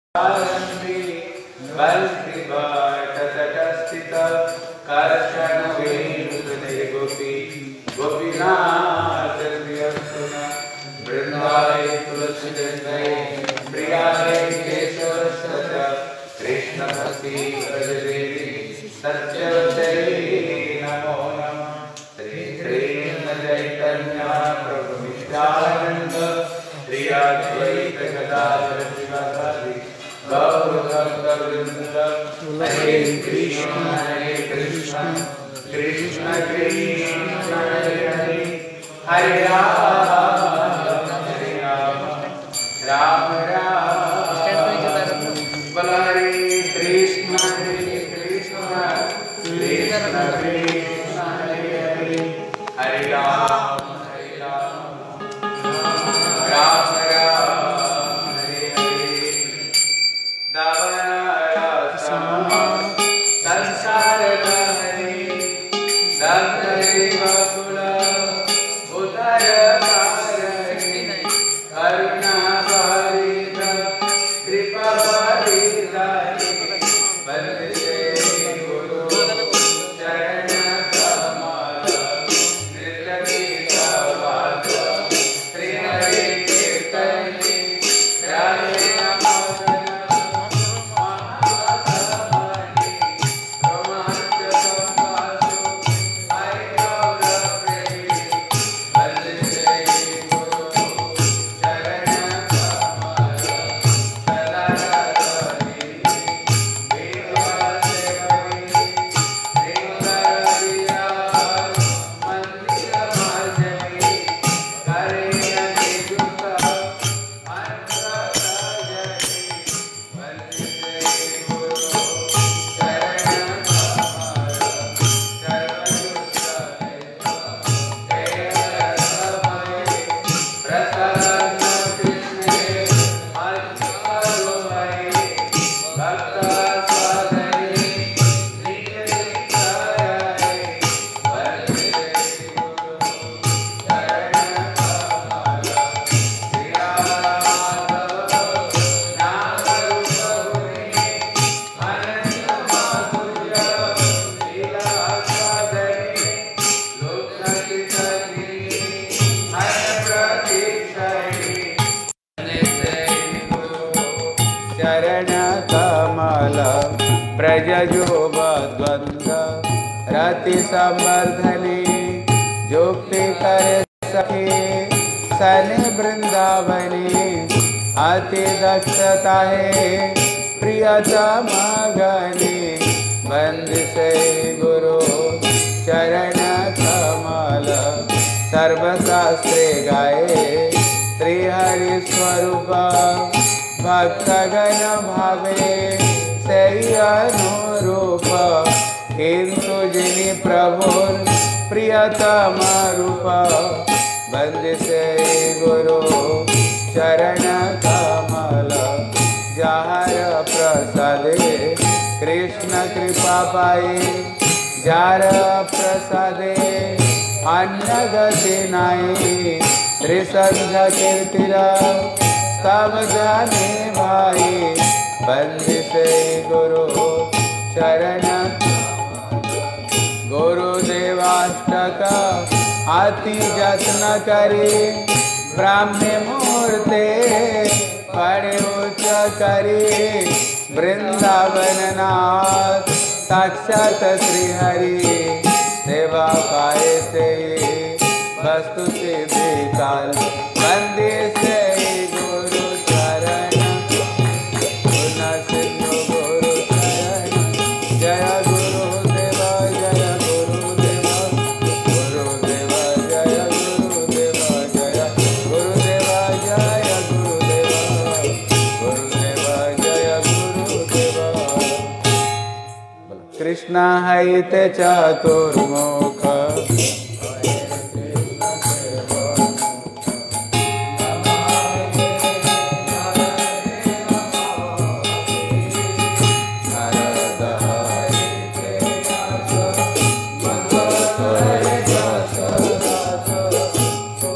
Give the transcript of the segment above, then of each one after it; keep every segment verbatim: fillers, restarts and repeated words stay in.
कृष्ण हैते चतुर्मुख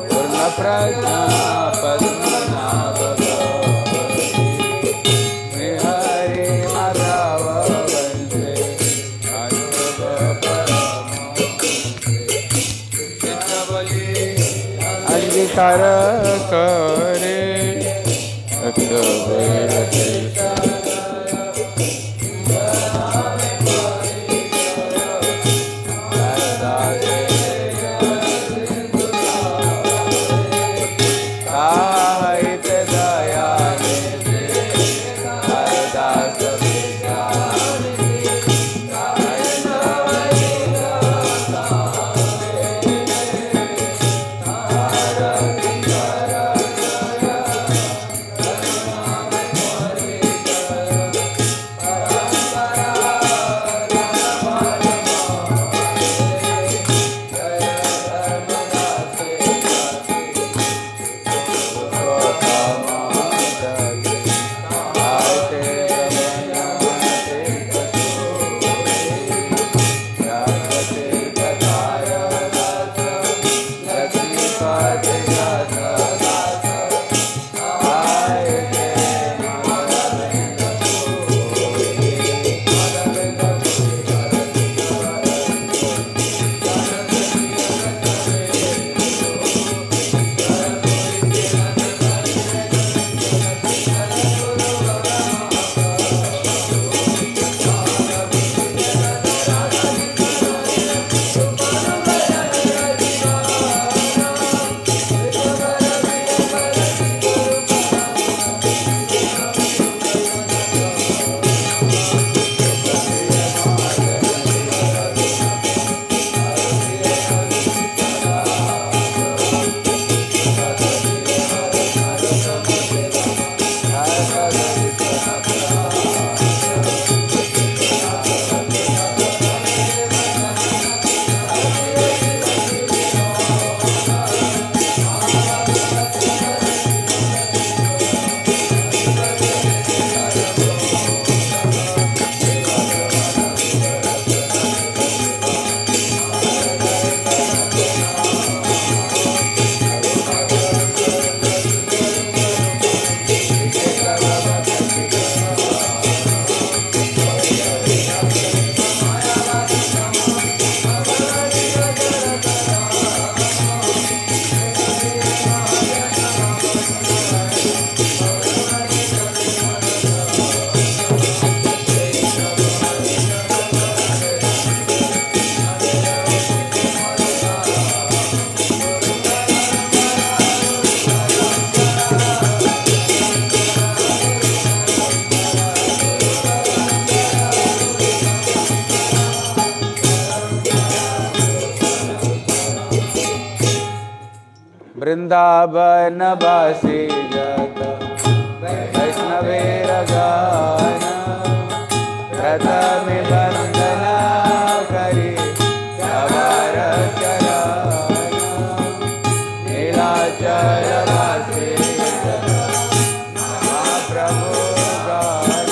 पूर्ण प्रज्ञा पद्मनाभ कर करे वृंदावन बासी जत वैष्णवेर गान प्रथम वंदना करी सवार चरण नीलाचल वासी महाप्रभु गान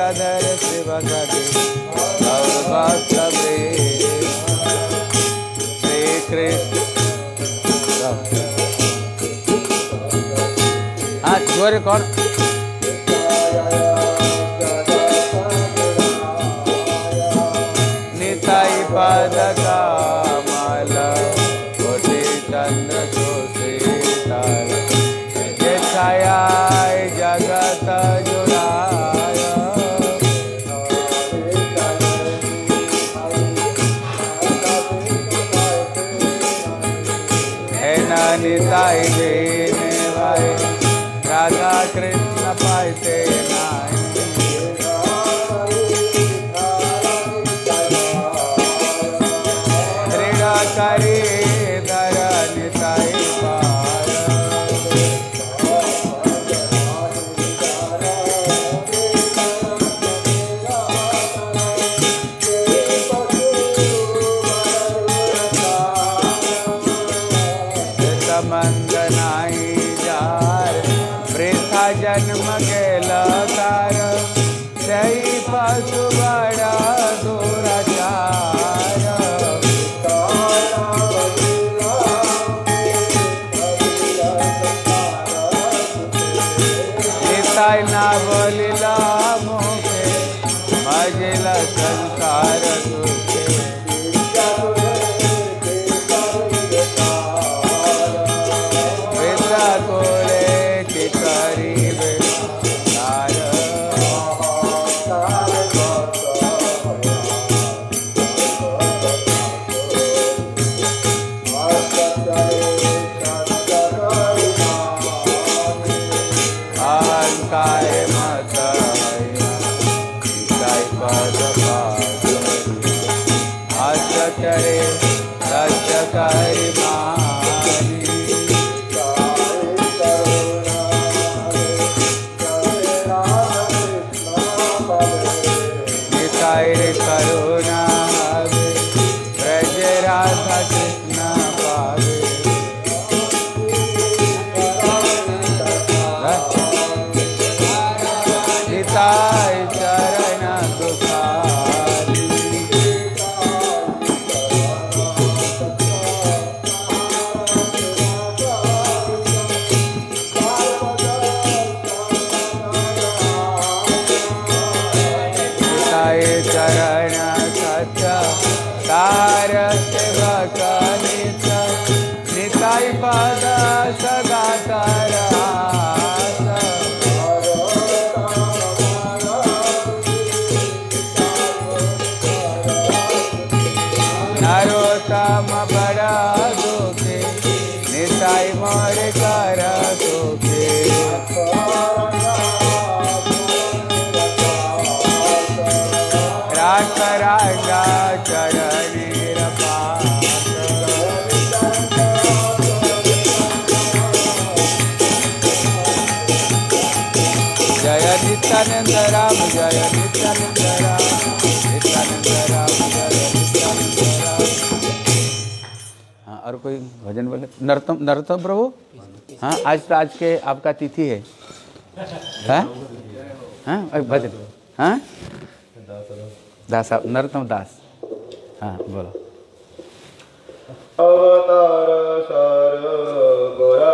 गदाधर शिव सखी भक्त श्री कृष्ण। हाँ जोरे कौन निताई पद कमल कोटि चंद्र सुशीतल ये छाया जगत जुड़ाय हे निताई दीन भाई राधा कृष्ण पाइते नाई दृढ़ करी दर निताई पार संबंध नाई जार वृथा जन्म गेल तार सही पशु बड़ा दुराचार निताई ना बोलिला मुखे भजिल संसार सुखे कोले की करीब अहंकार मत पद असचरे सत्य करी मानी करुणा ब्रज राधा कृष्ण पावे निताई चरण दुखारी चरण सत्य तार सेवक नित निताई पद सदा तारास नरोत्तम बड़ा दुखे निताई मोर कर सुखे राजा चरणेर पास जय नित्यानंद राम जय नित्यानंद राम नित्यानंद राम जय नित्यानंद राम। हाँ और कोई भजन बोले नरोत्तम नरोत्तम प्रभु। हाँ आज तो आज के आपका तिथि है। हाँ हाँ भजन हाँ दास नरोत्तम दास। हाँ बोलो अवतार सार गोरा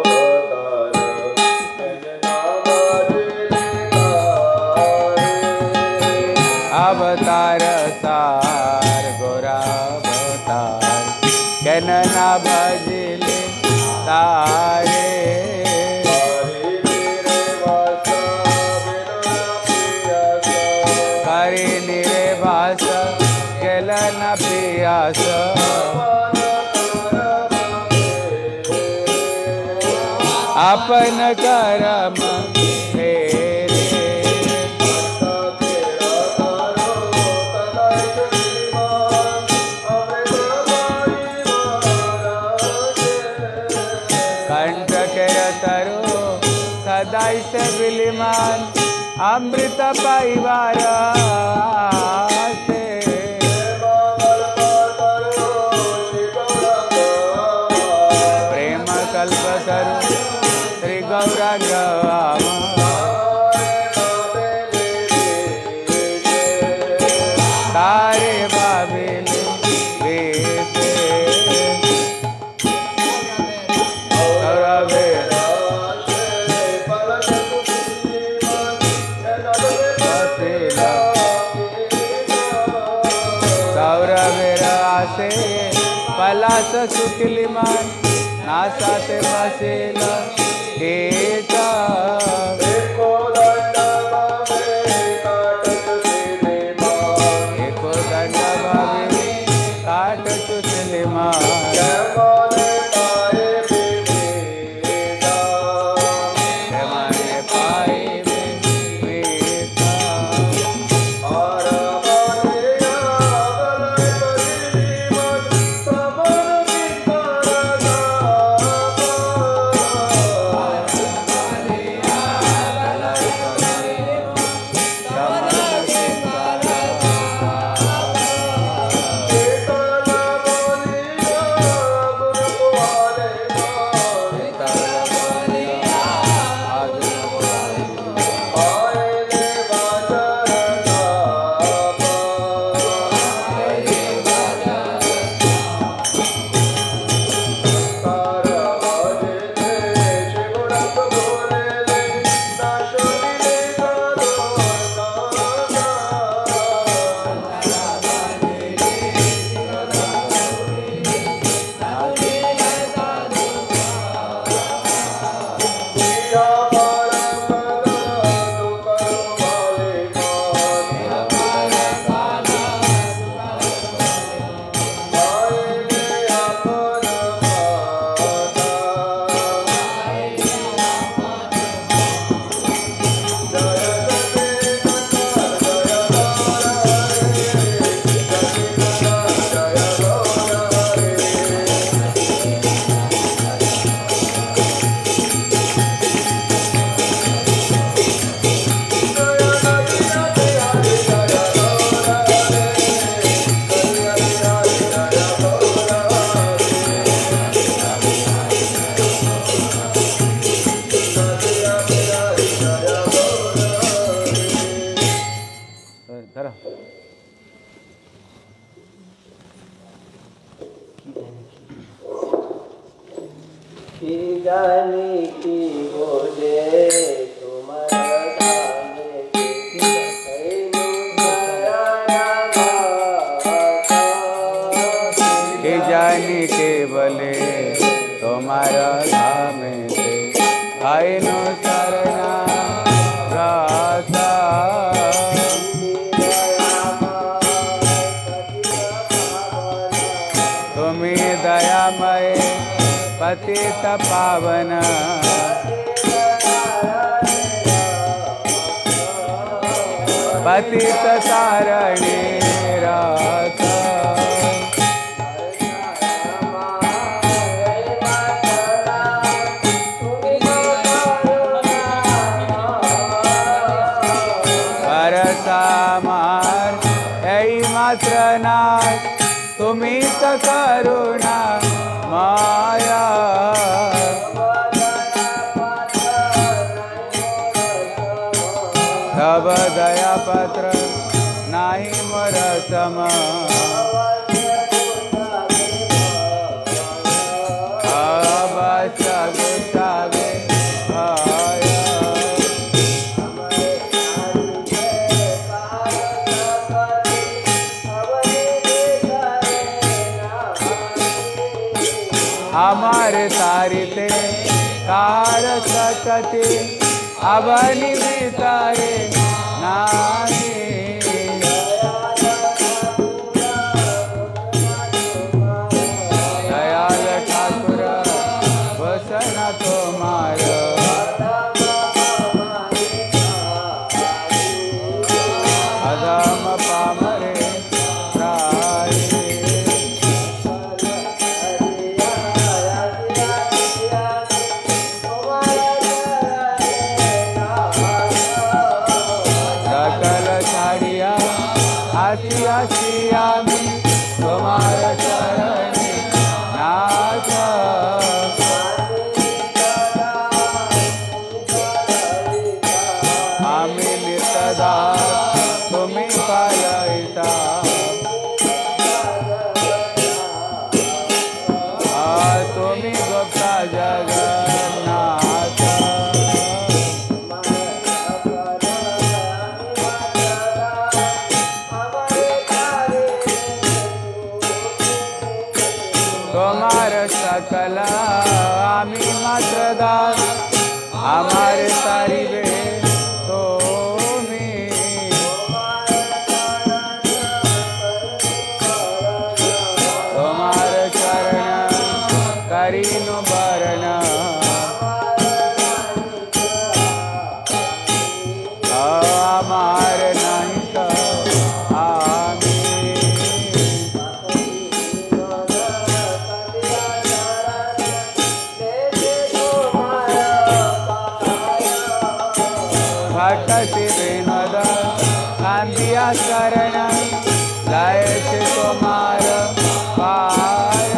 अवतार सार गोरा अवतार कहना भजिले तारे गेलन पियास अपन करम फेरे कंठ के तरु सदाई से विलिमान अमृत परिवार श्री गौरांग पलास सुकिलिमान नासाते बसेल केटा एको दंड एको दंड भावे काट चुसलिमान पतित पावन पतित तारणे रात परसामार ऐ मात्र नाथ तुम्ही करुणा माया तब दया पत्र नाही मोर सम अवश्य गुसावे आया हमारे तारिते कार सकते अवनि भीतरे नानी दयाल ठाकुर वसन तुम्हार अधम पामरे सकल তোমার সকল আমি মাত্র দাস আমার সারিবে তুমি তোমার চরণ করিনু বরণ আমার नहीं तो आमी भटति विनोद कांदिया शरण लाए से तुम्हार पाय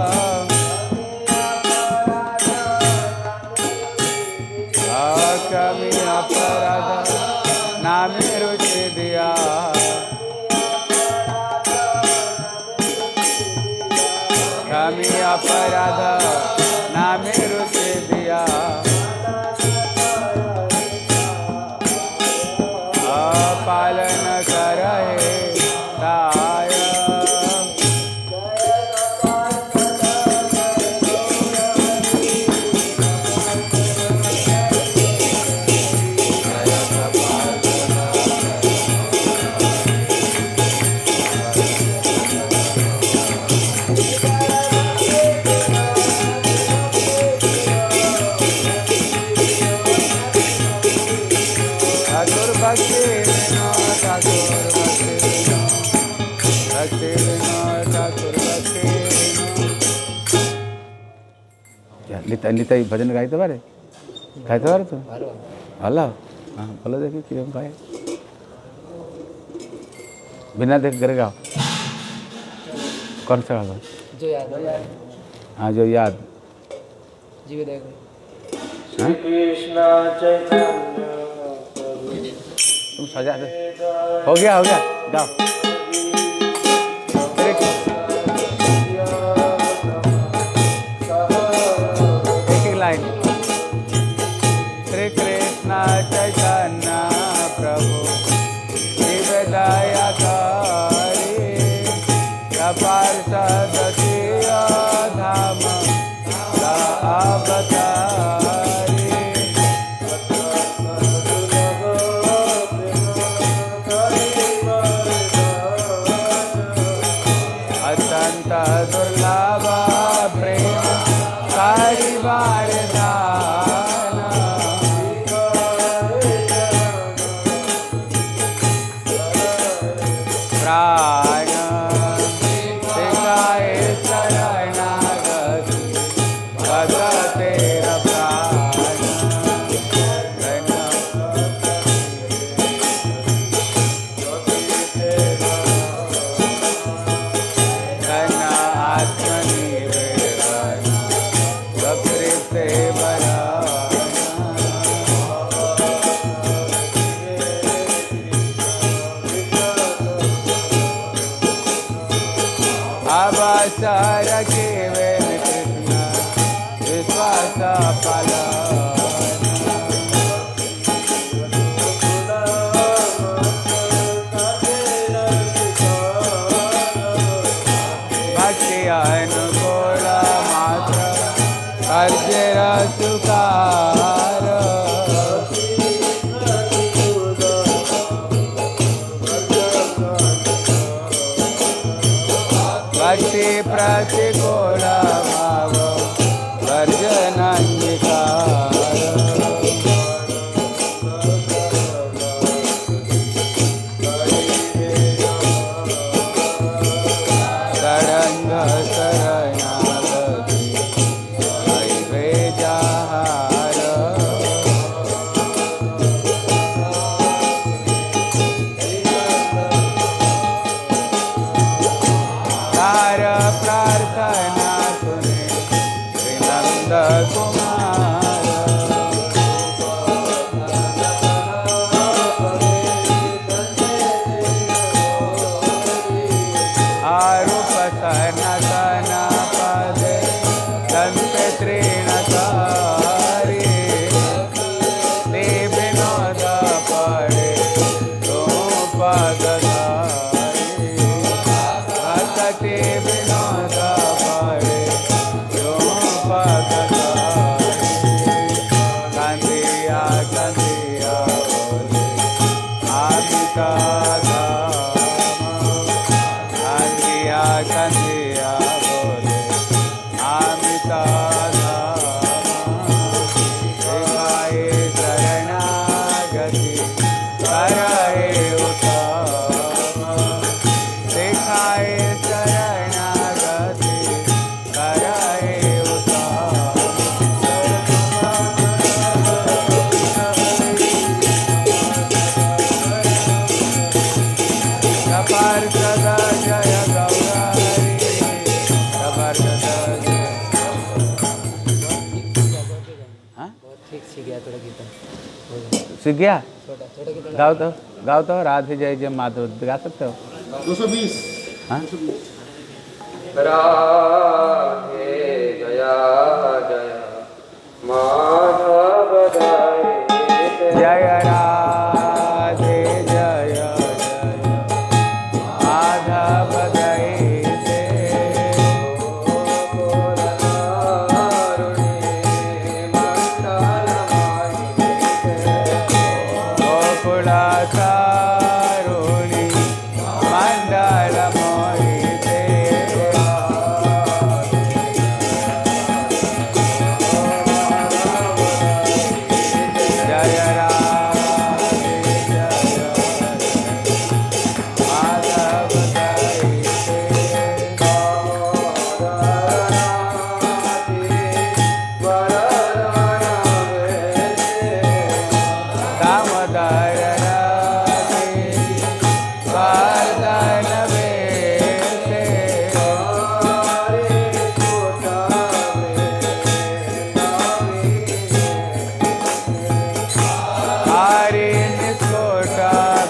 कमी अपराध नामे रुचि दिया कमी अपराध नामे रुचि दिया पालन करे दाय निता निता भजन गाइते बारे गाइते बारे तो भल हाँ भल देखे कि गाए बिना देख कर गाओ कौन सा गाओ जो याद हाँ जो याद जी भी देखो श्री कृष्ण चैतन्य तुम सजा दे हो गया हो गया गाओ श्री कृष्ण चैतन्य प्रभु शिवदयाकारी पार्षद धाम अवतारी अत्यंत दुर्लभ प्रेम कारिवार अवसर के वेद कृष्ण विश्वास पालन भक्ति अनुकूल मात्र अर्जर सुकार भक्ति प्रतिकूल भाव वर्जन तरंग शरणागति वे जहार तार प्रार्थना सुने श्रीनंद कुमार आरूप सनतन पदे दंत तृणकारी ते विनोद पड़े तुम पदधारी भक्ति विनोद पड़े सीख गया थोड़ा कीर्तन हो गया सीख गया? छोटा छोटा कीर्तन गाओ तो गाओ तो राधे जय जय माधव गा सकते हो? दो सौ बीस हाँ राधे जया जय माधव जय जय राधे जय जय माधव जय गोकुलाकारुणी मंडल मोहिते जय राधे जय माधव दामोदर वर्धन वेते हरि निष्कोटा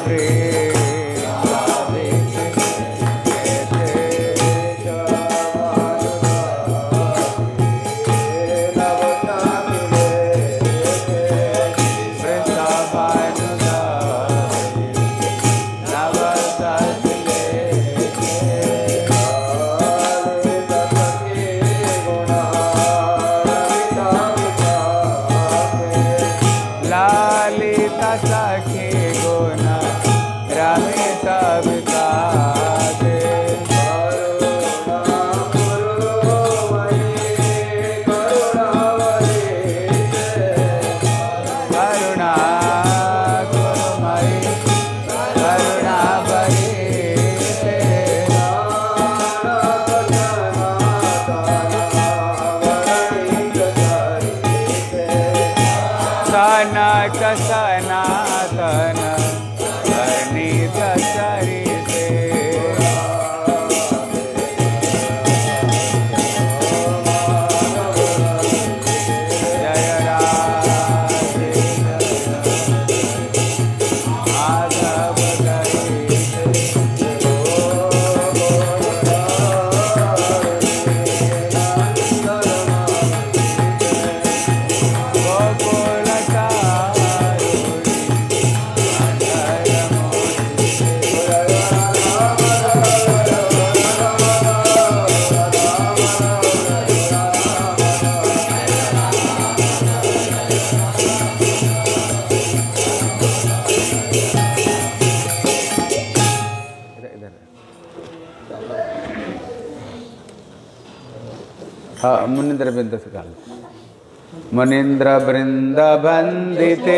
लालिता सखी गुण रमित विकासे करुणा गुरुमयी करुणा बरीते सनक सनातन वर्णित चरिते जय राधे माधव हाँ मुनिंद्र वृंद से गाल मुनिंद्र वृंद बंदिते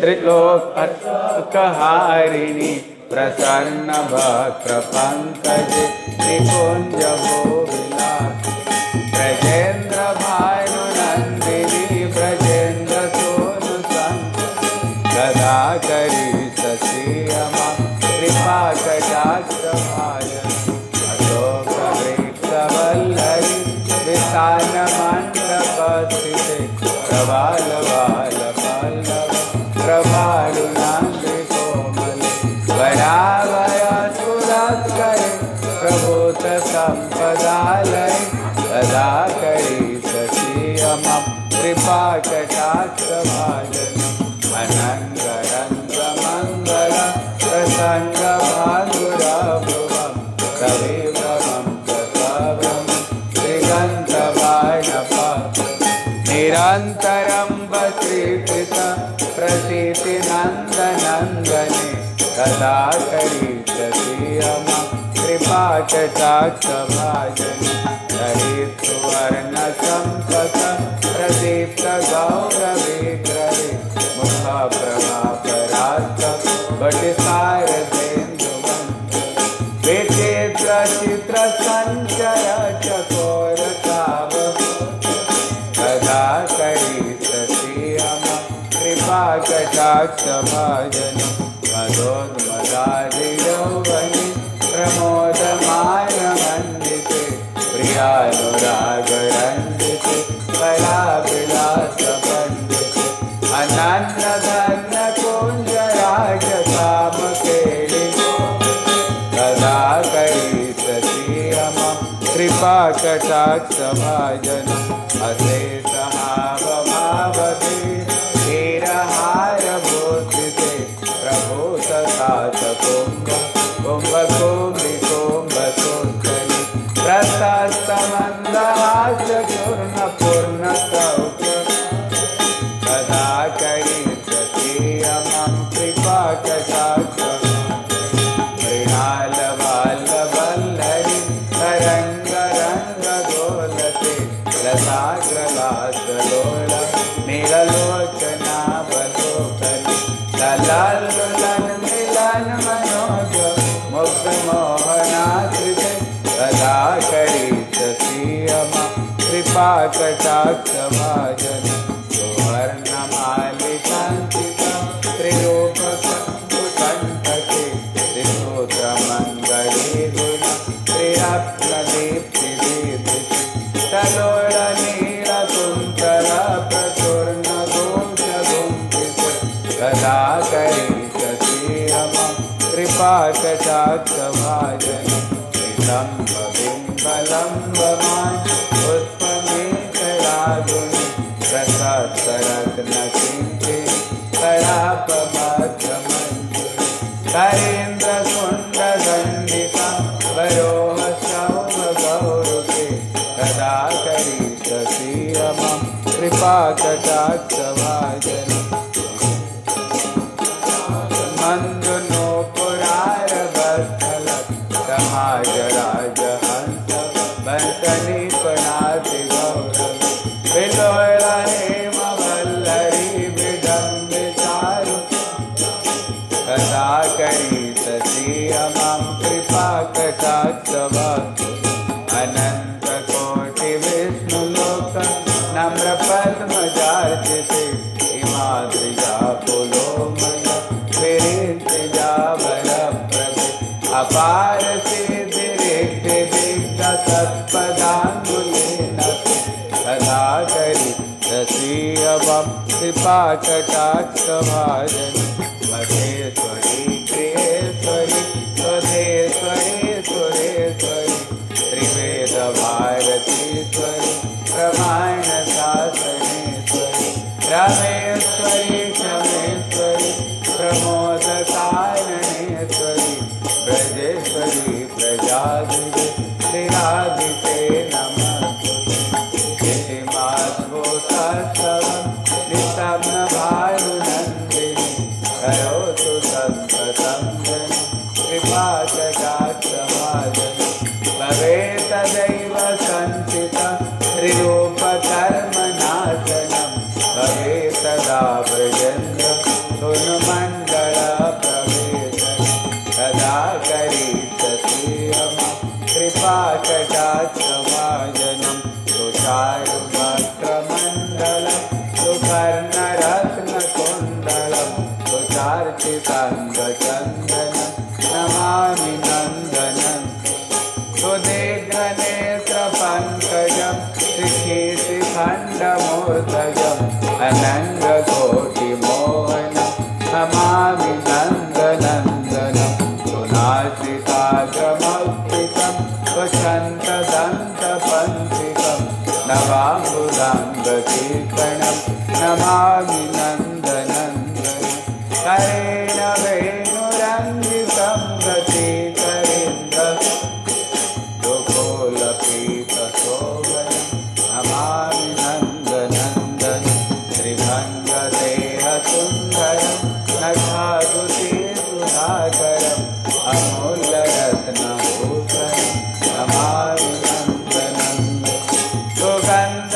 त्रिलोकहारिणी प्रसन्न वक्र पंकज निकुंज भोविलास ब्रजेंद्र भानु नंदिनी ब्रजेंद्र सोनु संत गदा करी ससीयमा कृपा कटाक्ष भाजन अशोक वृक्ष वल्लरी वितान मंडप स्थिते प्रबाल बाल पल्लव प्रभारुणांग्रि कोमल वरावय सुरत्कर प्रभूत संपदालय सदा करी ससीयमं कृपा कटाक्ष भाजन अनंग रंग मंगल प्रसंग भागुरा भुवं कवि भ्रमं प्रसभ्रम श्रीगंध वाणप निरंतरं वश्रीकृत प्रसीति नंदनंदने कदा करीष्यमं कृपा कटाक्ष भाजन ललित सुवर्ण संपत प्रदीप्त गौर विग्रहे मुख प्रभापरास्त बटिसार विचित्र चित्र संचर चकोर काव कदा करीष्यमं कृपा कटाक्ष भाजन मदोन्मदाधियौवनि प्रमोदमान मंडिते प्रियानुराग रंजिते कलाविलास पंडिते कृपाकटाक्षभाजनम् अशेषहावभावते क्षीरहारभूषिते प्रभूतसातकुम्भ कुम्भकुम्भिकुम्भसूत्तनि प्रशस्तमन्दहासचूर्णपूर्णसौख्य कदा करिष्यति अमं कृपाकटाक्षम् मृणालबालवल्लरी तरङ्गरङ्गदोलते लताग्रलासलोल नीललोचनावलोकनि ललाल्लुलन्मिलन्मनोज मुग्धमोहनाकृते कदा करिष्यसि मम कृपाकटाक्षभाजनम् सुवर्णमालिकान्तितं त्रिरूपकण्ठके त्रिसूत्रमङ्गले गुण त्रिरत्नदीप्तिदीप्तिः सलोलनीलकुन्तलप्रचूर्णगोचगुम्फितः कदा करिष्यसि मम कृपाकटाक्षभाजनम् नितम्बबिम्बलम्बमान् पुष्पमेकरागुणि प्रसत्तरत्नकिङ्किणि कलापमात्रमञ्जुनि करेन्द्रकुण्डदण्डिता वरोहसौभगौरुके कदा करिष्यसि मम कृपाकटाक्षभाजनम् मन्दुनोपुरारभस्थलत् समाजराजहंस बंसनिपणाति गौरव विलोलहेमवल्लरी विडम्बिचारु कदा करिष्यसि मम कृपाकटाक्षभाजनम् अनन्तकोटिविष्णुलोक नम्रपद्मजार्चिते हिमाद्रिजा पुलोमय विरिञ्चिजा वरप्रभे अपार सिद्धिरिक्तिदिग्धसत्पदाङ्गुलेन कदा करिष्यसि मम कृपाकटाक्षभाजनम् महेश्वरी गृहेश्वरी स्वधेश्वरी सुरेश्वरी त्रिवेदभारतीश्वरी प्रमाणशासनेश्वरी रमेश्वरी क्षमेश्वरी प्रमोदकारणेश्वरी ब्रजेश्वरी प्रजाधिपे श्रीराधिते नमस्तुते इतिमाद्भूतस्तवं निस्तब्धभानुनन्दिनी करोतु संततं जनि कृपाकटाक्षभाजनम् भवेत्तदैव सञ्चितं त्रिरूपकर्मनाशनं भवेत्तदा ब्रजेन्द्र सुनमण्डलप्रवेशनं कदा करिष्यसि मम कृपाकटाक्षभाजनम् सुचारुवक्त्रमण्डलं सुकर्णरत्नकुण्डलं सुचार्चिताङ्गचन्दनं नमामि नन्दनं सुदीर्घनेत्रपङ्कजं त्रिशीतिखण्डमूर्धजम् अनङ्गकोटिमोहनं नमामि नन्दनन्दनं सुनासिकाग्रमौक्तिकं स्वच्छन्तदन्तपञ्चिकं नवाम्बुदाङ्गकीर्तनं नमामि नन्दनन्दनं करेण वेणुरङ्गितं गतिकरेन्द्र दुकोलपीतशोभनं नमामि नन्दनन्दनं त्रिभङ्गदेहसुन्दरं नखादुते सुधाकरम् अमूल्यरत्नभूषणं नमामि नन्दनन्दनं सुगन्ध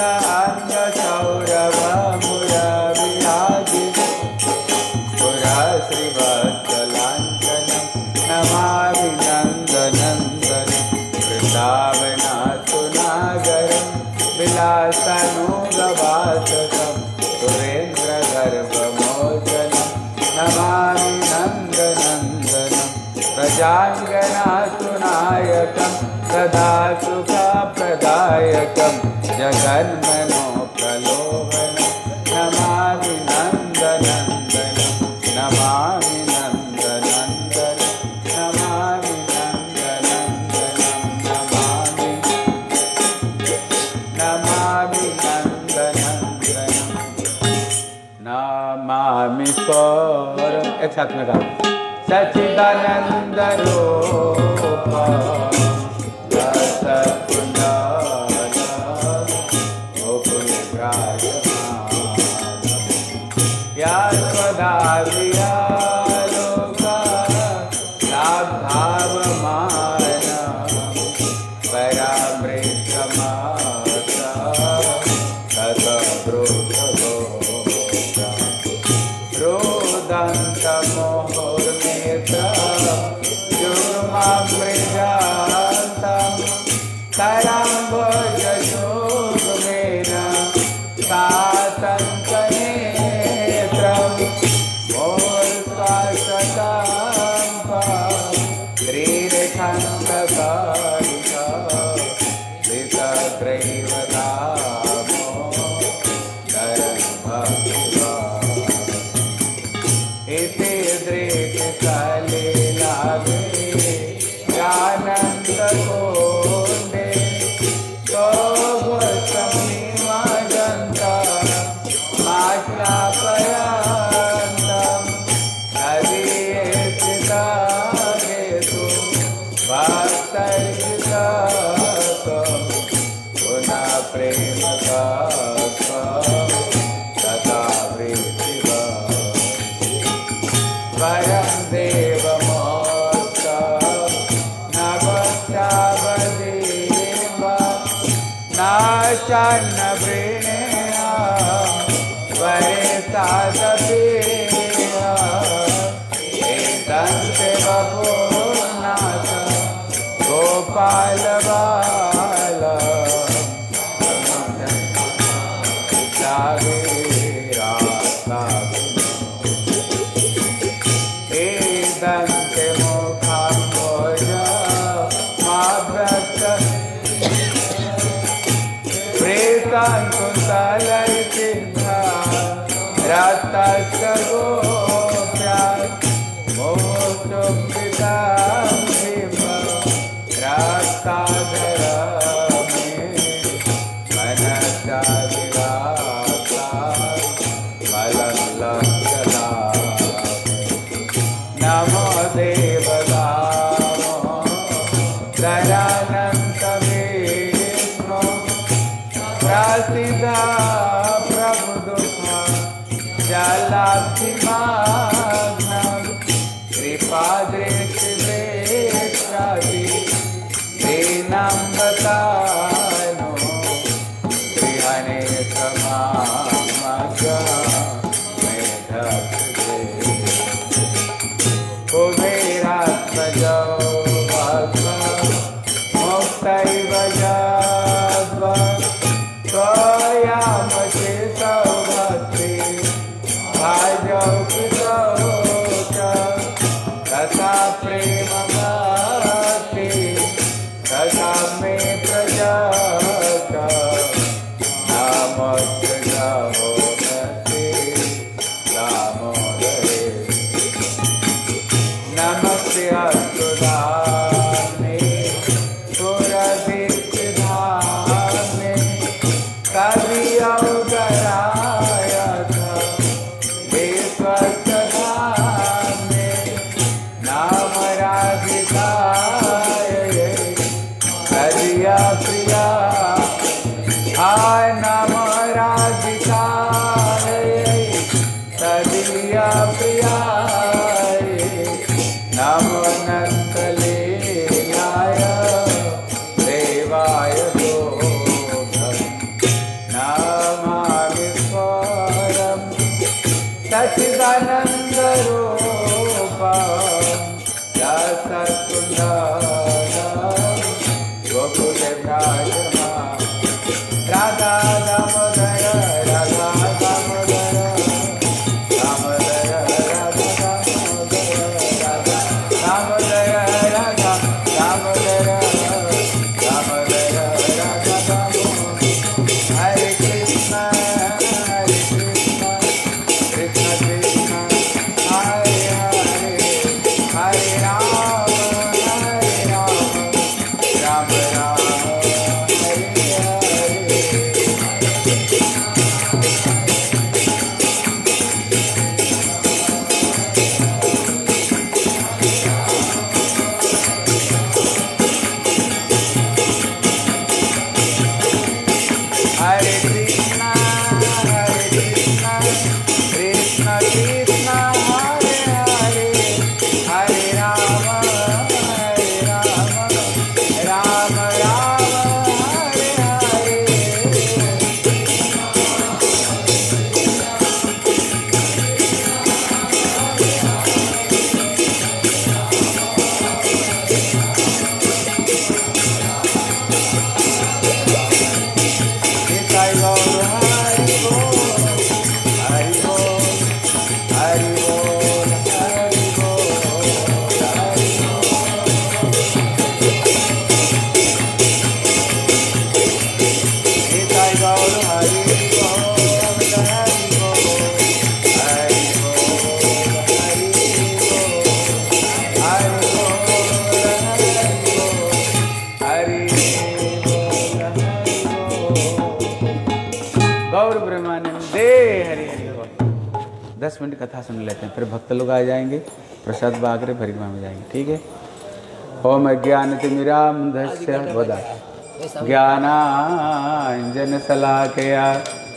अङ्गसौरभमुरविराजितं पुरश्रीवत्सलाञ्छनं नमामि नन्दनन्दनं वृन्दावनासुनागरं विलासनोगवासकं सुरेन्द्रगर्भमोचनं नमामि नन्दनन्दनं प्रजाङ्गनासुनायकं सदा सुखप्रदायकं जगन्मनोप्रलोभनं नमामि नन्दनन्दनं नमामि नन्दनन्दनं नमामि नन्दनन्दनं नमामि नमामीश्वरम्। एक साथ में गाओ। सच्चिदानंद रूपम् सत्कुण्डलम् गोकुलविराजमानम् यात्वदाव्यालोकानाभावमानम् परामृतमासा ततब्रूतगोत्रम् रोदन्तमोहर्नेत्रम् युग्ममृजान्तम् कराम्बुजशोभमेन सातङ्कनेत्रम् मोर्काशकाम्पम् श्रीरेखान्तकारिका वितग्रैवतामो नरभक्तिवा इति दृक्सलिलाभे जानन्तकोण्डे तोभसमिमजन्ता माश्लापयान्तम् नदीयेषितागेषु भक्तैषिताकम् पुनः प्रेमकाकम् तथा वृत्तिवा परं देवमोत्सवं नवचावदेव नाचान्न वृणेया वरेतादपेया एतन्ते वपुर्नाथ गोपालबाल दन्ते मुखं भोज माभ्रत प्रेतान् कुन्तलैर्चिह्ना रक्तस्य गोप्यात् मोक्षुब्धितां भीम रक्ताधरमे मनसा विलासा बलं लक्षला नमो देवदामो दयानन्तविष्णो प्रसीदा प्रभुदुःखं जलाब्धिमाघ्नं कृपादृष्टिवेक्षाति दीनं गतानो गृहणे समामगा मेधक्षुते कुबेरात्मजो भद्र मुक्तैव जद्वा त्वयामसे सौभक्ति भाजौ कृतौ च तथा प्रेमभक्ति तथा मे प्रजात नमोऽस्तु दामोदरे नमस्ते अस्तुधामे सुरदीप्तिधामे कवियौगराय विश्वस्तधामे नाम राधिकाय करिया प्रिया हाय नम राधिकाय करिया प्रिया नमो नन्दलीलाय देवाय गोधं नमामीश्वरं सच्चिदानन्दरूपं सत्कुण्डलं गोकुलविराजमानं राधा दामोदर राधा दामोदर दामोदर राधा दामोदर राधा दामोदर दामोदर राधा दामोदर हरे कृष्ण हरे Krishna Krishna Krishna Hare Krishna, Hare Krishna, Krishna Krishna, Hare Hare, Hare Rama, Hare Rama, Rama Rama, Hare Hare. Nitai Gaur Hari Bol, Hari Bol, Hari Bol, Hari Bol, Hari Bol. Nitai Gaur Hari Bol, Hari Bol, Hari Bol, Hari Bol, Hari Bol, Hari Bol, Hari Bol. गौर ब्रह्मानंदे हरि हरि बोल। दस minute कथा सुन लेते हैं, फिर भक्त लोग आ जाएंगे, प्रसाद बागरे परिक्रमा में जाएंगे, ठीक है। ओम अज्ञानतिमिरान्धस्य वदा ज्ञानाञ्जन शलाकया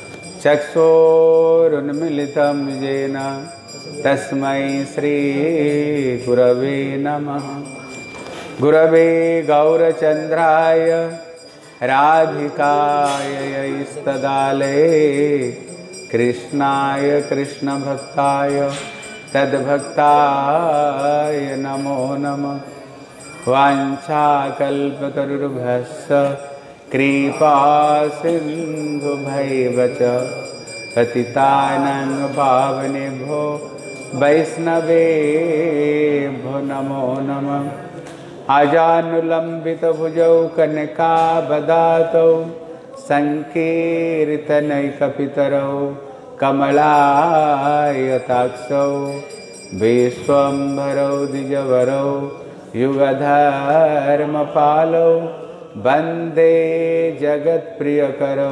चक्षुरुन्मीलितं येन तस्मै श्री गुरवे नमः। गुरवे गौरचन्द्राय राधिकाय यैस्तदालये कृष्णाय कृष्णभक्ताय तद्भक्ताय नमो नमः। वाञ्छाकल्पतरुर्भस्य कृपा सिन्धुभैव च पतितानां पावनेभ्यो वैष्णवेभ्यो नमो नमः। अजानुलम्बितभुजौ कनकावदातौ सङ्कीर्तनैकपितरौ कमलायताक्षौ विश्वम्भरौ द्विजवरौ युगधर्मपालौ वन्दे जगत्प्रियकरौ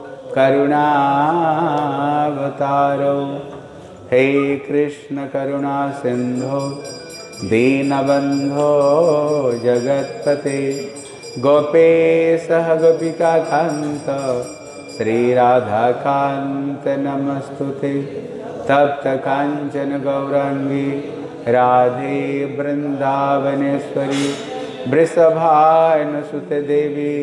करुणावतारौ। हे कृष्ण करुणा सिन्धो दीनबन्धो जगत्पते गोपेशः गोपिकान्त श्रीराधाकान्त नमस्तुते। तप्त काञ्चन गौराङ्गी राधे वृन्दावनेश्वरी वृषभानुसुते देवी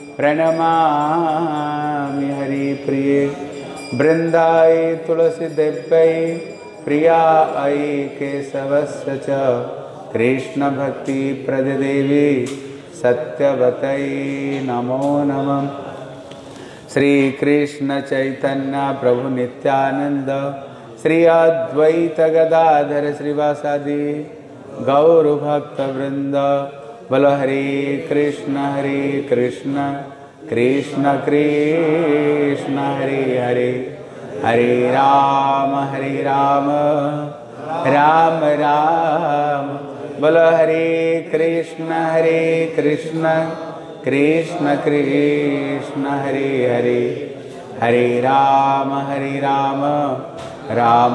प्रणमामि हरिप्रिये। वृन्दाय तुलसीदेव्यै प्रियायै केशवस्य च कृष्णभक्तिप्रददेवी सत्यवतै नमो नमः। श्रीकृष्ण चैतन्य प्रभु नित्यानंद श्री अद्वैत गदाधर श्रीवासादि गौरभक्तवृंद। बोलो हरे कृष्ण हरे कृष्ण कृष्ण कृष्ण हरे हरे, हरे राम हरे राम राम राम। बोलो हरे कृष्ण हरे कृष्ण कृष्ण कृष्ण हरे हरे, हरे राम हरे राम राम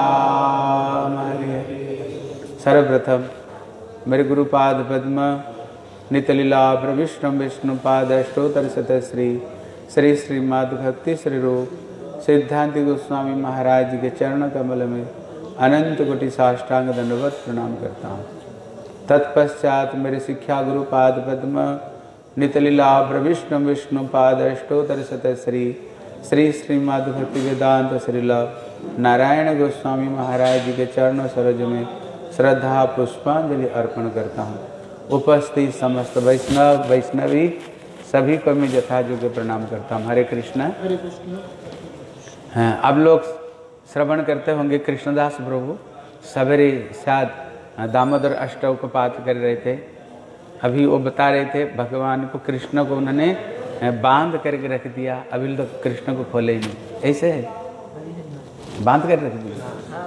राम हरे हरे। सर्वप्रथम मेरे गुरुपाद पद्म नितलीला प्रविष्णु विष्णुपाद अष्टोत्तर शतश्री श्री श्रीमद् भक्ति श्री रूप सिद्धांति गोस्वामी महाराज जी के चरण कमल में अनंत कोटि साष्टांग दंडवत प्रणाम करता हूँ। तत्पश्चात मेरे शिक्षा गुरु पाद पद्म नितलीला प्रविष्णु विष्णुपाद अष्टोत्तर शतश्री श्री श्रीमद् भक्ति वेदांत श्रीला नारायण गोस्वामी महाराज जी के चरणों सरोज में श्रद्धा पुष्पांजलि अर्पण करता हूँ। उपस्थित समस्त वैष्णव वैष्णवी सभी को मैं यथायोग्य प्रणाम करता हूँ। हरे कृष्णा हरे कृष्ण। हाँ, अब लोग श्रवण करते होंगे कृष्णदास प्रभु सवेरे शायद दामोदर अष्टव को पाठ कर रहे थे। अभी वो बता रहे थे भगवान को कृष्ण को उन्होंने बांध करके रख दिया, अभी तो कृष्ण को खोले ही नहीं। ऐसे है, बांध कर रख दिया।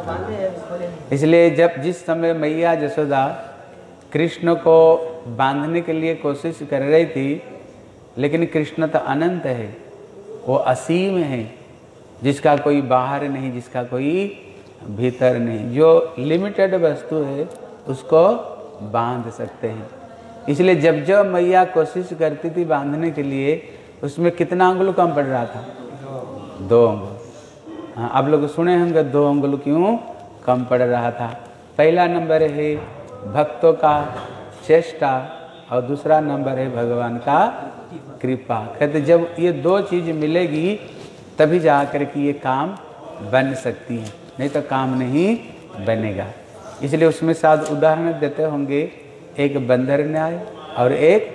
इसलिए जब जिस समय मैया यशोदा कृष्ण को बांधने के लिए कोशिश कर रही थी, लेकिन कृष्ण तो अनंत है, वो असीम है, जिसका कोई बाहर नहीं, जिसका कोई भीतर नहीं। जो लिमिटेड वस्तु है उसको बांध सकते हैं। इसलिए जब जब मैया कोशिश करती थी बांधने के लिए, उसमें कितना अंगुल कम पड़ रहा था? दो अंगुल। हाँ, आप लोग सुने होंगे दो अंगुल क्यों कम पड़ रहा था। पहला नंबर है भक्तों का चेष्टा और दूसरा नंबर है भगवान का कृपा। कहते जब ये दो चीज़ मिलेगी तभी जाकर के ये काम बन सकती है, नहीं तो काम नहीं बनेगा। इसलिए उसमें शायद उदाहरण देते होंगे, एक बंदर न्याय और एक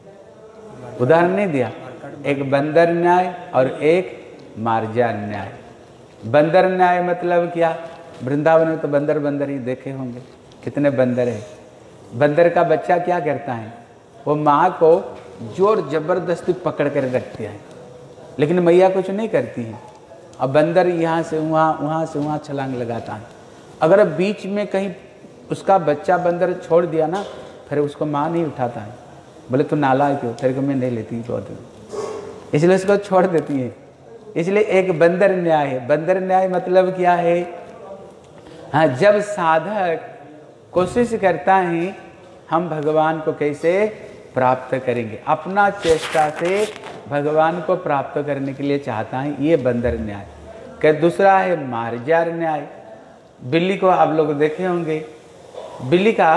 उदाहरण नहीं दिया, एक बंदर न्याय और एक मार्जा न्याय। बंदर न्याय मतलब क्या? वृंदावन में तो बंदर बंदर ही देखे होंगे, कितने बंदर है। बंदर का बच्चा क्या करता है? वो माँ को जोर जबरदस्ती पकड़ कर रखती है, लेकिन मैया कुछ नहीं करती है। अब बंदर यहाँ से वहाँ, वहाँ से वहाँ छलांग लगाता है। अगर बीच में कहीं उसका बच्चा बंदर छोड़ दिया ना, फिर उसको माँ नहीं उठाता है, बोले तू नाला क्यों, तेरे को मैं नहीं लेती बहुत, इसलिए उसको छोड़ देती है। इसलिए एक बंदर न्याय है। बंदर न्याय मतलब क्या है? हाँ, जब साधक कोशिश करता है हम भगवान को कैसे प्राप्त करेंगे, अपना चेष्टा से भगवान को प्राप्त करने के लिए चाहता है, ये बंदर न्याय। क्या दूसरा है मार्जार न्याय। बिल्ली को आप लोग देखे होंगे, बिल्ली का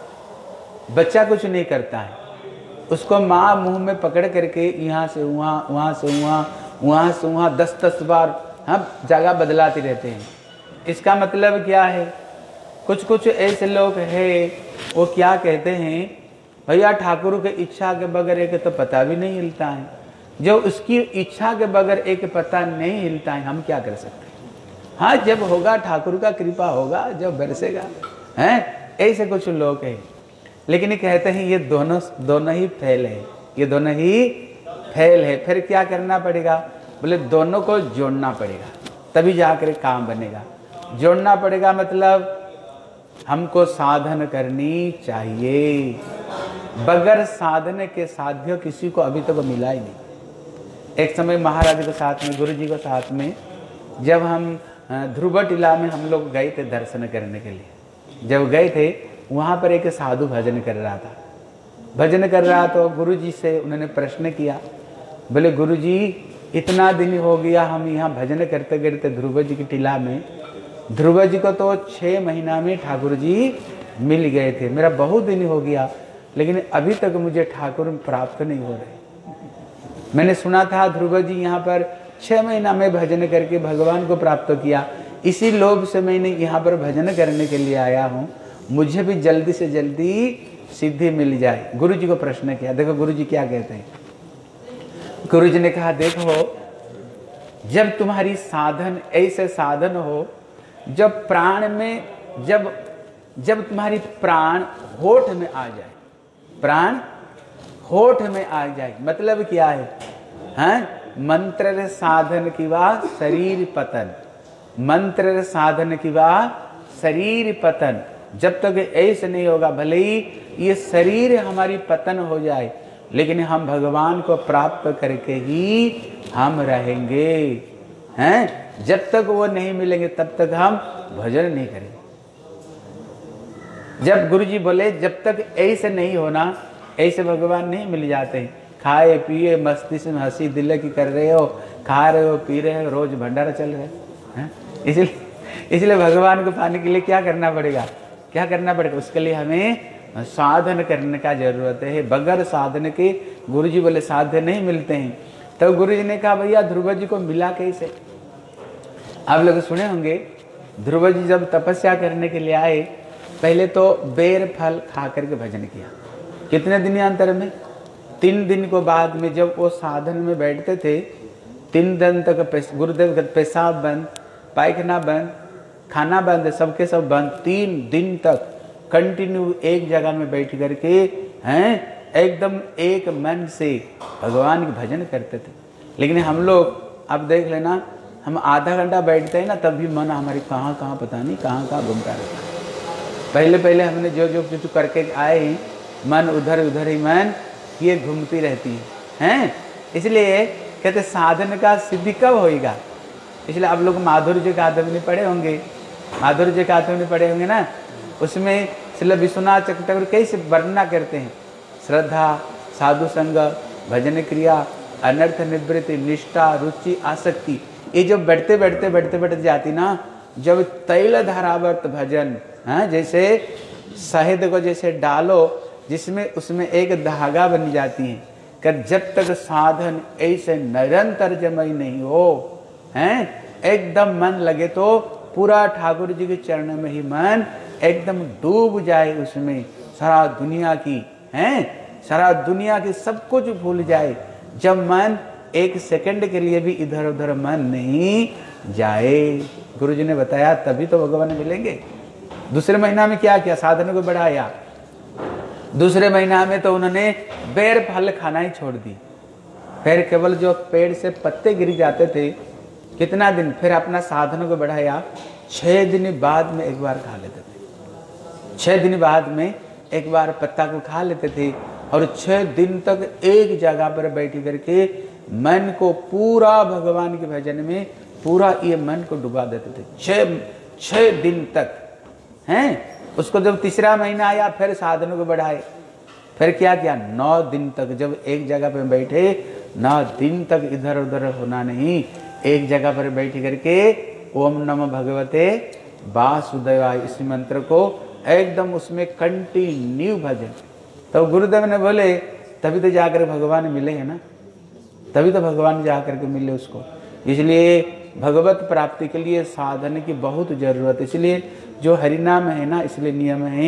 बच्चा कुछ नहीं करता है, उसको माँ मुंह में पकड़ करके यहाँ से वहाँ, वहाँ से वहाँ, वहाँ से वहाँ दस दस बार हम जगह बदलाते रहते हैं। इसका मतलब क्या है? कुछ कुछ ऐसे लोग हैं, वो क्या कहते हैं, भैया ठाकुर के इच्छा के बगैर एक तो पता भी नहीं हिलता है। जो उसकी इच्छा के बगैर एक पता नहीं हिलता है, हम क्या कर सकते हैं? हाँ, जब होगा ठाकुर का कृपा होगा, जब बरसेगा हैं, ऐसे कुछ लोग हैं। लेकिन ये कहते हैं ये दोनों दोनों ही फेल है, ये दोनों ही फेल है। फिर क्या करना पड़ेगा? बोले दोनों को जोड़ना पड़ेगा, तभी जाकर काम बनेगा। जोड़ना पड़ेगा मतलब हमको साधन करनी चाहिए। बगैर साधन के साध्य किसी को अभी तक तो मिला ही नहीं। एक समय महाराज के साथ में, गुरु जी के साथ में, जब हम ध्रुव टीला में हम लोग गए थे दर्शन करने के लिए। जब गए थे वहाँ पर एक साधु भजन कर रहा था। भजन कर रहा तो गुरु जी से उन्होंने प्रश्न किया, बोले गुरु जी इतना दिन हो गया हम यहाँ भजन करते करते ध्रुव जी की टीला में, ध्रुव जी को तो छः महीना में ठाकुर जी मिल गए थे, मेरा बहुत दिन हो गया, लेकिन अभी तक मुझे ठाकुर प्राप्त नहीं हो रहे। मैंने सुना था ध्रुव जी यहाँ पर छः महीना में भजन करके भगवान को प्राप्त किया, इसी लोभ से मैंने यहाँ पर भजन करने के लिए आया हूँ, मुझे भी जल्दी से जल्दी सिद्धि मिल जाए। गुरु जी को प्रश्न किया, देखो गुरु जी क्या कहते हैं। गुरु जी ने कहा देखो, जब तुम्हारी साधन ऐसे साधन हो, जब प्राण में, जब जब तुम्हारी प्राण होठ में आ जाए, प्राण होठ में आ जाए, मतलब क्या है? हैं? मंत्र साधन की वा शरीर पतन, मंत्र साधन की वा शरीर पतन। जब तक ऐसे नहीं होगा, भले ही ये शरीर हमारी पतन हो जाए, लेकिन हम भगवान को प्राप्त करके ही हम रहेंगे। हैं? जब तक वो नहीं मिलेंगे तब तक हम भजन नहीं करेंगे। जब गुरु जी बोले जब तक ऐसे नहीं होना, ऐसे भगवान नहीं मिल जाते हैं। खाए पिए मस्ती से हंसी दिल की कर रहे हो, खा रहे हो पी रहे हो, रोज भंडारा चल रहे हैं। इसलिए इसलिए भगवान को पाने के लिए क्या करना पड़ेगा? क्या करना पड़ेगा? उसके लिए हमें साधन करने का जरूरत है। बगैर साधन के गुरु जी बोले साध्य नहीं मिलते हैं। तो गुरु जी ने कहा भैया ध्रुव जी को मिला कैसे? आप लोग सुने होंगे, ध्रुव जी जब तपस्या करने के लिए आए, पहले तो बेर फल खा करके भजन किया। कितने दिन अंतर में? तीन दिन को बाद में जब वो साधन में बैठते थे, तीन दिन तक गुरुदेव का पेशाब बंद, पायखाना बंद, खाना बंद, सबके सब बंद। तीन दिन तक कंटिन्यू एक जगह में बैठ करके हैं एकदम एक मन से भगवान की भजन करते थे। लेकिन हम लोग अब देख लेना, हम आधा घंटा बैठते हैं ना, तब भी मन हमारी कहाँ कहाँ पता नहीं कहाँ कहाँ घूमता रहता है। पहले पहले हमने जो जो कुछ करके आए हैं, मन उधर उधर ही मन ये घूमती रहती है हैं। इसलिए कहते साधन का सिद्धि कब होएगा? इसलिए आप लोग माधुर्य का आदम नहीं पढ़े होंगे, माधुर्य का आदम नहीं पढ़े होंगे ना, उसमें श्री विश्वनाथ चक्रवर्ती कैसे वर्णना करते हैं, श्रद्धा, साधु संग, भजन क्रिया, अनर्थ निवृत्ति, निष्ठा, रुचि, आसक्ति, ये जब बढ़ते बढ़ते बढ़ते बढ़ते जाती ना, जब तैल धारावर्त भजन, हाँ, जैसे शहद को जैसे डालो जिसमें उसमें एक धागा बन जाती है, कर जब तक साधन ऐसे निरंतर जमई नहीं हो, हैं, एकदम मन लगे तो पूरा ठाकुर जी के चरण में ही मन एकदम डूब जाए, उसमें सारा दुनिया की, हैं, सारा दुनिया की सब कुछ भूल जाए। जब मन एक सेकंड के लिए भी इधर उधर मन नहीं जाए, गुरु जी ने बताया, तभी तो भगवान मिलेंगे। दूसरे महीना में क्या किया, साधन को बढ़ाया। दूसरे महीना में तो उन्होंने बेर फल खाना ही छोड़ दी, फिर केवल जो पेड़ से पत्ते गिर जाते थे, कितना दिन, फिर अपना साधन को बढ़ाया। छह दिन बाद में एक बार खा लेते थे, छह दिन बाद में एक बार पत्ता को खा लेते थे, और छह दिन तक एक जगह पर बैठ करके मन को पूरा भगवान के भजन में पूरा ये मन को डुबा देते थे, छह छह दिन तक, हैं। उसको जब तीसरा महीना आया फिर साधन को बढ़ाए, फिर क्या किया, नौ दिन तक जब एक जगह पर बैठे, नौ दिन तक इधर उधर होना नहीं, एक जगह पर बैठ करके ओम नमः भगवते वासुदेवाय इस मंत्र को एकदम उसमें कंटिन्यू भजन। तो गुरुदेव ने बोले तभी तो जाकर भगवान मिले है ना, तभी तो भगवान जाकर के मिले उसको। इसलिए भगवत प्राप्ति के लिए साधन की बहुत जरूरत है। इसलिए जो हरिनाम है ना, इसलिए नियम है,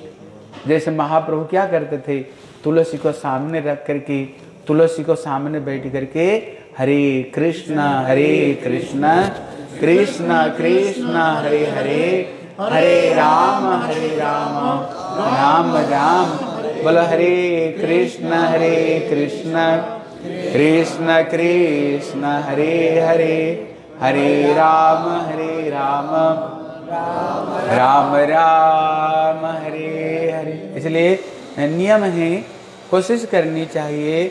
जैसे महाप्रभु क्या करते थे, तुलसी को सामने रख करके, तुलसी को सामने बैठ करके हरे कृष्णा हरे कृष्णा कृष्णा कृष्णा हरे हरे, हरे राम हरे राम राम राम, बोलो हरे कृष्ण हरे कृष्ण कृष्ण कृष्ण हरे हरे, हरे राम हरे राम राम राम हरे हरे। इसलिए नियम है, कोशिश करनी चाहिए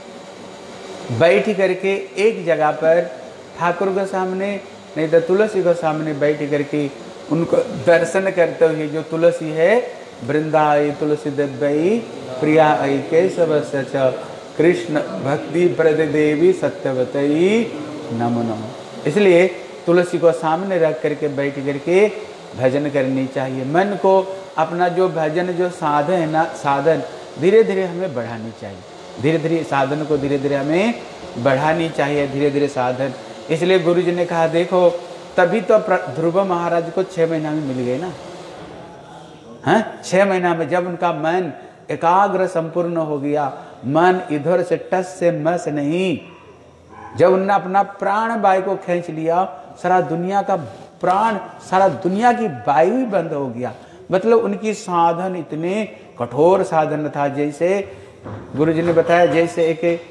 बैठ करके एक जगह पर ठाकुर के सामने, नहीं तो तुलसी के सामने बैठ करके उनको दर्शन करते हुए, जो तुलसी है वृंदाई तुलसी देवई प्रिया आई केशव सच कृष्ण भक्ति प्रद देवी सत्यवतई नमो नमो। इसलिए तुलसी को सामने रख करके बैठ करके भजन करनी चाहिए। मन को अपना जो भजन जो साधन है ना, साधन धीरे धीरे हमें बढ़ानी चाहिए, धीरे धीरे साधन को धीरे धीरे हमें बढ़ानी चाहिए, धीरे धीरे साधन। इसलिए गुरु जी ने कहा देखो, तभी तो ध्रुव महाराज को छह महीना में मिल गए ना, हाँ, छह महीना में जब उनका मन एकाग्र संपूर्ण हो गया, मन इधर से टस से मस नहीं, जब उन्होंने अपना प्राण वायु को खींच लिया, सारा दुनिया का प्राण, सारा दुनिया की वायु ही बंद हो गया। मतलब उनकी साधन इतने कठोर साधन था, जैसे गुरु जी ने बताया, जैसे एक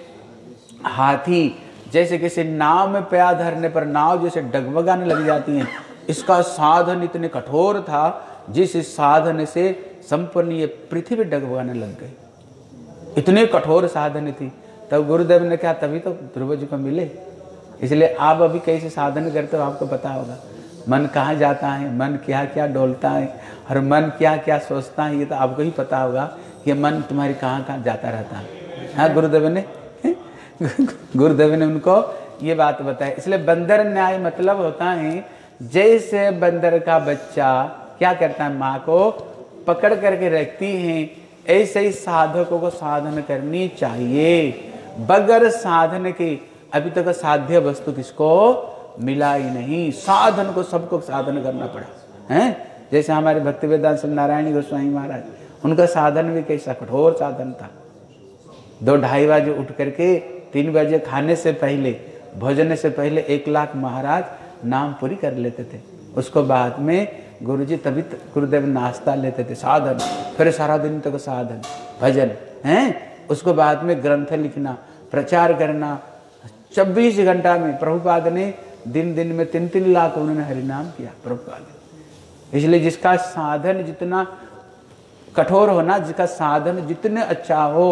हाथी जैसे किसी नाव में पैर धरने पर नाव जैसे डगमगाने लग जाती है, इसका साधन इतने कठोर था, जिस साधन से संपूर्ण ये पृथ्वी डगमगाने लग गई, इतने कठोर साधन थी। तब गुरुदेव ने कहा तभी तो ध्रुव जी को मिले। इसलिए आप अभी कैसे साधन करते हो आपको पता होगा, मन कहाँ जाता है, मन क्या क्या डोलता है, और मन क्या क्या सोचता है, ये तो आपको ही पता होगा कि मन तुम्हारी कहाँ कहाँ जाता रहता है। हाँ, गुरुदेव ने गुरुदेव ने उनको ये बात बताई। इसलिए बंदर न्याय मतलब होता है, जैसे बंदर का बच्चा क्या करता है, माँ को पकड़ करके रखती है, ऐसे ही साधकों को साधन करनी चाहिए। बगैर साधन के अभी तक साध्य वस्तु किसको मिला ही नहीं, साधन को सबको साधन करना पड़ा है। जैसे हमारे भक्ति वेदांत नारायणी गोस्वामी महाराज, उनका साधन भी कैसा कठोर साधन था। दो ढाई बजे उठ करके तीन बजे खाने से पहले, भोजन से पहले एक लाख महाराज नाम पूरी कर लेते थे। उसको बाद में गुरुजी तभी गुरुदेव नाश्ता लेते थे, साधन, फिर सारा दिन तक साधन भजन हैं। उसको बाद में ग्रंथ लिखना, प्रचार करना, चौबीस घंटा में प्रभुपाद ने दिन दिन में तीन तीन लाख उन्होंने हरिनाम किया प्रभुपाद। इसलिए जिसका साधन जितना कठोर होना, जिसका साधन जितने अच्छा हो,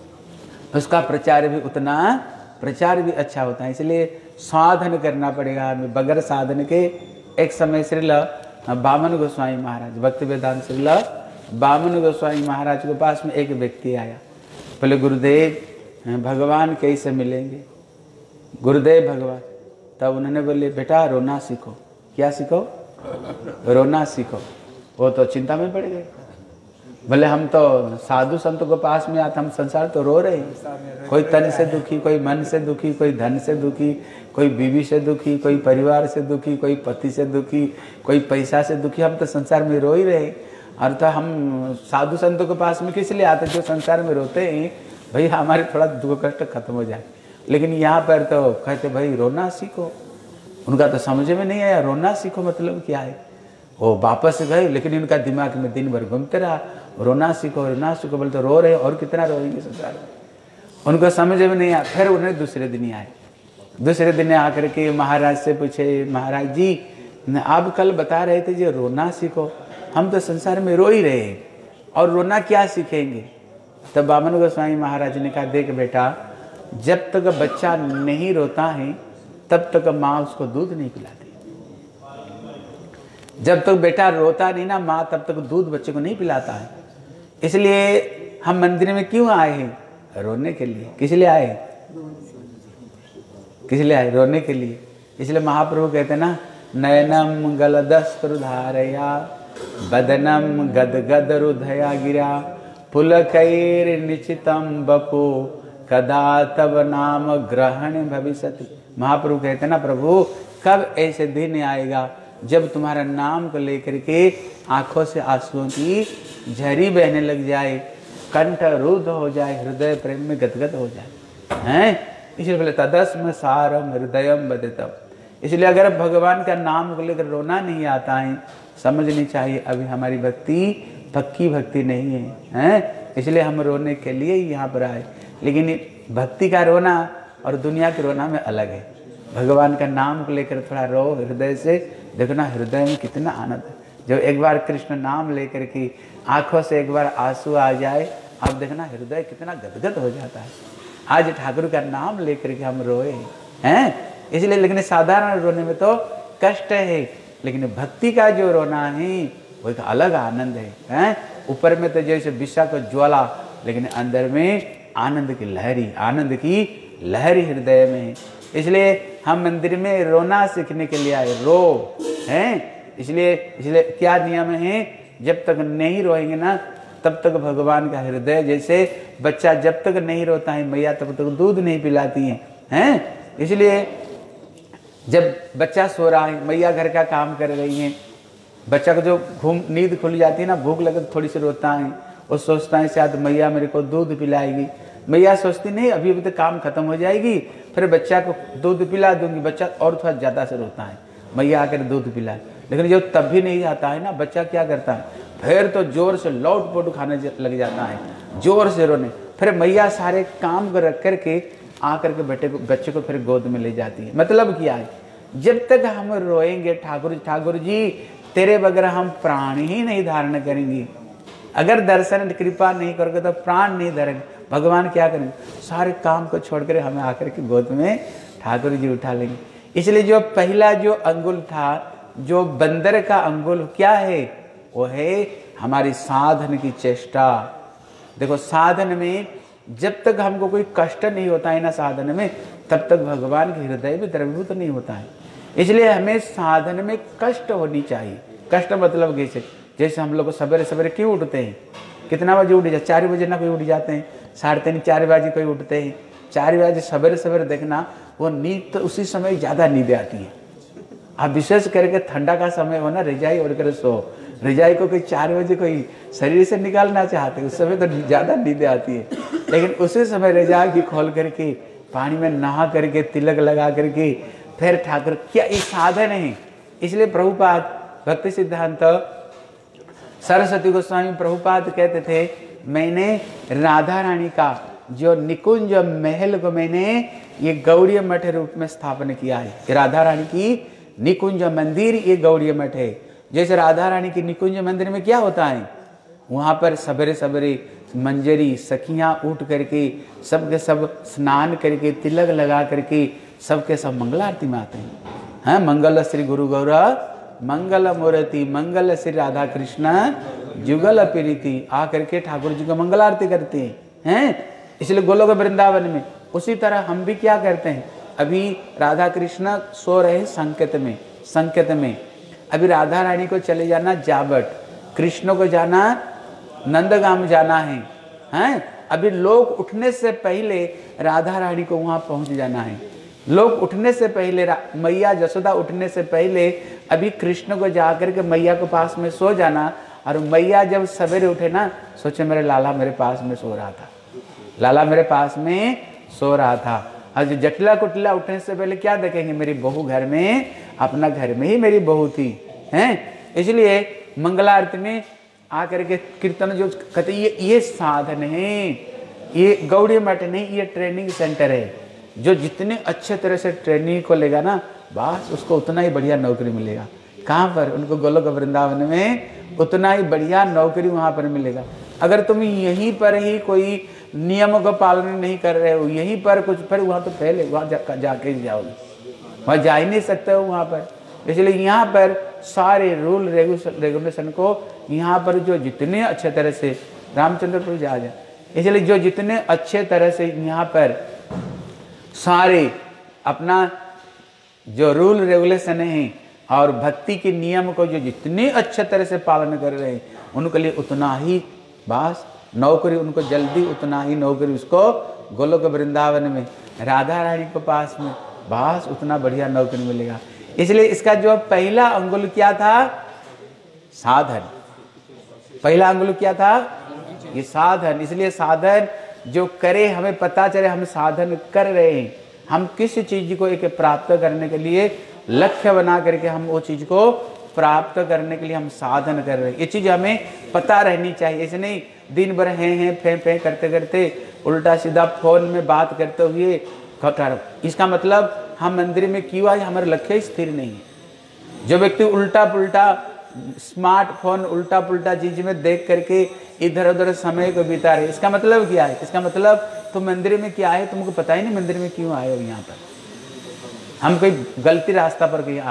उसका प्रचार भी उतना प्रचार भी अच्छा होता है। इसलिए साधन करना पड़ेगा हमें, बगैर साधन के। एक समय श्रील बामन गोस्वामी महाराज, भक्ति वेदांत श्रील बामन गोस्वामी महाराज के पास में एक व्यक्ति आया, बोले गुरुदेव हैं, भगवान कैसे मिलेंगे, गुरुदेव भगवान। तब उन्होंने बोले बेटा रोना सीखो। क्या सीखो? रोना सीखो। वो तो चिंता में पड़ गए, बोले हम तो साधु संतों के पास में आते, हम संसार तो रो रहे हैं, कोई तन से दुखी, कोई मन से दुखी, कोई धन से दुखी, कोई बीवी से दुखी, कोई परिवार से दुखी, कोई पति से दुखी, कोई पैसा से दुखी, हम तो संसार में रो ही रहे। और तो हम साधु संतों के पास में किस लिए आते, जो संसार में रोते हैं भाई हमारे थोड़ा दुख कष्ट खत्म हो जाए। लेकिन यहाँ पर तो कहते भाई रोना सीखो। उनका तो समझ में नहीं आया रोना सीखो मतलब क्या है। वो वापस गए, लेकिन इनका दिमाग में दिन भर घूमते रहा, रोना सीखो रोना सीखो, बोले तो रो रहे और कितना रोएंगे संसार में। उनको समझ में नहीं आया। फिर उन्हें दूसरे दिन आए, दूसरे दिन आकर के महाराज से पूछे, महाराज जी आप कल बता रहे थे जो रोना सीखो, हम तो संसार में रो ही रहे हैं और रोना क्या सीखेंगे। तब बामन गोस्वामी महाराज ने कहा देख बेटा, जब तक बच्चा नहीं रोता है तब तक माँ उसको दूध नहीं पिलाती। जब तक बेटा रोता नहीं ना माँ, तब तक दूध बच्चे को नहीं पिलाता है। इसलिए हम मंदिर में क्यों आए हैं? रोने के लिए। किस लिए आए? किस लिए आए? रोने के लिए। इसलिए महाप्रभु कहते हैं ना, नयनम गलदस्त्रुधारया बदनम गदगद रुधया गिरा पुलकैर निचितम बपु कदा तब नाम ग्रहण भविष्यति। महाप्रभु कहते हैं ना, प्रभु कब ऐसे दिन आएगा जब तुम्हारा नाम को लेकर के आंखों से आंसुओं की झरी बहने लग जाए, कंठ रुद्ध हो जाए, हृदय प्रेम में गदगद हो जाए हैं। इसलिए बोले तदस्म सारम हृदयम बदितम। इसलिए अगर भगवान का नाम को लेकर रोना नहीं आता है, समझनी चाहिए अभी हमारी भक्ति पक्की भक्ति नहीं है, हैं? इसलिए हम रोने के लिए ही यहाँ पर आए। लेकिन भक्ति का रोना और दुनिया के रोना में अलग है। भगवान का नाम को लेकर थोड़ा रो हृदय से, देखो ना हृदय में कितना आनंद है। जब एक बार कृष्ण नाम लेकर के आंखों से एक बार आंसू आ जाए, अब देखना हृदय कितना गदगद हो जाता है। आज ठाकुर का नाम लेकर के हम रोए हैं इसलिए। लेकिन साधारण रोने में तो कष्ट है, लेकिन भक्ति का जो रोना है वो एक अलग आनंद है, हैं? ऊपर में तो जैसे विषा को ज्वाला, लेकिन अंदर में आनंद की लहरी, आनंद की लहरी हृदय में है। इसलिए हम मंदिर में रोना सीखने के लिए आए, रो हैं। इसलिए इसलिए क्या नियम है, जब तक नहीं रोएंगे ना तब तक भगवान का हृदय, जैसे बच्चा जब तक नहीं रोता है मैया तब तक दूध नहीं पिलाती है, हैं? इसलिए जब बच्चा सो रहा है, मैया घर का काम कर रही है, बच्चा को जो घूम नींद खुल जाती है ना, भूख लगे तो थोड़ी सी रोता है, वो सोचता है शायद मैया मेरे को दूध पिलाएगी। मैया सोचती नहीं अभी अभी तो काम खत्म हो जाएगी, फिर बच्चा को दूध पिला दूंगी। बच्चा और थोड़ा ज़्यादा से रोता है, मैया आकर दूध पिलाए। लेकिन जब तब भी नहीं आता है ना, बच्चा क्या करता है, फिर तो जोर से लौट पोट खाने लग जाता है, जोर से रोने। फिर मैया सारे काम को रख करके आकर के बेटे को बच्चे को फिर गोद में ले जाती है। मतलब क्या है, जब तक हम रोएंगे ठाकुर ठाकुर जी तेरे बगैर हम प्राण ही नहीं धारण करेंगे। अगर दर्शन कृपा नहीं करोगे तो प्राण नहीं धरेंगे। भगवान क्या करेंगे, सारे काम को छोड़कर हमें आकर के गोद में ठाकुर जी उठा लेंगे। इसलिए जो पहला जो अंगुल था, जो बंदर का अंगुल क्या है, वो है हमारी साधन की चेष्टा। देखो साधन में जब तक हमको कोई कष्ट नहीं होता है ना साधन में, तब तक भगवान के हृदय में द्रवीभूत नहीं होता है। इसलिए हमें साधन में कष्ट होनी चाहिए। कष्ट मतलब कैसे, जैसे हम लोग को सवेरे सवेरे क्यों उठते हैं, कितना बजे उठ जाते, चार बजे ना कोई उठ जाते हैं, साढ़े तीन चार बजे कोई उठते हैं। चार बजे सवेरे सवेरे देखना वो नींद तो उसी समय ज़्यादा नींद आती है। आप विशेष करके ठंडा का समय हो ना, रजाई ओढ़ कर सो, रजाई को कोई चार बजे कोई शरीर से निकालना चाहते, उस समय तो ज़्यादा नींद आती है। लेकिन उसी समय रजाई की खोल करके पानी में नहा करके तिलक लगा करके फिर ठाकुर, क्या एक साधन है। इसलिए प्रभुपाद भक्ति सिद्धांत सरस्वती गोस्वामी प्रभुपाद कहते थे, मैंने राधा रानी का जो निकुंज महल को मैंने ये गौड़ीय मठ रूप में स्थापन किया है। राधा रानी की निकुंज मंदिर ये गौड़ीय मठ है। जैसे राधा रानी की निकुंज मंदिर में क्या होता है, वहाँ पर सवेरे सवेरे मंजरी सखियाँ उठ करके सबके सब स्नान करके तिलक लगा करके सबके सब मंगल आरती में आते हैं। हाँ, मंगल श्री गुरु गौरा मंगल मूर्ति, मंगल श्री राधा कृष्ण जुगल प्रीति, आ करके ठाकुर जी को मंगल आरती करते हैं। इसलिए गोलोक वृंदावन में उसी तरह हम भी क्या करते हैं, अभी राधा कृष्ण सो रहे संकेत में, संकेत में अभी राधा रानी को चले जाना जावट, कृष्ण को जाना नंदगाम जाना है, हैं? अभी लोग उठने से पहले राधा रानी को वहां पहुंच जाना है। लोग उठने से पहले, मैया जसोदा उठने से पहले अभी कृष्ण को जाकर के मैया के पास में सो जाना। और मैया जब सवेरे उठे ना, सोचे मेरे लाला मेरे पास में सो रहा था, लाला मेरे पास में सो रहा था। और जो जटिला कुटिला उठने से पहले क्या देखेंगे, मेरी बहू घर में, अपना घर में ही मेरी बहू थी, हैं? इसलिए मंगला आरती में आकर के कीर्तन जो कहते ये ये साधन है, ये गौड़ी मठ नहीं, ये ट्रेनिंग सेंटर है। जो जितने अच्छे तरह से ट्रेनिंग को लेगा ना, बस उसको उतना ही बढ़िया नौकरी मिलेगा। कहाँ पर? उनको गोलोक वृंदावन में उतना ही बढ़िया नौकरी वहाँ पर मिलेगा। अगर तुम यहीं पर ही कोई नियमों का पालन नहीं कर रहे हो, यहीं पर कुछ, फिर वहाँ तो पहले वहाँ जा, जाके ही जाओगे, वहाँ जा ही नहीं सकते हो वहाँ पर। इसलिए यहाँ पर सारे रूल रेगुलेशन को यहाँ पर जो जितने अच्छे तरह से रामचंद्र प्रभु जा जाए, इसलिए जो जितने अच्छे तरह से यहाँ पर सारे अपना जो रूल रेगुलेशन है और भक्ति के नियम को जो जितने अच्छे तरह से पालन कर रहे हैं, उनके लिए उतना ही बस नौकरी, उनको जल्दी उतना ही नौकरी उसको गोलोक वृंदावन में राधा रानी के पास में बस उतना बढ़िया नौकरी मिलेगा। इसलिए इसका जो पहला अंगुल क्या था, साधन। पहला अंगुल क्या था, ये साधन। इसलिए साधन जो करे, हमें पता चले हम साधन कर रहे हैं, हम किस चीज को एक प्राप्त करने के लिए लक्ष्य बना करके हम वो चीज को प्राप्त करने के लिए हम साधन कर रहे हैं, ये चीज हमें पता रहनी चाहिए। ऐसे नहीं दिन भर हैं हैं फे फे करते करते उल्टा सीधा फोन में बात करते हुए कटार, इसका मतलब हम मंदिर में क्यों आए, हमारा लक्ष्य स्थिर नहीं है। जो व्यक्ति उल्टा पुल्टा स्मार्टफोन उल्टा पुल्टा चीज में देख करके इधर उधर समय को बिता रहे, इसका मतलब क्या है, इसका मतलब तुम मंदिर में क्या है, तुमको पता ही नहीं मंदिर में क्यों आए हो। यहाँ पर हम कोई गलती रास्ता पर कहीं आ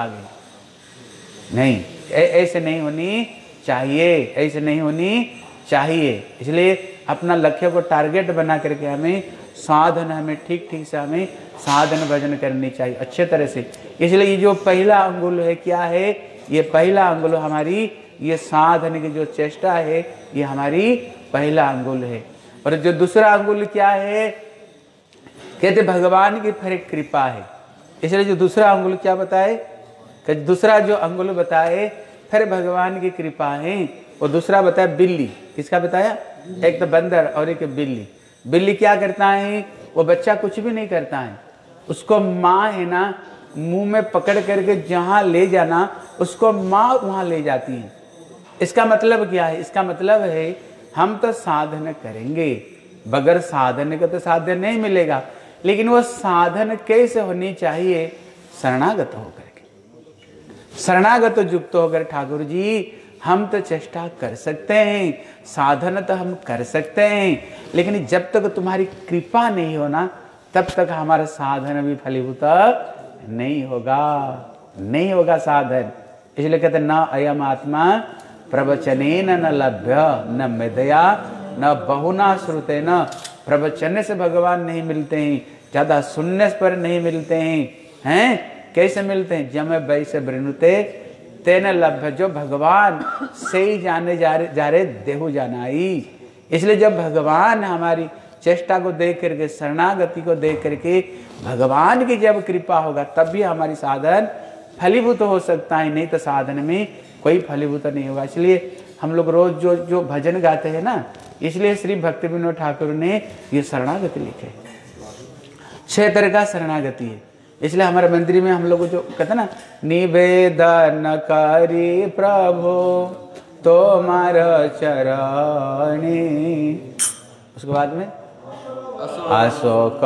गए, नहीं, ऐसे नहीं होनी चाहिए, ऐसे नहीं होनी चाहिए। इसलिए अपना लक्ष्य को टारगेट बना करके हमें साधन, हमें ठीक ठीक से हमें साधन भजन करनी चाहिए अच्छे तरह से। इसलिए ये जो पहला अंगुल है क्या है, ये पहला अंगुल हमारी ये साधन की जो चेष्टा है, ये हमारी पहला अंगुल है। और जो दूसरा अंगुल क्या है, कहते भगवान की फिर कृपा है। इसलिए जो दूसरा अंगुल क्या बताए, कि दूसरा जो अंगुल बताए फिर भगवान की कृपा है। और दूसरा बताया बिल्ली, किसका बताया, एक तो बंदर और एक बिल्ली। बिल्ली क्या करता है, वो बच्चा कुछ भी नहीं करता है, उसको माँ है ना मुंह में पकड़ करके जहाँ ले जाना उसको माँ वहाँ ले जाती है। इसका मतलब क्या है, इसका मतलब है हम तो साधन करेंगे, बगैर साधन का तो साधन नहीं मिलेगा। लेकिन वो साधन कैसे होनी चाहिए, शरणागत होकर के, शरणागत युक्त होकर ठाकुर जी हम तो चेष्टा कर सकते हैं, साधन तो हम कर सकते हैं, लेकिन जब तक तुम्हारी कृपा नहीं होना तब तक हमारा साधन भी फलीभूत नहीं होगा, नहीं होगा साधन। इसलिए कहते न अयम आत्मा प्रवचनेन न लभ्य न मेदया न बहुना श्रुते न। प्रवचन से भगवान नहीं मिलते हैं, ज्यादा सुनने पर नहीं मिलते हैं, हैं कैसे मिलते हैं, जम वैसे वृणुते तेन लभ्य। जो भगवान से ही जाने जा रहे जा रहे देहु जानाई। इसलिए जब भगवान हमारी चेष्टा को देख करके, शरणागति को देख करके भगवान की जब कृपा होगा तब भी हमारी साधन फलीभूत हो सकता है, नहीं तो साधन में कोई फलीभूत नहीं होगा। इसलिए हम लोग रोज जो जो भजन गाते हैं ना, इसलिए श्री भक्ति विनोद ठाकुर ने ये शरणागति लिखे, छह तरह का शरणागति है। इसलिए हमारे मंदिर में हम लोग जो कहते ना, निवेदन करी प्रभु तोमार चरणी, उसके बाद में अशोक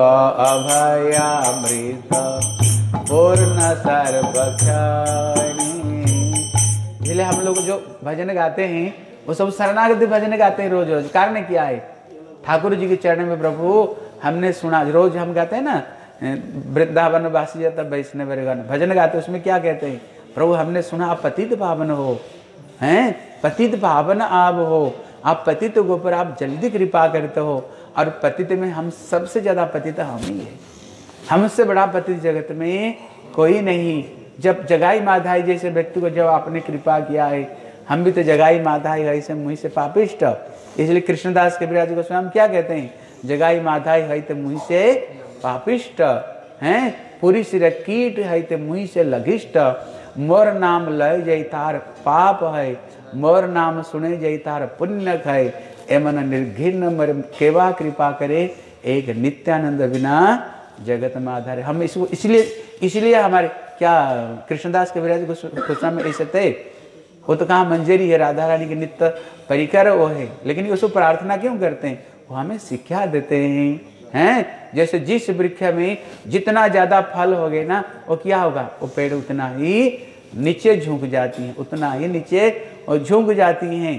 अभयामृत पूर्ण सर्वक्षणी। इसलिए हम लोग जो भजन गाते हैं वो सब शरणागति भजन गाते हैं रोज रोज। कारण क्या है, ठाकुर जी के चरण में प्रभु हमने सुना, रोज हम गाते हैं ना वृंदावन वासी जाता वैष्णव गान भजन गाते, उसमें क्या कहते हैं, प्रभु हमने सुना आप पतित पावन हो, हैं पतित पावन आप हो, आप पतित के ऊपर आप जल्दी कृपा करते हो, और पतित में हम सबसे ज्यादा पतित हम ही है, हमसे बड़ा पतित जगत में कोई नहीं। जब जगाई माधाई जैसे व्यक्ति को जब आपने कृपा किया है, हम भी तो जगाई माधाई है ऐसे मुँह से पापिष्ट, इसलिए कृष्णदास कबीराज गोस्वामी क्या कहते हैं, जगाई माधाई है तो मुँह से पापिष्ट हैं, पूरी सिर कीट है तो मुँह से लघिष्ट, मोर नाम लय जय तार पाप है, मोर नाम सुने जय तार पुण्य है, एमन निर्घिन्न मर केवा कृपा करे, एक नित्यानंद बिना जगत में आधार। हम इसको इसलिए इसलिए हमारे क्या कृष्णदास कबीराज गोस्वामी ऐसे थे, वो तो कहाँ मंजरी है, राधा रानी के नित्य परिकर वो है, लेकिन उसको प्रार्थना क्यों करते हैं, वो हमें शिक्षा देते हैं हैं जैसे जिस वृक्ष में जितना ज्यादा फल हो गए ना, वो क्या होगा, वो पेड़ उतना ही नीचे झुक जाती हैं, उतना ही नीचे और झुक जाती हैं।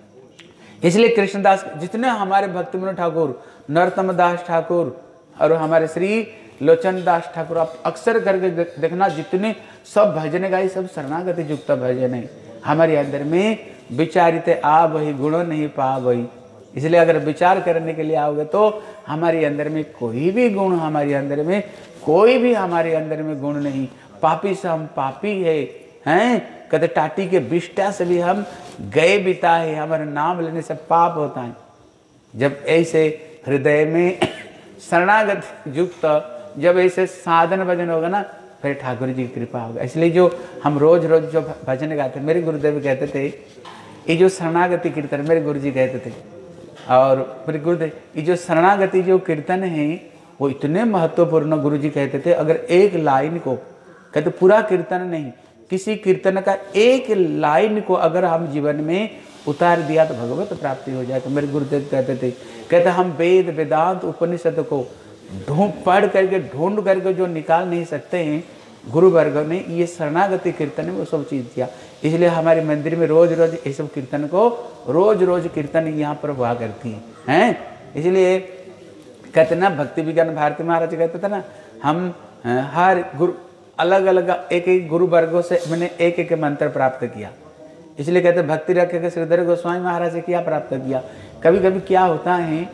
इसलिए कृष्णदास जितने हमारे भक्ति विनोद ठाकुर, नरोत्तम दास ठाकुर और हमारे श्री लोचन दास ठाकुर, आप अक्सर करके देखना जितने सब भजन गाई सब शरणागति युक्त भजन है। हमारे अंदर में विचारित आ वही गुणों नहीं पा वही, इसलिए अगर विचार करने के लिए आओगे तो हमारे अंदर में कोई भी गुण, हमारे अंदर में कोई भी हमारे अंदर में गुण नहीं, पापी से हम पापी है हैं, कहते टाटी के बिष्टा से भी हम गए बिता है, हमारे नाम लेने से पाप होता है। जब ऐसे हृदय में शरणागत युक्त जब ऐसे साधन भजन होगा ना, फिर ठाकुर जी की कृपा होगा। इसलिए जो हम रोज रोज जो भजन गाते, मेरे गुरुदेव कहते थे ये जो शरणागति कीर्तन, मेरे गुरु जी कहते थे, और मेरे गुरुदेव ये जो शरणागति जो कीर्तन है वो इतने महत्वपूर्ण, गुरु जी कहते थे अगर एक लाइन को, कहते पूरा कीर्तन नहीं, किसी कीर्तन का एक लाइन को अगर हम जीवन में उतार दिया तो भगवत प्राप्ति हो जाए। तो मेरे गुरुदेव कहते थे, कहते हम वेद वेदांत उपनिषद को ढूंढ पढ़ करके ढूंढ करके जो निकाल नहीं सकते हैं, गुरु वर्ग ने ये शरणागति कीर्तन में वो सब चीज किया। इसलिए हमारे मंदिर में रोज रोज ये सब कीर्तन को रोज रोज कीर्तन यहाँ पर हुआ करती है हैं। इसलिए कहते ना, भक्ति विज्ञान भारती महाराज कहते थे ना, हम हर गुरु अलग अलग एक एक गुरु वर्गों से मैंने एक एक मंत्र प्राप्त किया। इसलिए कहते भक्ति रख के श्रीधर गोस्वामी महाराज से क्या प्राप्त किया। कभी कभी क्या होता है,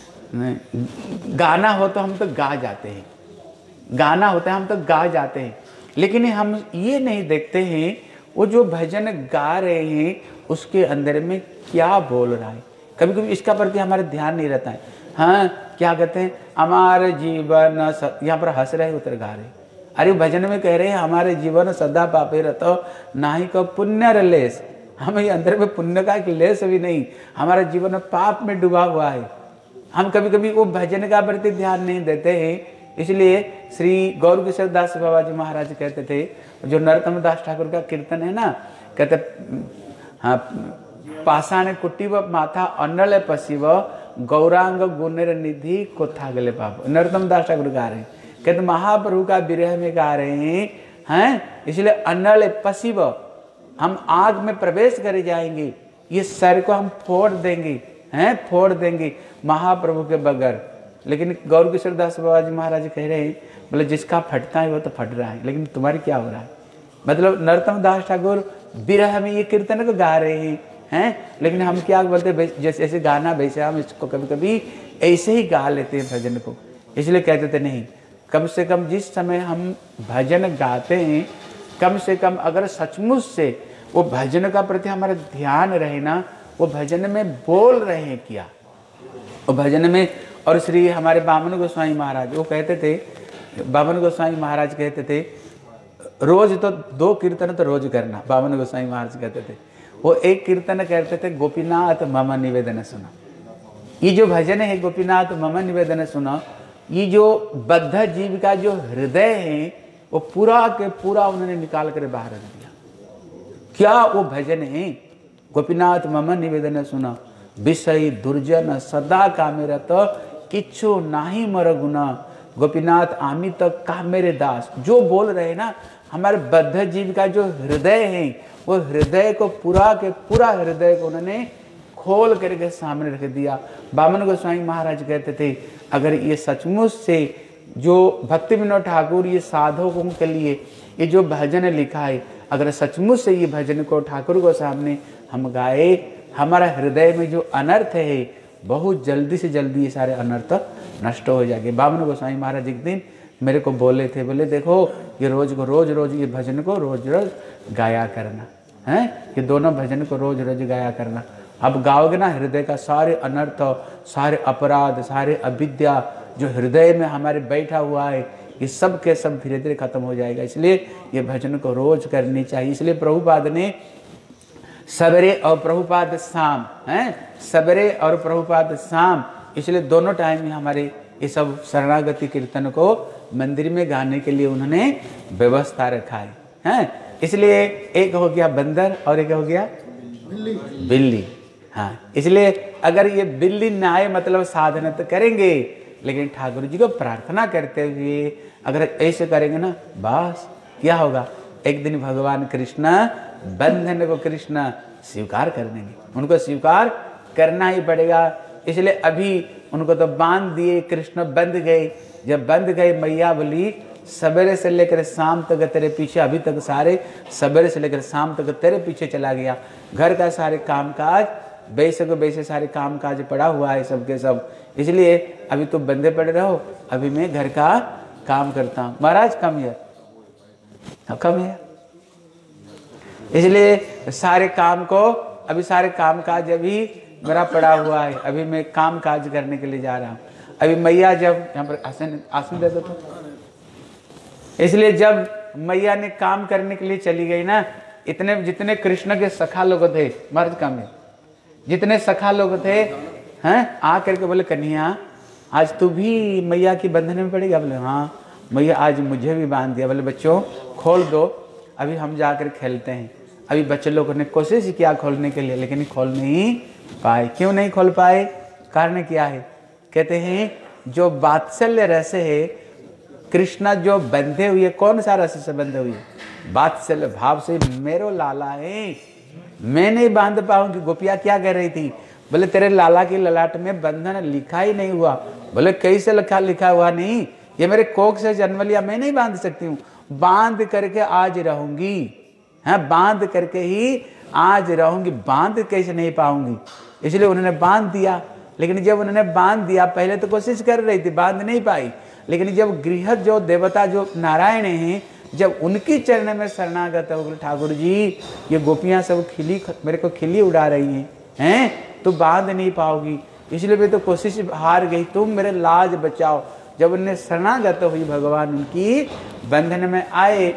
गाना हो तो हम तो गा जाते हैं, गाना होता है हम तो गा जाते हैं, लेकिन हम ये नहीं देखते हैं वो जो भजन गा रहे हैं उसके अंदर में क्या बोल रहा है। कभी कभी इसका प्रति हमारा ध्यान नहीं रहता है। हाँ, क्या कहते हैं, हमारे जीवन, यहाँ पर हंस रहे उतर गा रहे, अरे भजन में कह रहे हैं हमारे जीवन सदा पापे रहतो नाही को पुण्य लेस, हमें अंदर में पुण्य का एक लेस भी नहीं, हमारा जीवन पाप में डूबा हुआ है। हम कभी कभी वो भजन का प्रति ध्यान नहीं देते हैं। इसलिए श्री गौर किशोर दास बाबा जी महाराज कहते थे, जो नरोत्तम दास ठाकुर का कीर्तन है ना, कहते हाँ, पाषाण कुटिव माथा अन्नल पशिव गौरांग गुणर निधि कोथा गले पाप। नरोत्तम दास ठाकुर गा रहे हैं, कहते महाप्रभु का विरह में गा रहे हैं हैं इसलिए अन्नल पशिव, हम आग में प्रवेश कर जाएंगे, ये सर को हम फोड़ देंगे हैं, फोड़ देंगे महाप्रभु के बगैर। लेकिन गौर किशोर दास बाबा जी महाराज कह रहे हैं, बोले जिसका फटता है वो तो फट रहा है, लेकिन तुम्हारी क्या हो रहा है। मतलब नरोत्तम दास ठाकुर विरह में ये कीर्तन को गा रहे हैं हैं लेकिन हम क्या बोलते हैं, जैसे ऐसे गाना वैसे हम इसको कभी कभी ऐसे ही गा लेते हैं भजन को। इसलिए कहते थे नहीं, कम से कम जिस समय हम भजन गाते हैं, कम से कम अगर सचमुच से वो भजन का प्रति हमारा ध्यान रहे ना, वो भजन में बोल रहे हैं क्या, वो भजन में। और श्री हमारे बामन गोस्वामी महाराज वो कहते थे, बामन गोस्वामी महाराज कहते थे रोज तो दो कीर्तन तो रोज करना। बामन गोस्वामी महाराज कहते थे, वो एक कीर्तन कहते थे गोपीनाथ मम निवेदन सुना। ये जो भजन है गोपीनाथ मम निवेदन सुना, ये जो बद्ध जीव का जो हृदय है वो पूरा के पूरा उन्होंने निकाल कर बाहर रख दिया। क्या वो भजन है, गोपीनाथ मम निवेदन सुना, विषय दुर्जन सदा का मेरा तो किच्छु नाही मर गुना, गोपीनाथ आमी तक का मेरे दास। जो बोल रहे ना, हमारे बद्ध जीव का जो हृदय है, वो हृदय को पूरा के पूरा हृदय को उन्होंने खोल करके सामने रख दिया। बामन गोस्वामी महाराज कहते थे, अगर ये सचमुच से जो भक्ति विनोद ठाकुर ये साधकों के लिए ये जो भजन लिखा है, अगर सचमुच से ये भजन को ठाकुर को सामने हम गाए, हमारा हृदय में जो अनर्थ है बहुत जल्दी से जल्दी ये सारे अनर्थ नष्ट हो जाएंगे। बामन गोस्वामी महाराज एक दिन मेरे को बोले थे, बोले देखो ये रोज को रोज रोज ये भजन को रोज रोज गाया करना है, ये दोनों भजन को रोज रोज गाया करना। अब गाओगे ना, हृदय का सारे अनर्थ, सारे अपराध, सारे अविद्या जो हृदय में हमारे बैठा हुआ है, ये सब के सब धीरे धीरे खत्म हो जाएगा। इसलिए ये भजन को रोज करनी चाहिए। इसलिए प्रभुपाद ने सवेरे और प्रभुपाद शाम हैं, सवेरे और प्रभुपाद शाम, इसलिए दोनों टाइम में हमारे ये सब शरणागति कीर्तन को मंदिर में गाने के लिए उन्होंने व्यवस्था रखा है हैं। इसलिए एक हो गया बंदर और एक हो गया बिल्ली, बिल्ली। हाँ, इसलिए अगर ये बिल्ली ना आए मतलब साधना तो करेंगे, लेकिन ठाकुर जी को प्रार्थना करते हुए अगर ऐसे करेंगे ना, बस क्या होगा, एक दिन भगवान कृष्ण बंधन को कृष्ण स्वीकार कर देंगे, उनको स्वीकार करना ही पड़ेगा। इसलिए अभी उनको तो बांध दिए, कृष्ण बंध गए। जब बंध गए, मैया बोली सवेरे से लेकर शाम तक तेरे पीछे, अभी तक सारे सवेरे से लेकर शाम तक तेरे पीछे चला गया। घर का सारे कामकाज वैसे को वैसे सारे कामकाज पड़ा हुआ है सबके सब, इसलिए अभी तो बंधे पड़े रहो, अभी मैं घर का काम करता हूँ। महाराज कम है, कम है। इसलिए सारे काम को, अभी सारे काम काज अभी मेरा पड़ा हुआ है, अभी मैं काम काज करने के लिए जा रहा हूँ। अभी मैया जब यहाँ पर आसन आसन दे दो तो, इसलिए जब मैया ने काम करने के लिए चली गई ना, इतने जितने कृष्ण के सखा लोग थे, महाराज कम है, जितने सखा लोग थे हैं, आ करके बोले कन्हैया आज तू भी मैया की बंधन में पड़ेगा। बोले हाँ मैया आज मुझे भी बांध दिया। बोले बच्चों खोल दो, अभी हम जाकर खेलते हैं। अभी बच्चे लोगों ने कोशिश किया खोलने के लिए, लेकिन खोल नहीं पाए। क्यों नहीं खोल पाए? कारण क्या है? कहते हैं जो वात्सल्य रस है, कृष्णा जो बंधे हुए, कौन सा रस से बंधे हुए? वात्सल्य भाव से। मेरो लाला है, मैं नहीं बांध पाऊंगी। गोपिया क्या कह रही थी? बोले तेरे लाला की ललाट में बंधन लिखा ही नहीं हुआ। बोले कैसे लिखा लिखा हुआ नहीं? ये मेरे कोख से जन्म लिया, मैं नहीं बांध सकती हूँ। बांध करके आज रहूंगी, हाँ बांध करके ही आज रहूंगी, बांध कैसे नहीं पाऊंगी? इसलिए उन्होंने बांध दिया। लेकिन जब उन्होंने बांध दिया, पहले तो कोशिश कर रही थी, बांध नहीं पाई। लेकिन जब गृहस्थ जो देवता जो नारायण हैं, जब उनकी चरण में शरणागत हो गए, ठाकुर जी ये गोपियां सब खिली मेरे को खिली उड़ा रही हैं, हैं तो बांध नहीं पाओगी, इसलिए मैं तो कोशिश हार गई, तुम मेरे लाज बचाओ। जब उन्हें शरणागत हुई, भगवान उनकी बंधन में आए।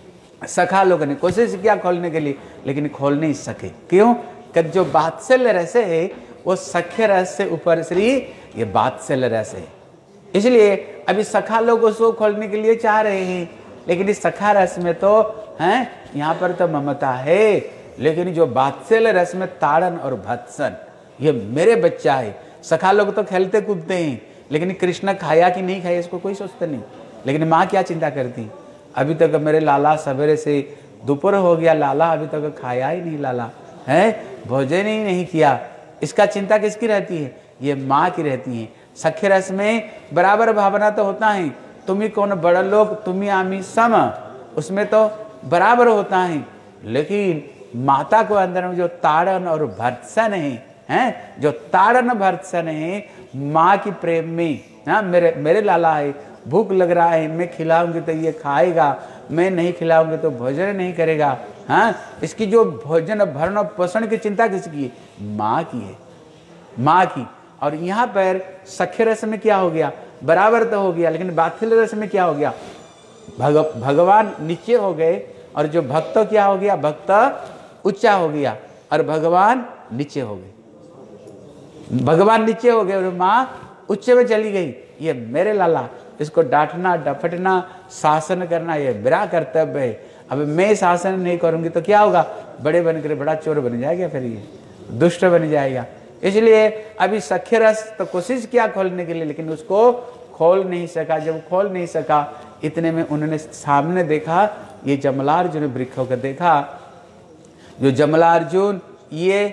सखा लोगों ने कोशिश किया खोलने के लिए, लेकिन खोल नहीं सके। क्यों? कि जो वात्सल्य रस है वो सख्य रस से ऊपर श्री ये वात्सल्य रस है। इसलिए अभी सखा लोग उसको खोलने के लिए चाह रहे हैं, लेकिन इस सखा रस में तो हैं यहाँ पर तो ममता है, लेकिन जो वात्सल्य रस में ताड़न और भत्सन, ये मेरे बच्चा है। सखा लोग तो खेलते कूदते हैं, लेकिन कृष्ण खाया कि नहीं खाया इसको कोई सोचता नहीं। लेकिन माँ क्या चिंता करती? अभी तक मेरे लाला सवेरे से दोपहर हो गया, लाला अभी तक खाया ही नहीं, लाला है भोजन ही नहीं किया। इसका चिंता किसकी रहती है? ये माँ की रहती है। सख्य रस में बराबर भावना तो होता है, तुम ही कौन बड़ा लोग, तुम ही आमी सम, उसमें तो बराबर होता है। लेकिन माता को अंदर में जो ताड़न और भर्त्सन है, हैं जो ताड़न भर्त्सन है माँ की प्रेम में, हाँ मेरे मेरे लाला है, भूख लग रहा है, मैं खिलाऊंगी तो ये खाएगा, मैं नहीं खिलाऊंगी तो भोजन नहीं करेगा। हाँ इसकी जो भोजन भरण पोषण की चिंता किसकी है? माँ की है, माँ की। और यहाँ पर सख्य रस में क्या हो गया? बराबर तो हो गया, लेकिन वात्सल्य रस में क्या हो गया? भग, भगवान नीचे हो गए और जो भक्त क्या हो गया? भक्त ऊंचा हो गया और भगवान नीचे हो गए। भगवान नीचे हो गए और माँ उच्च में चली गई। ये मेरे लाला, इसको डांटना डपटना शासन करना ये मेरा कर्तव्य है। अब मैं शासन नहीं करूंगी तो क्या होगा? बड़े बनकर बड़ा चोर बन जाएगा, फिर ये दुष्ट बन जाएगा। इसलिए अभी सख्य रस तो कोशिश किया खोलने के लिए, लेकिन उसको खोल नहीं सका। जब खोल नहीं सका, इतने में उन्होंने सामने देखा, ये जमलार्जुन वृक्ष होकर देखा। जो जमलार्जुन ये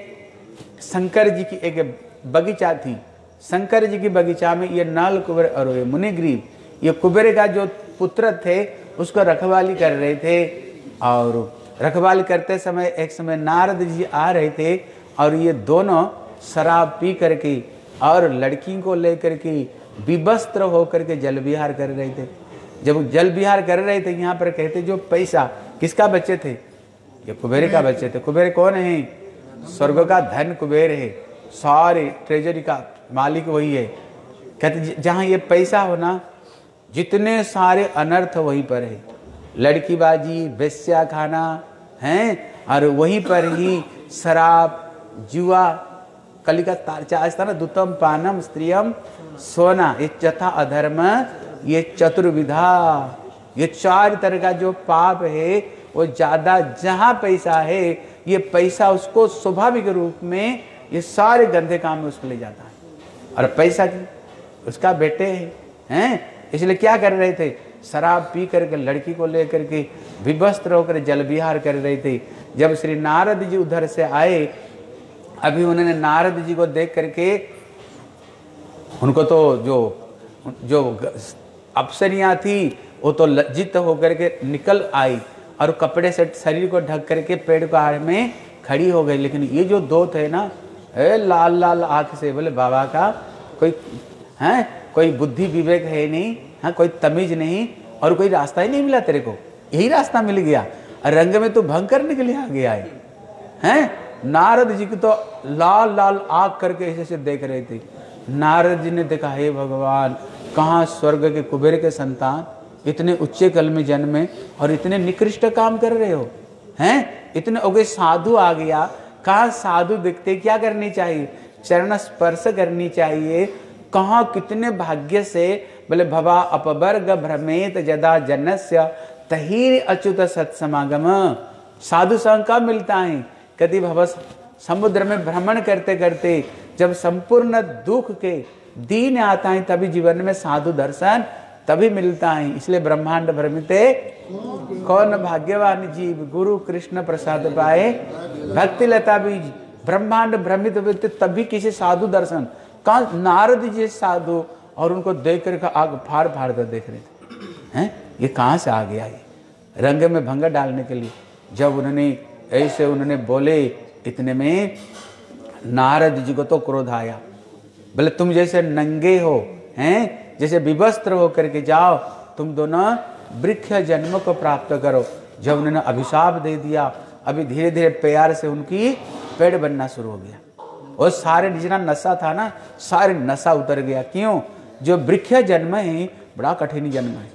शंकर जी की एक बगीचा थी, शंकर जी की बगीचा में ये नाल कुबेर और ये मुनिग्रीव, ये कुबेर का जो पुत्र थे उसको रखवाली कर रहे थे। और रखवाली करते समय एक समय नारद जी आ रहे थे और ये दोनों शराब पी करके और लड़की को लेकर के विवस्त्र होकर के जल विहार कर रहे थे। जब जल विहार कर रहे थे, यहाँ पर कहते जो पैसा किसका बच्चे थे? ये कुबेर का बच्चे थे। कुबेर कौन है? स्वर्ग का धन कुबेर है, सारे ट्रेजरी का मालिक वही है। कहते जहाँ ये पैसा होना, जितने सारे अनर्थ वहीं पर है। लड़कीबाजी, वेश्या खाना है, और वहीं पर ही शराब, जुआ, कलिका तार था ना, दुतम पानम स्त्रियम सोना, ये चथा अधर्म, ये चतुर्विधा, ये चार तरह का जो पाप है वो ज्यादा जहाँ पैसा है, ये पैसा उसको स्वाभाविक रूप में ये सारे गंदे काम में उसको ले जाता है। और पैसा की उसका बेटे है, हैं? इसलिए क्या कर रहे थे? शराब पी करके लड़की को लेकर के विवस्त्र होकर जल विहार कर रहे थे। जब श्री नारद जी उधर से आए, अभी उन्होंने नारद जी को देख करके, उनको तो जो जो अप्सरियाँ थी वो तो लज्जित होकर के निकल आई और कपड़े से शरीर को ढक करके पेड़ को आड़ में खड़ी हो गई। लेकिन ये जो दो थे ना, ए लाल लाल आँख से, बोले बाबा का कोई है, कोई बुद्धि विवेक है नहीं, हाँ कोई तमीज नहीं, और कोई रास्ता ही नहीं मिला तेरे को, यही रास्ता मिल गया, और रंग में तो भंग करने के लिए आ गया है, हैं? नारद जी को तो लाल लाल आँख करके ऐसे से देख रहे थे। नारद जी ने देखा, हे भगवान, कहाँ स्वर्ग के कुबेर के संतान इतने उच्चे कल में जन्मे और इतने निकृष्ट काम कर रहे हो, हैं? इतने हो गए, साधु आ गया, कहाँ साधु दिखते, क्या करनी चाहिए? चरण स्पर्श करनी चाहिए। कहाँ कितने भाग्य से, बोले भवा अपवर्ग भ्रमेत जदा जनस्य तहीर अच्युत सत्समागम। साधु संग कब मिलता है? कति भव समुद्र में भ्रमण करते करते जब संपूर्ण दुख के दिन आता है, तभी जीवन में साधु दर्शन तभी मिलता है। इसलिए ब्रह्मांड भ्रमिते कौन भाग्यवान जीव, गुरु कृष्ण प्रसाद पाए भक्ति लता बीज। ब्रह्मांड भ्रमित होते तभी किसी साधु दर्शन। कहाँ? नारद जी साधु, और उनको देख कर आग फाड़ फाड़ कर देख रहे थे, हैं? ये कहाँ से आ गया? ये रंग में भंग डालने के लिए। जब उन्होंने ऐसे उन्होंने बोले, इतने में नारद जी को तो क्रोध आया। बोले तुम जैसे नंगे हो, हैं, जैसे विवस्त्र हो करके जाओ, तुम दोनों वृक्ष जन्म को प्राप्त करो। जब उन्होंने अभिशाप दे दिया, अभी धीरे धीरे प्यार से उनकी पेड़ बनना शुरू हो गया। और सारे जितना नशा था ना, सारे नशा उतर गया। क्यों? जो वृक्ष जन्म है बड़ा कठिन जन्म है,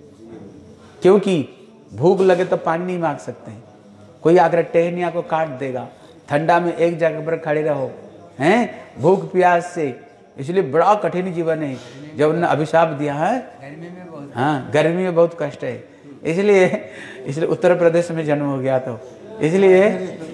क्योंकि भूख लगे तो पानी नहीं मांग सकते हैं, कोई आकर टहनिया को काट देगा, ठंडा में एक जगह पर खड़े रहो, हैं, भूख प्यास से, इसलिए बड़ा कठिन जीवन है। जब उन्होंने अभिशाप दिया है, हाँ गर्मी में बहुत कष्ट है, इसलिए इसलिए उत्तर प्रदेश में जन्म हो गया, तो इसलिए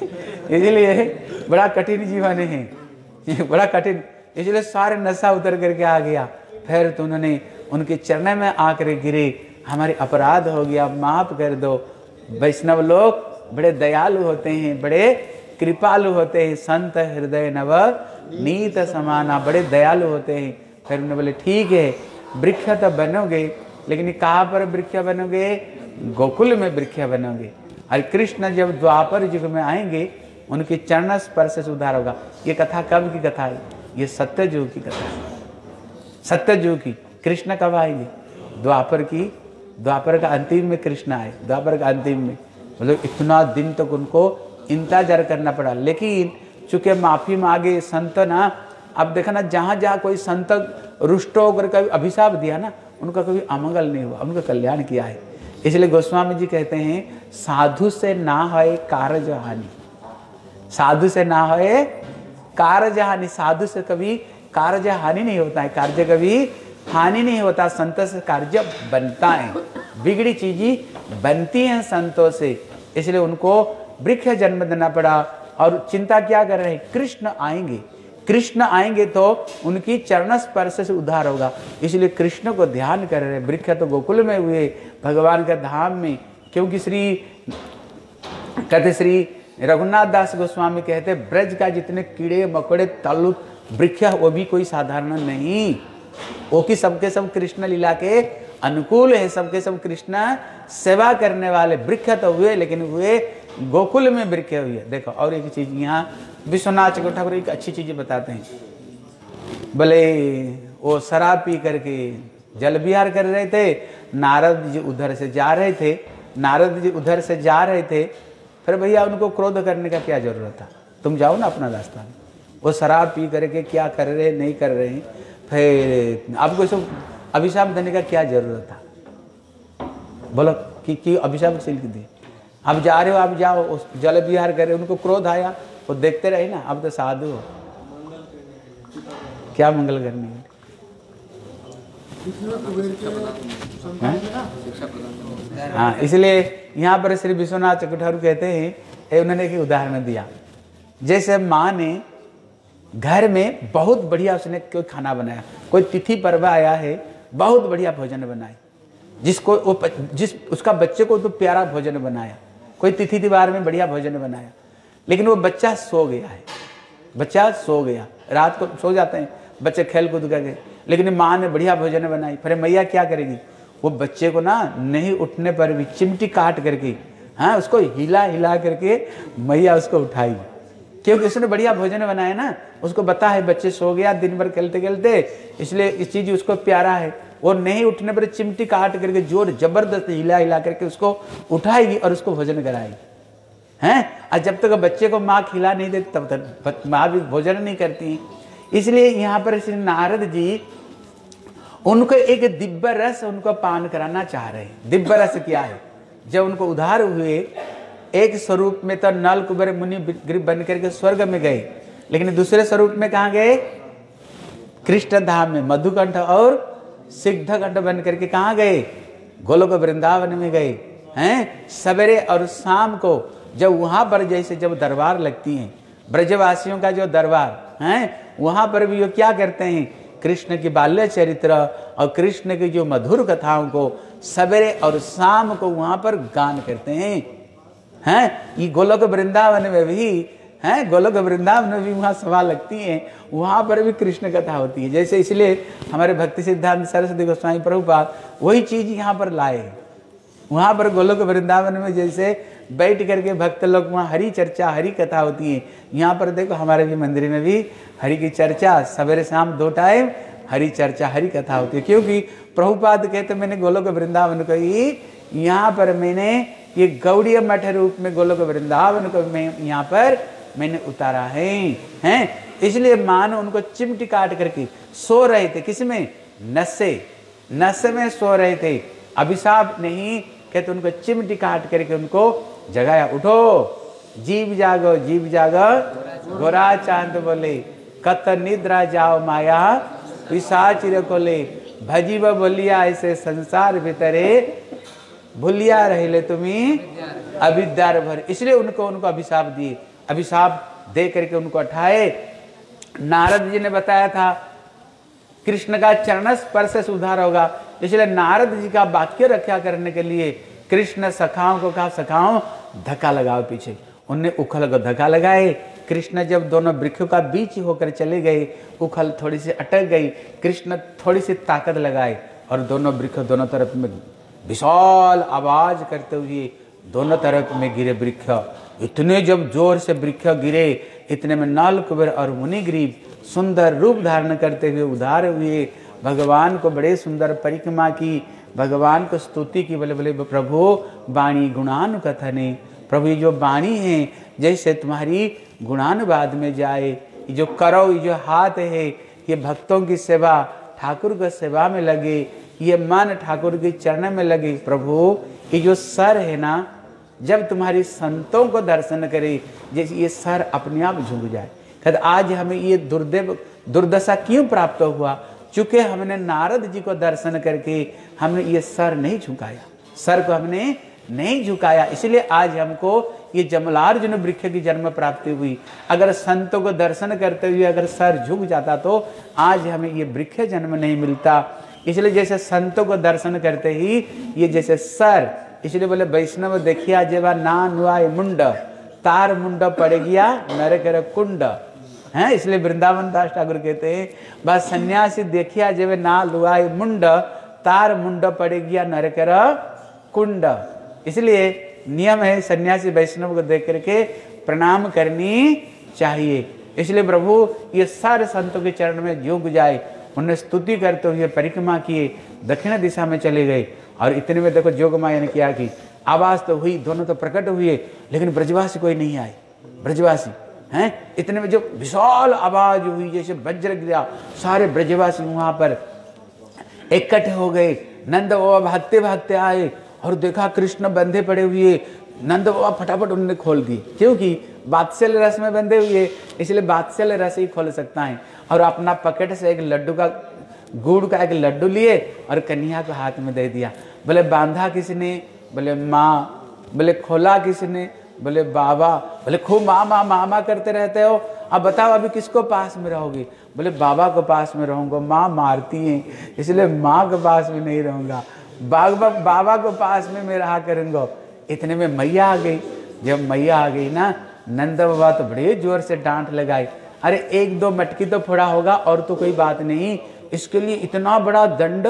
इसलिए बड़ा कठिन जीवन है, बड़ा कठिन। इसलिए सारे नशा उतर करके आ गया। फिर तो उन्होंने उनके चरण में आकर गिरे, हमारे अपराध हो गया, माफ कर दो। वैष्णव लोग बड़े दयालु होते हैं, बड़े कृपालु होते हैं, संत हृदय नव नीत समाना, बड़े दयालु होते हैं। फिर उन्होंने बोले ठीक है, वृक्ष तो बनोगे, लेकिन कहाँ पर वृक्ष बनोगे? गोकुल में वृक्ष बनोगे। और कृष्ण जब द्वापर युग में आएंगे, उनके चरण स्पर्श से उद्धार होगा। ये कथा कब की कथा है? ये सत्ययुग की कथा है। सत्ययुग की। कृष्ण कब आएंगे? द्वापर की, द्वापर का अंतिम में कृष्ण आए, द्वापर का अंतिम में। मतलब इतना दिन तक उनको इंतजार करना पड़ा। लेकिन चूंकि माफी मांगे संत ना, अब देखा ना, जहाँ जहाँ कोई संत रुष्ट होकर कभी अभिशाप दिया ना, उनका कभी अमंगल नहीं हुआ, उनका कल्याण किया है। इसलिए गोस्वामी जी कहते हैं, साधु से ना होए कारज हानि, साधु से ना होए कारज हानि। साधु से कभी कार्य हानि नहीं होता है, कार्य कभी हानि नहीं होता। संत से कार्य बनता है, बिगड़ी चीजें बनती हैं संतों से। इसलिए उनको वृक्ष जन्म देना पड़ा। और चिंता क्या कर रहे हैं? कृष्ण आएंगे, कृष्ण आएंगे तो उनकी चरण स्पर्श से उद्धार होगा। इसलिए कृष्ण को ध्यान कर रहे हैं। वृक्ष तो गोकुल में हुए, भगवान के धाम में। क्योंकि श्री कहते श्री रघुनाथ दास गोस्वामी कहते, ब्रज का जितने कीड़े मकोड़े तलु वृक्ष, वो भी कोई साधारण नहीं, वो कि सबके सब कृष्ण लीला के अनुकूल है, सबके सब कृष्ण सेवा करने वाले। वृक्ष तो हुए, लेकिन हुए गोकुल में वृक्ष हुए। देखो और एक चीज यहाँ विश्वनाथ ठाकुर एक अच्छी चीज बताते हैं। बोले वो शराब पी करके जल विहार कर रहे थे, नारद जी उधर से जा रहे थे, नारद जी उधर से जा रहे थे। फिर भैया उनको क्रोध करने का क्या जरूरत था, तुम जाओ ना अपना रास्ता में। वो शराब पी करके क्या कर रहे नहीं कर रहे हैं, फिर आपको सब अभिशाप देने का क्या जरूरत था? बोलो कि, कि अभिशाप सिल्क दी, आप जा रहे हो, आप जाओ, उस जल विहार कर रहे हो। उनको क्रोध आया, वो देखते रहे ना, अब तो साधु हो, क्या मंगल करनी है। हाँ, इसलिए यहाँ पर श्री विश्वनाथ चक्रधारू कहते हैं, ए, उन्होंने एक उदाहरण दिया। जैसे माँ ने घर में बहुत बढ़िया उसने कोई खाना बनाया, कोई तिथि पर्व आया है, बहुत बढ़िया भोजन बनाए, जिसको वो जिस उसका बच्चे को तो प्यारा भोजन बनाया, कोई तिथि त्योहार में बढ़िया भोजन बनाया, लेकिन वो बच्चा सो गया है, बच्चा सो गया, रात को सो जाते हैं बच्चे खेल कूद करके, लेकिन माँ ने बढ़िया भोजन बनाई। फिर मैया क्या करेगी, वो बच्चे को ना नहीं उठने पर भी चिमटी काट करके, हाँ, उसको हिला हिला करके मैया उसको उठाई, क्योंकि उसने बढ़िया भोजन बनाया ना, उसको पता है बच्चे सो गया दिन भर खेलते खेलते, इसलिए इस चीज उसको प्यारा है। वो नहीं उठने पर चिमटी काट करके जोर जबरदस्त हिला हिला करके उसको उठाएगी और उसको भोजन कराएगी, हैं। और जब तक बच्चे को माँ खिला नहीं देती तब तक माँ भी भोजन नहीं करती। इसलिए यहाँ पर श्री नारद जी उनको एक दिव्य रस उनको पान कराना चाह रहे हैं। दिव्य रस क्या है? जब उनको उद्धार हुए, एक स्वरूप में तो नल कुबेर मुनि ग्रीव बन करके स्वर्ग में गए, लेकिन दूसरे स्वरूप में कहाँ गए? कृष्ण धाम में मधुकंठ और सिद्धकंठ बन करके कहाँ गए? गोलोक वृंदावन में गए हैं। सवेरे और शाम को जब वहां पर जैसे जब दरबार लगती हैं, ब्रजवासियों का जो दरबार है, वहां पर भी वो क्या करते हैं? कृष्ण की बाल्य चरित्र और कृष्ण की जो मधुर कथाओं को सवेरे और शाम को वहां पर गान करते हैं, हैं। ये गोलोक वृंदावन में भी हैं, गोलोक वृंदावन में भी वहाँ सभा लगती है, वहाँ पर भी कृष्ण कथा होती है। जैसे इसलिए हमारे भक्ति सिद्धांत सरस्वती गोस्वामी प्रभुपाद वही चीज यहाँ पर लाए हैं। वहाँ पर गोलोक वृंदावन में जैसे बैठ करके भक्त लोग वहाँ हरि चर्चा हरि कथा होती है, यहाँ पर देखो हमारे भी मंदिर में भी हरि की चर्चा सवेरे शाम दो टाइम हरि चर्चा हरि कथा होती है। क्योंकि प्रभुपाद कहते मैंने गोलोक वृंदावन को ही यहाँ पर मैंने ये गौड़ीय मठ रूप में गोलोक वृंदावन को मैं यहाँ पर मैंने उतारा है, हैं। इसलिए मान उनको चिमटी काट करके सो रहे थे, किसमें? नशे नशे में सो रहे थे। अभिशाप नहीं कहते, उनको चिमटी काट करके उनको जगाया, उठो जीव जागो जीव जागो गोरा चांद बोले, कत निद्रा जाओ माया पिशाचिर को ले, भजीब बोलिया ऐसे संसार भीतरे भूलिया रहे तुम्हें अविद्यार भर। इसलिए उनको उनको अभिशाप दिए, अभिशाप दे करके उनको उठाए। नारद जी ने बताया था कृष्ण का चरण स्पर्श से उद्धार होगा, इसलिए नारद जी का वाक्य रक्षा करने के लिए कृष्ण सखाओं को कहा, सखाओं धक्का लगाओ पीछे। उनने उखल को धक्का लगाए। कृष्ण जब दोनों वृक्षों का बीच होकर चले गए, उखल थोड़ी सी अटक गई, कृष्ण थोड़ी सी ताकत लगाए और दोनों वृक्ष दोनों तरफ में विशाल आवाज करते हुए दोनों तरफ में गिरे वृक्ष। इतने जब जोर से वृक्ष गिरे, इतने में नल कुबेर और मुनिग्रीव सुंदर रूप धारण करते हुए उद्धार हुए। भगवान को बड़े सुंदर परिक्रमा की, भगवान को स्तुति की, बोले बोले प्रभु वाणी गुणान कथने। प्रभु ये जो वाणी है जैसे तुम्हारी गुणानुवाद में जाए, ये जो करो, ये जो हाथ है ये भक्तों की सेवा, ठाकुर की सेवा में लगे, ये मन ठाकुर के चरण में लगे। प्रभु ये जो सर है ना, जब तुम्हारी संतों को दर्शन करे जैसे ये सर अपने आप झुक जाए। कहते आज हमें ये दुर्दैव दुर्दशा क्यों प्राप्त हुआ? चूंकि हमने नारद जी को दर्शन करके हमने ये सर नहीं झुकाया, सर को हमने नहीं झुकाया, इसलिए आज हमको ये जमलार्जुन वृक्ष की जन्म प्राप्ति हुई। अगर संतों को दर्शन करते हुए अगर सर झुक जाता तो आज हमें ये वृक्ष जन्म नहीं मिलता। इसलिए जैसे संतों को दर्शन करते ही ये जैसे सर, इसलिए बोले वैष्णव देखिया जेवा ना नुआय मुंड, तार मुंड पड़ गया नरकर कुंड, हैं। इसलिए वृंदावन दास ठाकुर कहते हैं बस सन्यासी देखिया जेवे ना लुआय मुंड, तार मुंड पड़ गया नरकर कुंड। इसलिए नियम है सन्यासी वैष्णव को देख करके प्रणाम करनी चाहिए। इसलिए प्रभु ये सारे संतों के चरण में झुक जाए, उन्हें स्तुति करते हुए परिक्रमा किए, दक्षिण दिशा में चले गए। और इतने में देखो जोग माया ने क्या की, आवाज तो हुई, दोनों तो प्रकट हुए, लेकिन ब्रजवासी कोई नहीं आए। ब्रजवासी हैं, इतने में जो विशाल आवाज हुई जैसे वज्र गिरा, सारे ब्रजवासी वहां पर इकट्ठे हो गए। नंद बाबा भागते भागते आए और देखा कृष्ण बंधे पड़े हुए। नंद बाबा फटाफट उन्होंने खोल दिए, क्योंकि बात्सल्य रस में बंधे हुए, इसलिए बात्सल्य रस ही खोल सकता है। और अपना पकेट से एक लड्डू का, गुड़ का एक लड्डू लिए और कन्या को हाथ में दे दिया। बोले बांधा किसने? बोले माँ। बोले खोला किसने? बोले बाबा। बोले खूब माँ माँ माँ माँ करते रहते हो, अब बताओ अभी किसको पास में रहोगे? बोले बाबा को पास में रहूंगा, माँ मारती हैं इसलिए माँ के पास में नहीं रहूंगा, बाबा बाबा को पास में मैं रहा करूंगा। इतने में मैया आ गई। जब मैया आ गई ना, नंद बाबा तो बड़े जोर से डांट लगाई, अरे एक दो मटकी तो फोड़ा होगा और तो कोई बात नहीं, इसके लिए इतना बड़ा दंड?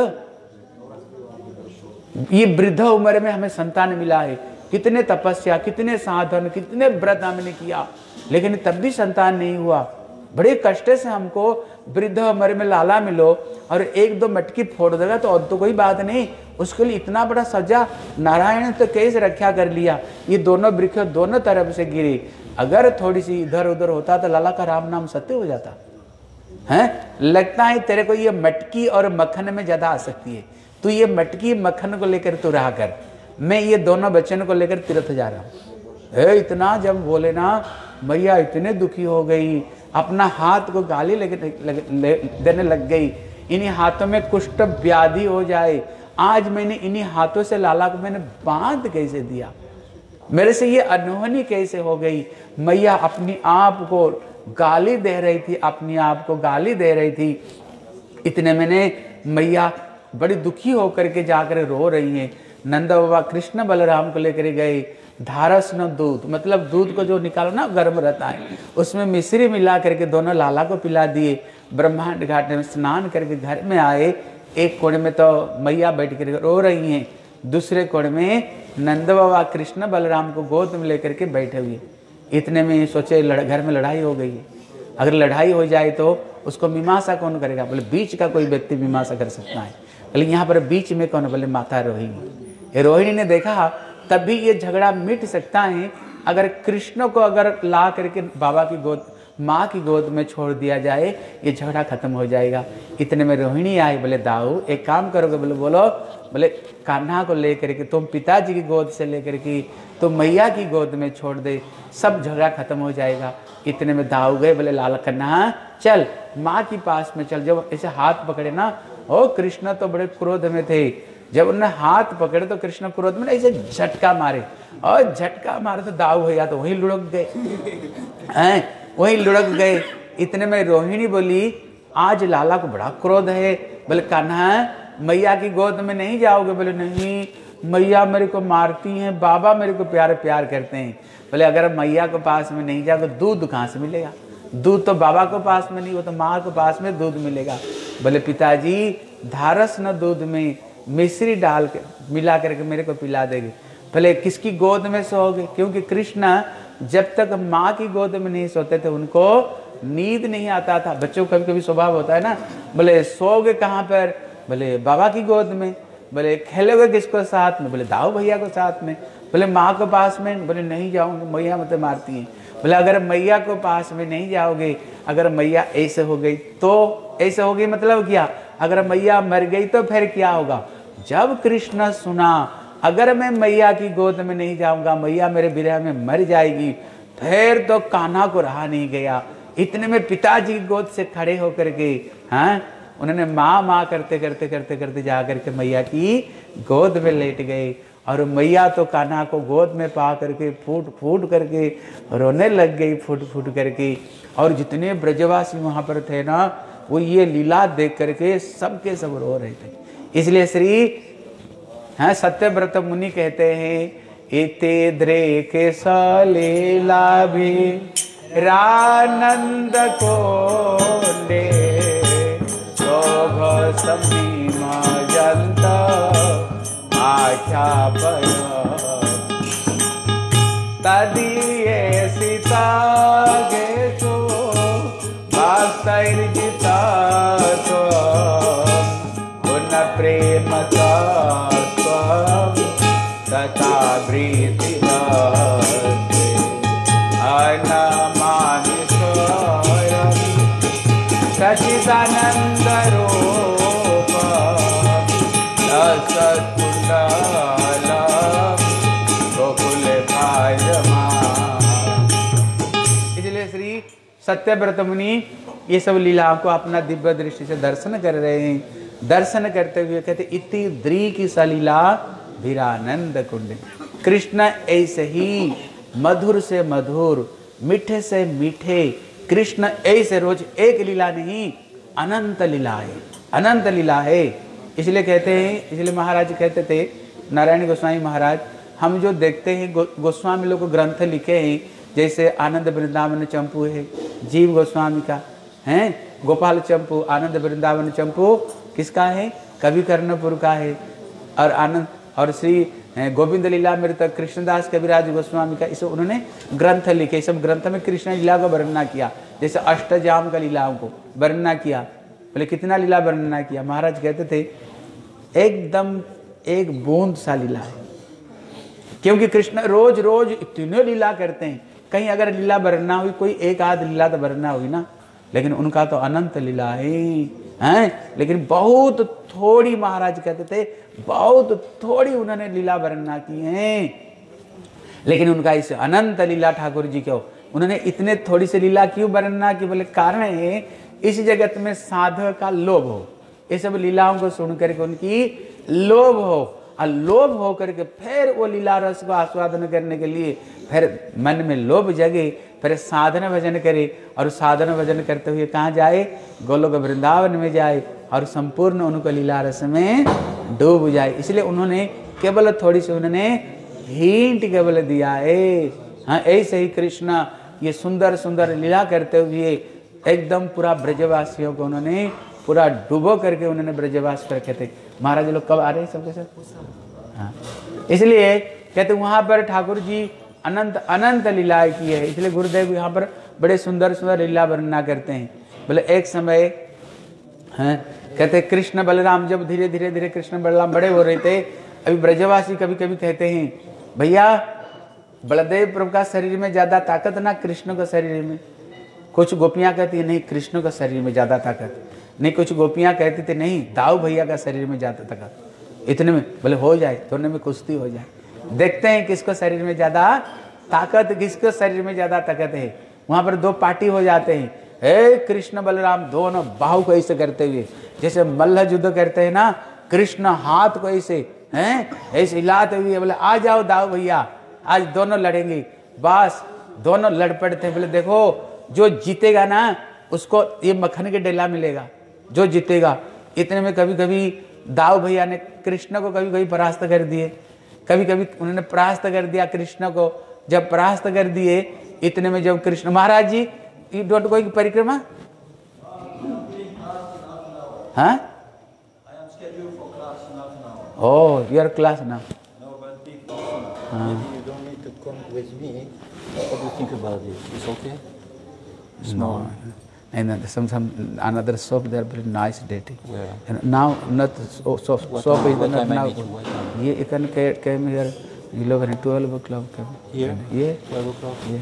ये वृद्ध उम्र में हमें संतान मिला है, कितने तपस्या, कितने साधन, कितने व्रत हमने किया, लेकिन तब भी संतान नहीं हुआ। बड़े कष्ट से हमको वृद्ध उम्र में लाला मिलो और एक दो मटकी फोड़ देगा तो और तो कोई बात नहीं, उसके लिए इतना बड़ा सजा नारायण ने तो कैसे रक्षा कर लिया। ये दोनों वृक्ष दोनों तरफ से गिरे, अगर थोड़ी सी इधर उधर होता तो लाला का राम नाम सत्य हो जाता है। लगता है तेरे को ये मटकी और मक्खन में ज्यादा आसक्ति है, तू ये मटकी मक्खन को लेकर तू रहा कर, मैं ये दोनों बच्चों को लेकर तीर्थ जा रहा हूँ। इतना जब बोले ना, मैया इतने दुखी हो गई, अपना हाथ को गाली लग, लग, लग, देने लग गई, इन्हीं हाथों में कुष्ठ व्याधि हो जाए, आज मैंने इन्हीं हाथों से लाला को मैंने बांध कैसे दिया, मेरे से ये अनहोनी कैसे हो गई। मैया अपनी आप को गाली दे रही थी, अपनी आप को गाली दे रही थी। इतने मैंने मैया बड़ी दुखी होकर के जाकर रो रही है। नंद बाबा कृष्ण बलराम को लेकर गए, धारस्न दूध, मतलब दूध को जो निकालो ना गर्म रहता है, उसमें मिश्री मिला करके दोनों लाला को पिला दिए। ब्रह्मांड घाट में स्नान करके घर में आए। एक कोने में तो मैया बैठ कर रो रही हैं, दूसरे कोने में नंद बाबा कृष्ण बलराम को गोद में लेकर के बैठे हुए। इतने में सोचे लड़, घर में लड़ाई हो गई है, अगर लड़ाई हो जाए तो उसको मीमांसा कौन करेगा? बोले बीच का कोई व्यक्ति मीमांसा कर सकता है। बोले यहाँ पर बीच में कौन? बोले माता रोहिणी। ये रोहिणी ने देखा तभी ये झगड़ा मिट सकता है अगर कृष्ण को अगर ला करके बाबा की गोद, माँ की गोद में छोड़ दिया जाए, ये झगड़ा खत्म हो जाएगा। इतने में रोहिणी आई। बोले दाऊ एक काम करोगे? बोले बोलो। बोले कान्हा को लेकर के तुम पिताजी की गोद से लेकर के तुम मैया की गोद में छोड़ दे, सब झगड़ा खत्म हो जाएगा। इतने में दाऊ गए। बोले लाल कन्हा चल माँ के पास में चल। जब ऐसे हाथ पकड़े ना, ओ कृष्ण तो बड़े क्रोध में थे, जब उन्होंने हाथ पकड़े तो कृष्ण क्रोध में ऐसे झटका मारे, और झटका मारे तो दाऊ भैया तो वहीं लुढ़क गए हैं, वहीं लुढ़क गए। इतने में रोहिणी बोली आज लाला को बड़ा क्रोध है। बोले कान्हा मैया की गोद में नहीं जाओगे? बोले नहीं, मैया मेरे को मारती हैं, बाबा मेरे को प्यार प्यार करते हैं। बोले अगर मैया के पास में नहीं जाओगे दूध कहाँ से मिलेगा? दूध तो बाबा को पास में नहीं हो तो माँ के पास में दूध मिलेगा। बोले पिताजी धारस न दूध में मिश्री डाल के मिला करके मेरे को पिला देंगे। बोले किसकी गोद में सोओगे? क्योंकि कृष्ण जब तक माँ की गोद में नहीं सोते थे उनको नींद नहीं आता था। बच्चों को कभी कभी स्वभाव होता है ना, बोले सोओगे कहाँ पर? बोले बाबा की गोद में। बोले खेलोगे किसको साथ में? बोले दाऊ भैया को साथ में। बोले माँ के पास में? बोले नहीं जाऊंगे, मैया मुझे मारती हैं। बोले अगर मैया को पास में नहीं जाओगे, अगर मैया ऐसे हो गई तो ऐसे हो गई मतलब क्या? अगर मैया मर गई तो फिर क्या होगा? जब कृष्ण सुना अगर मैं मैया की गोद में नहीं जाऊंगा, मैया मेरे विरह में मर जाएगी, फिर तो कान्हा को रहा नहीं गया। इतने में पिताजी की गोद से खड़े होकर के हाँ उन्होंने माँ माँ करते करते करते करते जा करके मैया की गोद में लेट गए। और मैया तो कान्हा को गोद में पा करके फूट फूट करके रोने लग गई, फूट फूट करके। और जितने ब्रजवासी वहाँ पर थे ना, वो ये लीला देख करके सबके सब रो रहे थे। इसलिए श्री हाँ सत्यव्रत मुनि कहते हैं एते द्रे के सलीला भी रानंद को ले शोभ समीमा जनता आख्या पर तदीये सीता गे सो इसलिए श्री सत्यव्रत मुनि ये सब लीलाओं को अपना दिव्य दृष्टि से दर्शन कर रहे हैं। दर्शन करते हुए कहते इति द्री की सलीला धीरानंद कुंड। कृष्ण ऐसे ही मधुर से मधुर, मीठे से मीठे कृष्ण ऐसे रोज एक लीला नहीं, अनंत लीला है, अनंत लीला है। इसलिए कहते हैं, इसलिए महाराज कहते थे, नारायण गोस्वामी महाराज, हम जो देखते हैं गो, गोस्वामी लोग को ग्रंथ लिखे हैं, जैसे आनंद वृंदावन चंपू है जीव गोस्वामी का, हैं गोपाल चंपू, आनंद वृंदावन चंपू किसका है? कवि कर्णपुर का है। और आनंद और श्री गोविंद लीला मृत कृष्णदास कविराज गोस्वामी का, इसे उन्होंने ग्रंथ लिखे। सब ग्रंथ में कृष्ण लीला को वर्णना किया, जैसे अष्टजाम का लीलाओं को वर्णना किया। बोले कितना लीला वर्णना किया? महाराज कहते थे एकदम एक बूंद सा लीला है, क्योंकि कृष्ण रोज रोज इतने लीला करते हैं। कहीं अगर लीला वर्णना हुई, कोई एक आध लीला तो वर्णना हुई ना, लेकिन उनका तो अनंत लीला है, हैं? लेकिन बहुत थोड़ी, महाराज कहते थे बहुत थोड़ी उन्होंने लीला वर्णना की है, लेकिन उनका इस अनंत लीला ठाकुर जी क्यों उन्होंने इतने थोड़ी सी लीला क्यों वर्णना की? बोले कारण है इस जगत में साधक का लोभ हो, ये सब लीलाओं को सुन करके उनकी लोभ हो, और लोभ हो करके फिर वो लीला रस को आस्वादन करने के लिए फिर मन में लोभ जगे, फिर साधन भजन करे, और साधन भजन करते हुए कहाँ जाए? गोलोक वृंदावन में जाए, और संपूर्ण उनको लीला रस में डूब जाए। इसलिए उन्होंने केवल थोड़ी सी उन्होंने हिंट केवल दिया है। हाँ, ऐसे ही कृष्ण ये सुंदर सुंदर लीला करते हुए एकदम पूरा ब्रजवासियों को उन्होंने पूरा डूबो करके उन्होंने ब्रजवास पर रखे थे। महाराज लोग कब आ रहे हैं सबके साथ? हाँ, इसलिए कहते वहां पर ठाकुर जी अनंत अनंत लीलाएं की है। इसलिए गुरुदेव यहाँ पर बड़े सुंदर सुंदर लीला वर्णना करते हैं। बोले एक समय हैं, कहते कृष्ण बलराम जब धीरे धीरे धीरे कृष्ण बलराम बड़े हो रहे थे, अभी ब्रजवासी कभी कभी कहते हैं भैया बलदेव प्रभु का शरीर में ज्यादा ताकत ना कृष्ण का शरीर में। कुछ गोपियां कहती है नहीं कृष्ण का शरीर में ज्यादा ताकत नहीं, कुछ गोपियां कहती थी नहीं दाऊ भैया का शरीर में ज्यादा ताकत। इतने में बोले हो जाए, दोनों में कुश्ती हो जाए, देखते हैं किसको शरीर में ज्यादा ताकत, किसको शरीर में ज्यादा ताकत है। वहां पर दो पार्टी हो जाते हैं, हे कृष्ण बलराम दोनों बाहु को ऐसे करते हुए, जैसे मल्ल युद्ध करते हैं ना, कृष्ण हाथ को ऐसे हैं ऐसे हिलाते हुए बोले आ जाओ दाऊ भैया आज दोनों लड़ेंगे। बस दोनों लड़ पड़ते हैं। बोले देखो जो जीतेगा ना उसको ये मक्खन के डेला मिलेगा, जो जीतेगा। इतने में कभी कभी दाऊ भैया ने कृष्ण को कभी कभी परास्त कर दिए, कभी कभी उन्होंने परास्त कर दिया कृष्ण को। जब परास्त कर दिए इतने में जब Krishna Maharaj ji you don't going परिक्रमा, हाँ oh your class now No, but big uh, maybe you don't need to come with me. What do you think about it? It's okay? Small. no and then some some another soap they are very nice dating. Yeah. And now not so so What soap time- is what not time I now meet you? What time? ये can came here eleven twelve o'clock came Here? ये twelve o'clock? ये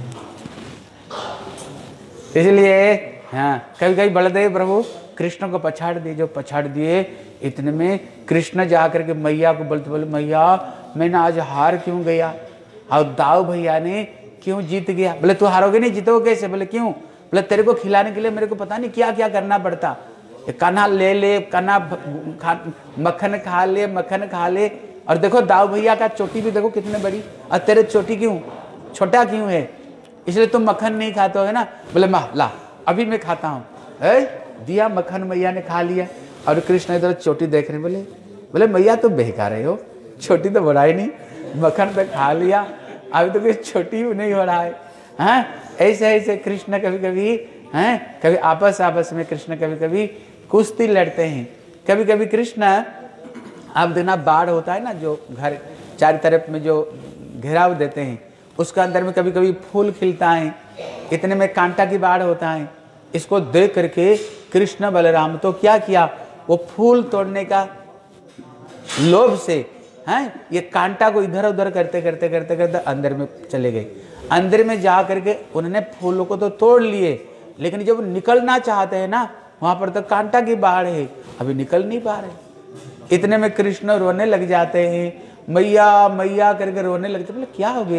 इसलिए हाँ कभी कभी बलदेव प्रभु कृष्ण को पछाड़ दिए, जो पछाड़ दिए इतने में कृष्ण जाकर के मैया को बोलते बोले मैया मैंने आज हार क्यों गया, और दाऊ भैया ने क्यों जीत गया। बोले तू हारोगे नहीं, जीतोगे कैसे? बोले क्यों? बोले तेरे को खिलाने के लिए मेरे को पता नहीं क्या क्या करना पड़ता, कान्हा ले ले कान्हा खा, मक्खन खा ले मक्खन खा ले, और देखो दाऊ भैया का चोटी भी देखो कितने बड़ी, और तेरे चोटी क्यों छोटा क्यों है, इसलिए तुम मक्खन नहीं खाते हो ना। बोले माँ ला अभी मैं खाता हूँ, दिया मक्खन मैया ने खा लिया। और कृष्ण इधर चोटी देख रहे, बोले बोले मैया तुम बहका रहे हो, छोटी तो बढ़ाई नहीं, मक्खन तो खा लिया, अभी तो कोई छोटी नहीं हो रहा है। हाँ ऐसे ऐसे कृष्ण कभी कभी हैं कभी आपस आपस में कृष्ण कभी कभी कुश्ती लड़ते हैं। कभी कभी कृष्ण आप देखना बाढ़ होता है ना, जो घर चारों तरफ में जो घेराव देते हैं उसका अंदर में कभी कभी फूल खिलता है, इतने में कांटा की बाढ़ होता है। इसको देख करके कृष्ण बलराम तो क्या किया, वो फूल तोड़ने का लोभ से हैं ये कांटा को इधर उधर करते करते करते करते अंदर में चले गए। अंदर में जा करके उन्होंने फूलों को तो तोड़ लिए, लेकिन जब निकलना चाहते हैं ना वहां पर तो कांटा की बाढ़ है, अभी निकल नहीं पा रहे। इतने में कृष्ण रोने लग जाते हैं, मैया मैया करके रोने लगते। बोले क्या हो गया?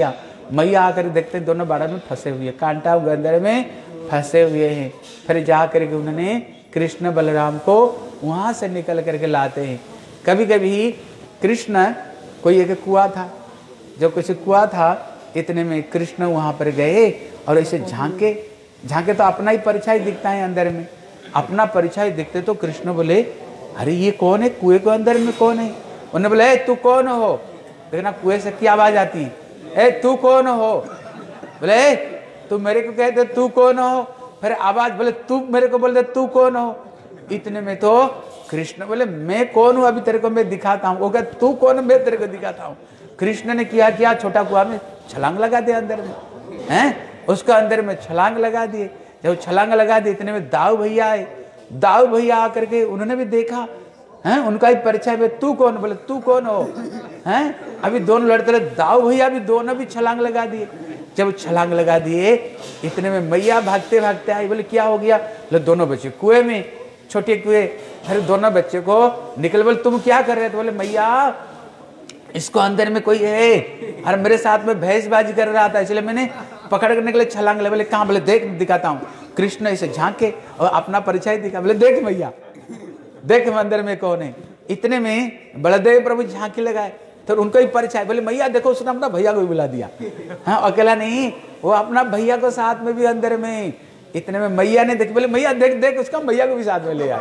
मैया आकर देखते दोनों बाड़ा में फंसे हुए, कांटा गंदर में फंसे हुए हैं। फिर जा करके उन्होंने कृष्ण बलराम को वहाँ से निकल करके लाते हैं। कभी कभी कृष्ण, कोई एक कुआं था, जब कुछ कुआं था इतने में कृष्ण वहाँ पर गए और ऐसे झांके झांके तो अपना ही परिचय दिखता है अंदर में, अपना परिचय दिखते तो कृष्ण बोले अरे ये कौन है, कुएं के अंदर में कौन है? उन्होंने बोले तू कौन हो? देखना कुएं से क्या आवाज आती है, ए तू कौन हो? बोले तू मेरे को कहते तू कौन हो? फिर आवाज बोले तू मेरे को बोलते तू कौन हो? इतने में तो कृष्ण बोले मैं कौन हूं अभी तेरे को मैं दिखाता हूं। वो कहते तू कौन, मैं तेरे को दिखाता हूं। कृष्ण ने किया किया छोटा कुआं में छलांग लगा दिया अंदर में, हैं उसका अंदर में छलांग लगा दिए। जब छलांग लगा दिए इतने में दाऊ भैया आए। दाऊ भैया आकर के उन्होंने भी देखा, हैं उनका ही परिचय में तू कौन? बोले तू कौन हो? हैं अभी दोनों लड़ते रहे, दाऊ भैया भी दोनों भी छलांग लगा दिए। जब छलांग लगा दिए इतने में मैया भागते भागते आई। बोले क्या हो गया? बोले दोनों बच्चे कुएं में, छोटे कुएं। फिर दोनों बच्चे को निकल, बोले तुम क्या कर रहे थे? बोले मैया इसको अंदर में कोई है और मेरे साथ में भैंसबाजी कर रहा था, इसलिए मैंने पकड़ करने के लिए छलांग लगा। बोले कहाँ? बोले देख दिखाता हूँ। कृष्ण इसे झांके और अपना परिचय दिखा। बोले देख मैया देख अंदर में कौन है। इतने में बलदेव प्रभु झांकी लगाए तो उनको ही परिचय। बोले मैया देखो उसने अपना भैया को भी बुला दिया। हाँ अकेला नहीं, वो अपना भैया को साथ में भी अंदर में। इतने में मैया ने देख, बोले मैया देख देख उसका भैया को भी साथ में ले आए।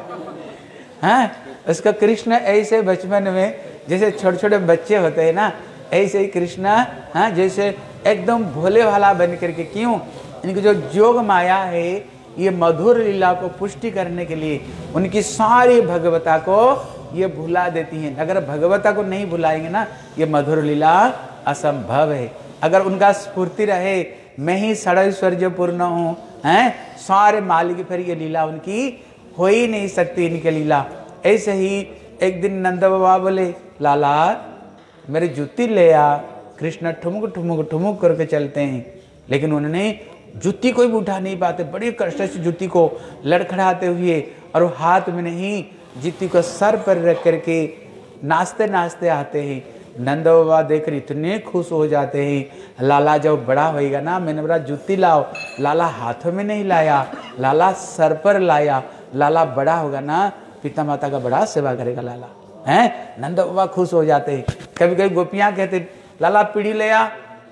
हाँ उसका कृष्ण ऐसे बचपन में जैसे छोटे छोटे बच्चे होते हैं ना, ऐसे ही कृष्ण हाँ जैसे एकदम भोले भाला बन करके, क्यों इनकी जो जोग माया है ये मधुर लीला को पुष्टि करने के लिए उनकी सारी भगवता को ये भुला देती हैं। अगर भगवता को नहीं भुलाएंगे ना ये मधुर लीला असंभव है। अगर उनका स्फूर्ति रहे मैं ही षडैश्वर्य पूर्ण हूँ, हैं सारे मालिक, फिर ये लीला उनकी हो ही नहीं सकती इनके लीला। ऐसे ही एक दिन नंद बाबा बोले लाला मेरी जूती ले आ। कृष्ण ठुमुक ठुमुक ठुमुक करके चलते हैं, लेकिन उन्होंने जूती कोई भी उठा नहीं पाते, बड़ी कष्ट से जूती को लड़खड़ाते हुए और हाथ में नहीं जूती को सर पर रख करके नाचते नाचते आते हैं। नंद बाबा देखकर इतने खुश हो जाते हैं, लाला जब बड़ा होएगा ना मैंने बोला जूती लाओ। लाला हाथों में नहीं लाया, लाला सर पर लाया। लाला बड़ा होगा ना पिता माता का बड़ा सेवा करेगा लाला, हैं नंद बाबा खुश हो जाते हैं। कभी कभी गोपियाँ कहते लाला पीढ़ी ले आ,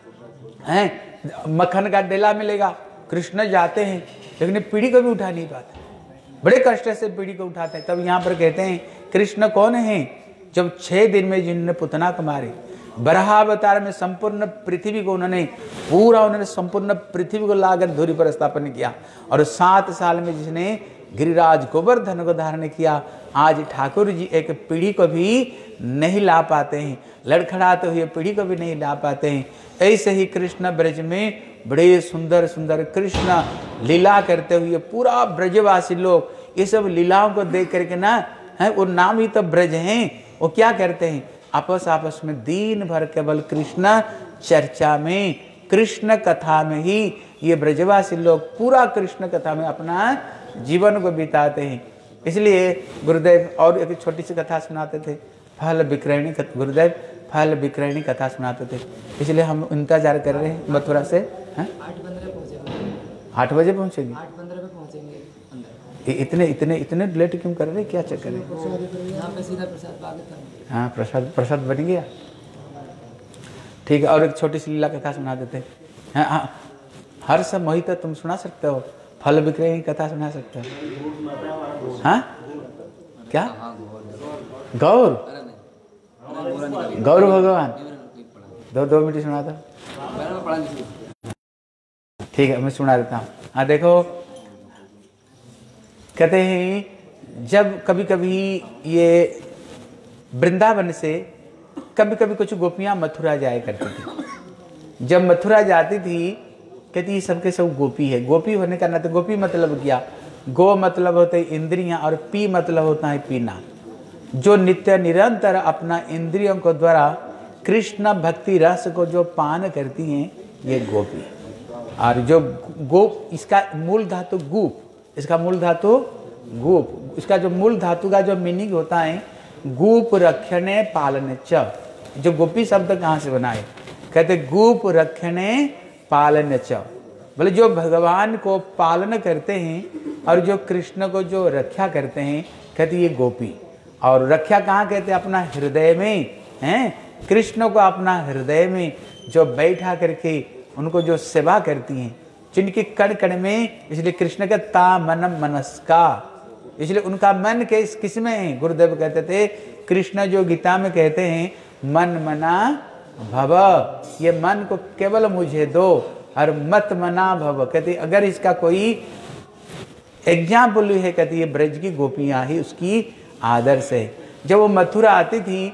हैं मक्खन का डेला मिलेगा। कृष्ण जाते हैं लेकिन पीढ़ी को भी उठा नहीं पाते, बड़े कष्ट से पीढ़ी को उठाते हैं। तब यहाँ पर कहते हैं कृष्ण कौन है? जब छह दिन में जिन्होंने पुतना को मारे, बराहावतार में संपूर्ण पृथ्वी को उन्होंने पूरा उन्होंने संपूर्ण पृथ्वी को लाकर धूरी पर स्थापन किया, और सात साल में जिसने गिरिराज गोवर्धन को धारण किया, आज ठाकुर जी एक पीढ़ी को भी नहीं ला पाते हैं, लड़खड़ाते हुए पीढ़ी को भी नहीं ला पाते हैं। ऐसे ही कृष्ण ब्रज में बड़े सुंदर सुंदर कृष्ण लीला करते हुए पूरा ब्रजवासी लोग ये सब लीलाओं को देख करके ना है, वो नाम ही तो ब्रज हैं, वो क्या करते हैं आपस आपस में दिन भर केवल कृष्ण चर्चा में, कृष्ण कथा में ही ये ब्रजवासी लोग पूरा कृष्ण कथा में अपना जीवन को बिताते हैं। इसलिए गुरुदेव और एक छोटी सी कथा सुनाते थे, फल विक्रयणी। गुरुदेव फल विक्रयणी कथा सुनाते थे, इसलिए हम इंतजार कर रहे हैं मथुरा से। हैं आठ पंद्रह पहुँचेंगे। आठ बजे पहुँचेंगे? आठ पंद्रह पे पहुँचेंगे अंदर। इ- इतने इतने इतने लेट क्यों कर रहे हैं, क्या चक्कर है? यहाँ पे सीधा प्रसाद बाग था। हाँ प्रसाद प्रसाद बन गया, ठीक है। और एक छोटी सी लीला कथा सुना देते हैं। हाँ हाँ हर सब मोहित तुम सुना सकते हो, फल विक्रय की कथा सुना सकते हो। हाँ क्या? गौर गौर भगवान दो दो मिनट सुना दो, ठीक है मैं सुना देता हूँ। हाँ देखो कहते हैं जब कभी कभी ये वृंदावन से कभी कभी कुछ गोपियाँ मथुरा जाया करती थी। जब मथुरा जाती थी कहती ये सबके सब गोपी है। गोपी होने का नाते, गोपी मतलब क्या? गो मतलब होता है इंद्रियां और पी मतलब होता है पीना। जो नित्य निरंतर अपना इंद्रियों को द्वारा कृष्ण भक्ति रस को जो पान करती हैं ये गोपी। और जो गोप, इसका मूल धातु गूप, इसका मूल धातु गूप, इसका जो मूल धातु का जो मीनिंग होता है गूप रखने पालने च। जो गोपी शब्द कहाँ से बना है? कहते गोप रखने पालन च, बोले जो भगवान को पालन करते हैं और जो कृष्ण को जो रक्षा करते हैं, कहते ये गोपी। और रक्षा कहाँ कहते हैं? अपना हृदय में हैं, कृष्ण को अपना हृदय में जो बैठा करके उनको जो सेवा करती हैं, जिनकी कण कण में, इसलिए कृष्ण का ता मनम मनस्का, इसलिए उनका मन के किस में है? गुरुदेव कहते थे, कृष्ण जो गीता में कहते हैं मन मना भव, ये मन को केवल मुझे दो और मत मना भव। कहते अगर इसका कोई एग्जाम्पल है, कहते ये ब्रज की गोपियां ही उसकी आदर्श है। जब वो मथुरा आती थी,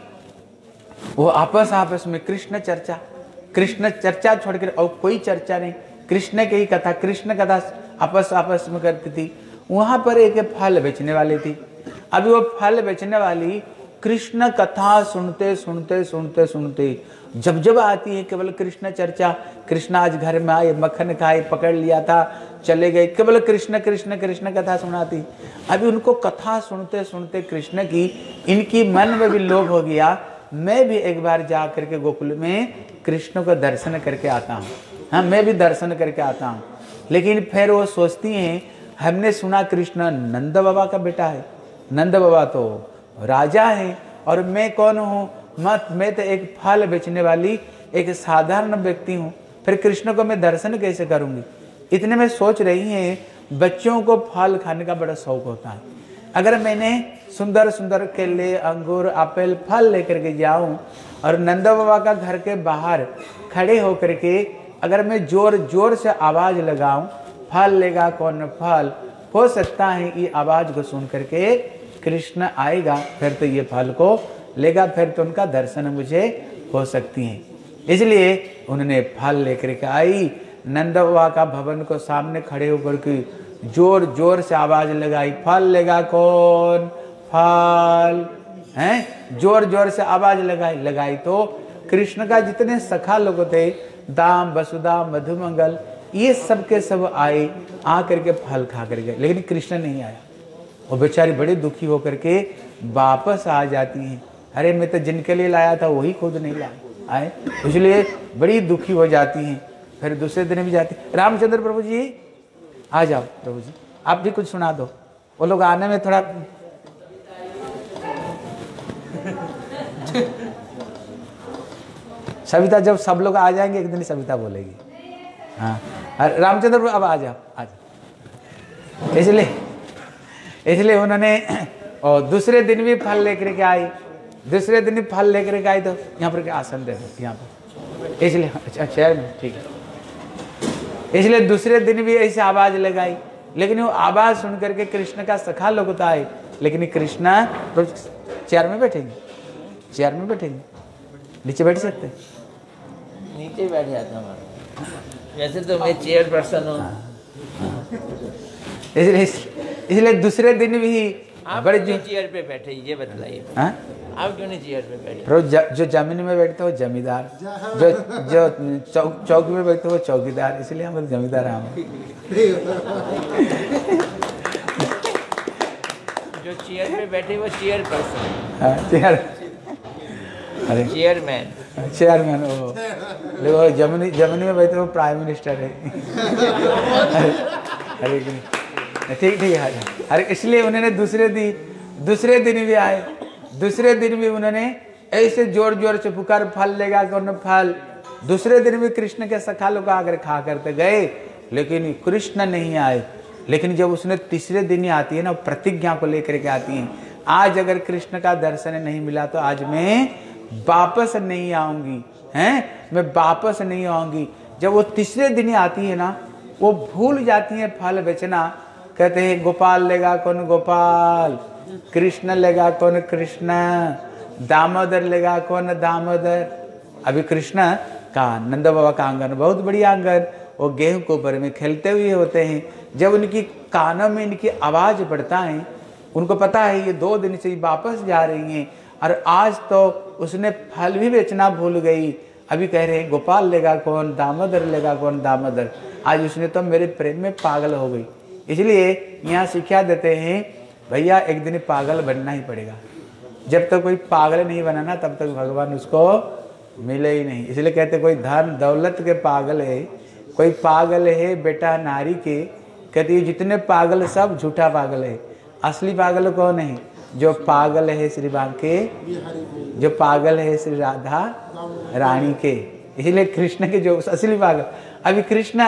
वो आपस आपस में कृष्ण चर्चा, कृष्ण चर्चा छोड़कर और कोई चर्चा नहीं, कृष्ण की ही कथा, कृष्ण कथा आपस आपस में करती थी। वहां पर एक फल बेचने वाली थी। अभी वो फल बेचने वाली कृष्ण कथा सुनते सुनते सुनते सुनते जब जब आती है केवल कृष्ण चर्चा, कृष्ण आज घर में आए, मक्खन खाए, पकड़ लिया था, चले गए, केवल कृष्ण कृष्ण कृष्ण कथा सुनाती। अभी उनको कथा सुनते सुनते कृष्ण की, इनकी मन में भी लोभ हो गया, मैं भी एक बार जा करके गोकुल में कृष्ण को दर्शन करके आता हूँ, हाँ मैं भी दर्शन करके आता हूँ। लेकिन फिर वो सोचती हैं, हमने सुना कृष्ण नंद बाबा का बेटा है, नंद बाबा तो राजा है और मैं कौन हूँ? मत मैं तो एक फल बेचने वाली एक साधारण व्यक्ति हूँ, फिर कृष्ण को मैं दर्शन कैसे करूँगी? इतने में सोच रही हैं, बच्चों को फल खाने का बड़ा शौक होता है। अगर मैंने सुंदर सुंदर केले, अंगूर, एप्पल, फल लेकर के जाऊँ और नंद बाबा का घर के बाहर खड़े होकर के अगर मैं जोर जोर से आवाज़ लगाऊं, फल लेगा कौन फल, हो सकता है ये आवाज़ को सुन करके कृष्ण आएगा, फिर तो ये फल को लेगा, फिर तो उनका दर्शन मुझे हो सकती है। इसलिए उन्होंने फल लेकर के आई, नंद बाबा का भवन को सामने खड़े होकर के जोर जोर से आवाज़ लगाई, फल लेगा कौन फल, हैं जोर जोर से आवाज़ लगाई लगाई तो कृष्ण का जितने सखा लोग थे, दाम, वसुदा, मधुमंगल, ये सब के सब आए, आ करके फल खा कर गए, लेकिन कृष्ण नहीं आया। वो बेचारी बड़ी दुखी होकर के वापस आ जाती हैं, अरे मैं तो जिनके लिए लाया था वही खुद नहीं लाए आए, इसलिए बड़ी दुखी हो जाती हैं। फिर दूसरे दिन भी जाती, रामचंद्र प्रभु जी आ जाओ, प्रभु जी आप भी कुछ सुना दो। वो लोग आने में थोड़ा सविता, जब सब लोग आ जाएंगे एक दिन सविता बोलेगी, हाँ रामचंद्र प्रभु अब आ जाओ आ जाओ। इसलिए इसलिए उन्होंने और दूसरे दिन भी फल लेकर के आई, दूसरे दिन भी फल लेकर के आई, तो यहाँ पर आसन दे दो यहाँ पर, इसलिए अच्छा शहर में ठीक है। इसलिए दूसरे दिन भी ऐसे आवाज़ लगाई, लेकिन वो आवाज़ सुन करके कृष्ण का सखा लोग होता है, लेकिन कृष्ण चेयर में बैठेंगे, चेयर में बैठेंगे, नीचे बैठ सकते, नीचे बैठ जाता हूँ, वैसे तो मैं चेयर पर्सन हूँ। इसलिए इसलिए दूसरे दिन भी आप बड़े क्यों जो चेयर पे बैठे, ये बताइए, हाँ आप क्यों नहीं चेयर पे बैठे? pro ज, जो जमीन में बैठते हो जमींदार, जो जो चौक चौकी में बैठते हो चौकीदार, इसलिए हम जमींदार हैं हम। जो चेयर पे बैठे वो चेयर पर्सन, हाँ, चेयर, अरे चेयरमैन, चेयरमैन वो, देखो जमीन जमीन में बैठते हो प्राइम मिनिस्टर है। अरे अरे ठीक ठीक है, अरे इसलिए उन्होंने दूसरे दिन दूसरे दिन भी आए, दूसरे दिन भी उन्होंने ऐसे जोर जोर से पुकार, फल लेगा कौन फल। दूसरे दिन भी कृष्ण के सखा लोग आकर खा करते गए, लेकिन कृष्ण नहीं आए। लेकिन जब उसने तीसरे दिन ही आती है ना, प्रतिज्ञा को लेकर के आती है, आज अगर कृष्ण का दर्शन नहीं मिला तो आज मैं वापस नहीं आऊंगी, हैं मैं वापस नहीं आऊंगी। जब वो तीसरे दिन ही आती है ना, वो भूल जाती है फल बेचना, कहते हैं गोपाल लेगा कौन गोपाल, कृष्ण लेगा कौन कृष्ण, दामोदर लेगा कौन दामोदर। अभी कृष्ण का नंद बाबा का आंगन बहुत बड़ी आंगन, वो गेहूं के ऊपर में खेलते हुए होते हैं। जब उनकी कानों में इनकी आवाज़ पड़ता है, उनको पता है ये दो दिन से ही वापस जा रही हैं, और आज तो उसने फल भी बेचना भूल गई। अभी कह रहे हैं गोपाल लेगा कौन, दामोदर लेगा कौन दामोदर। आज उसने तो मेरे प्रेम में पागल हो गई। इसलिए यहाँ शिक्षा देते हैं, भैया एक दिन पागल बनना ही पड़ेगा। जब तक कोई पागल नहीं बनाना तब तक भगवान उसको मिले ही नहीं। इसलिए कहते कोई धन दौलत के पागल है, कोई पागल है बेटा नारी के, कहते ये जितने पागल सब झूठा पागल है, असली पागल कौन है? जो पागल है श्री बांके, जो पागल है श्री राधा रानी के। इसलिए कृष्ण के जो असली पागल, अभी कृष्ण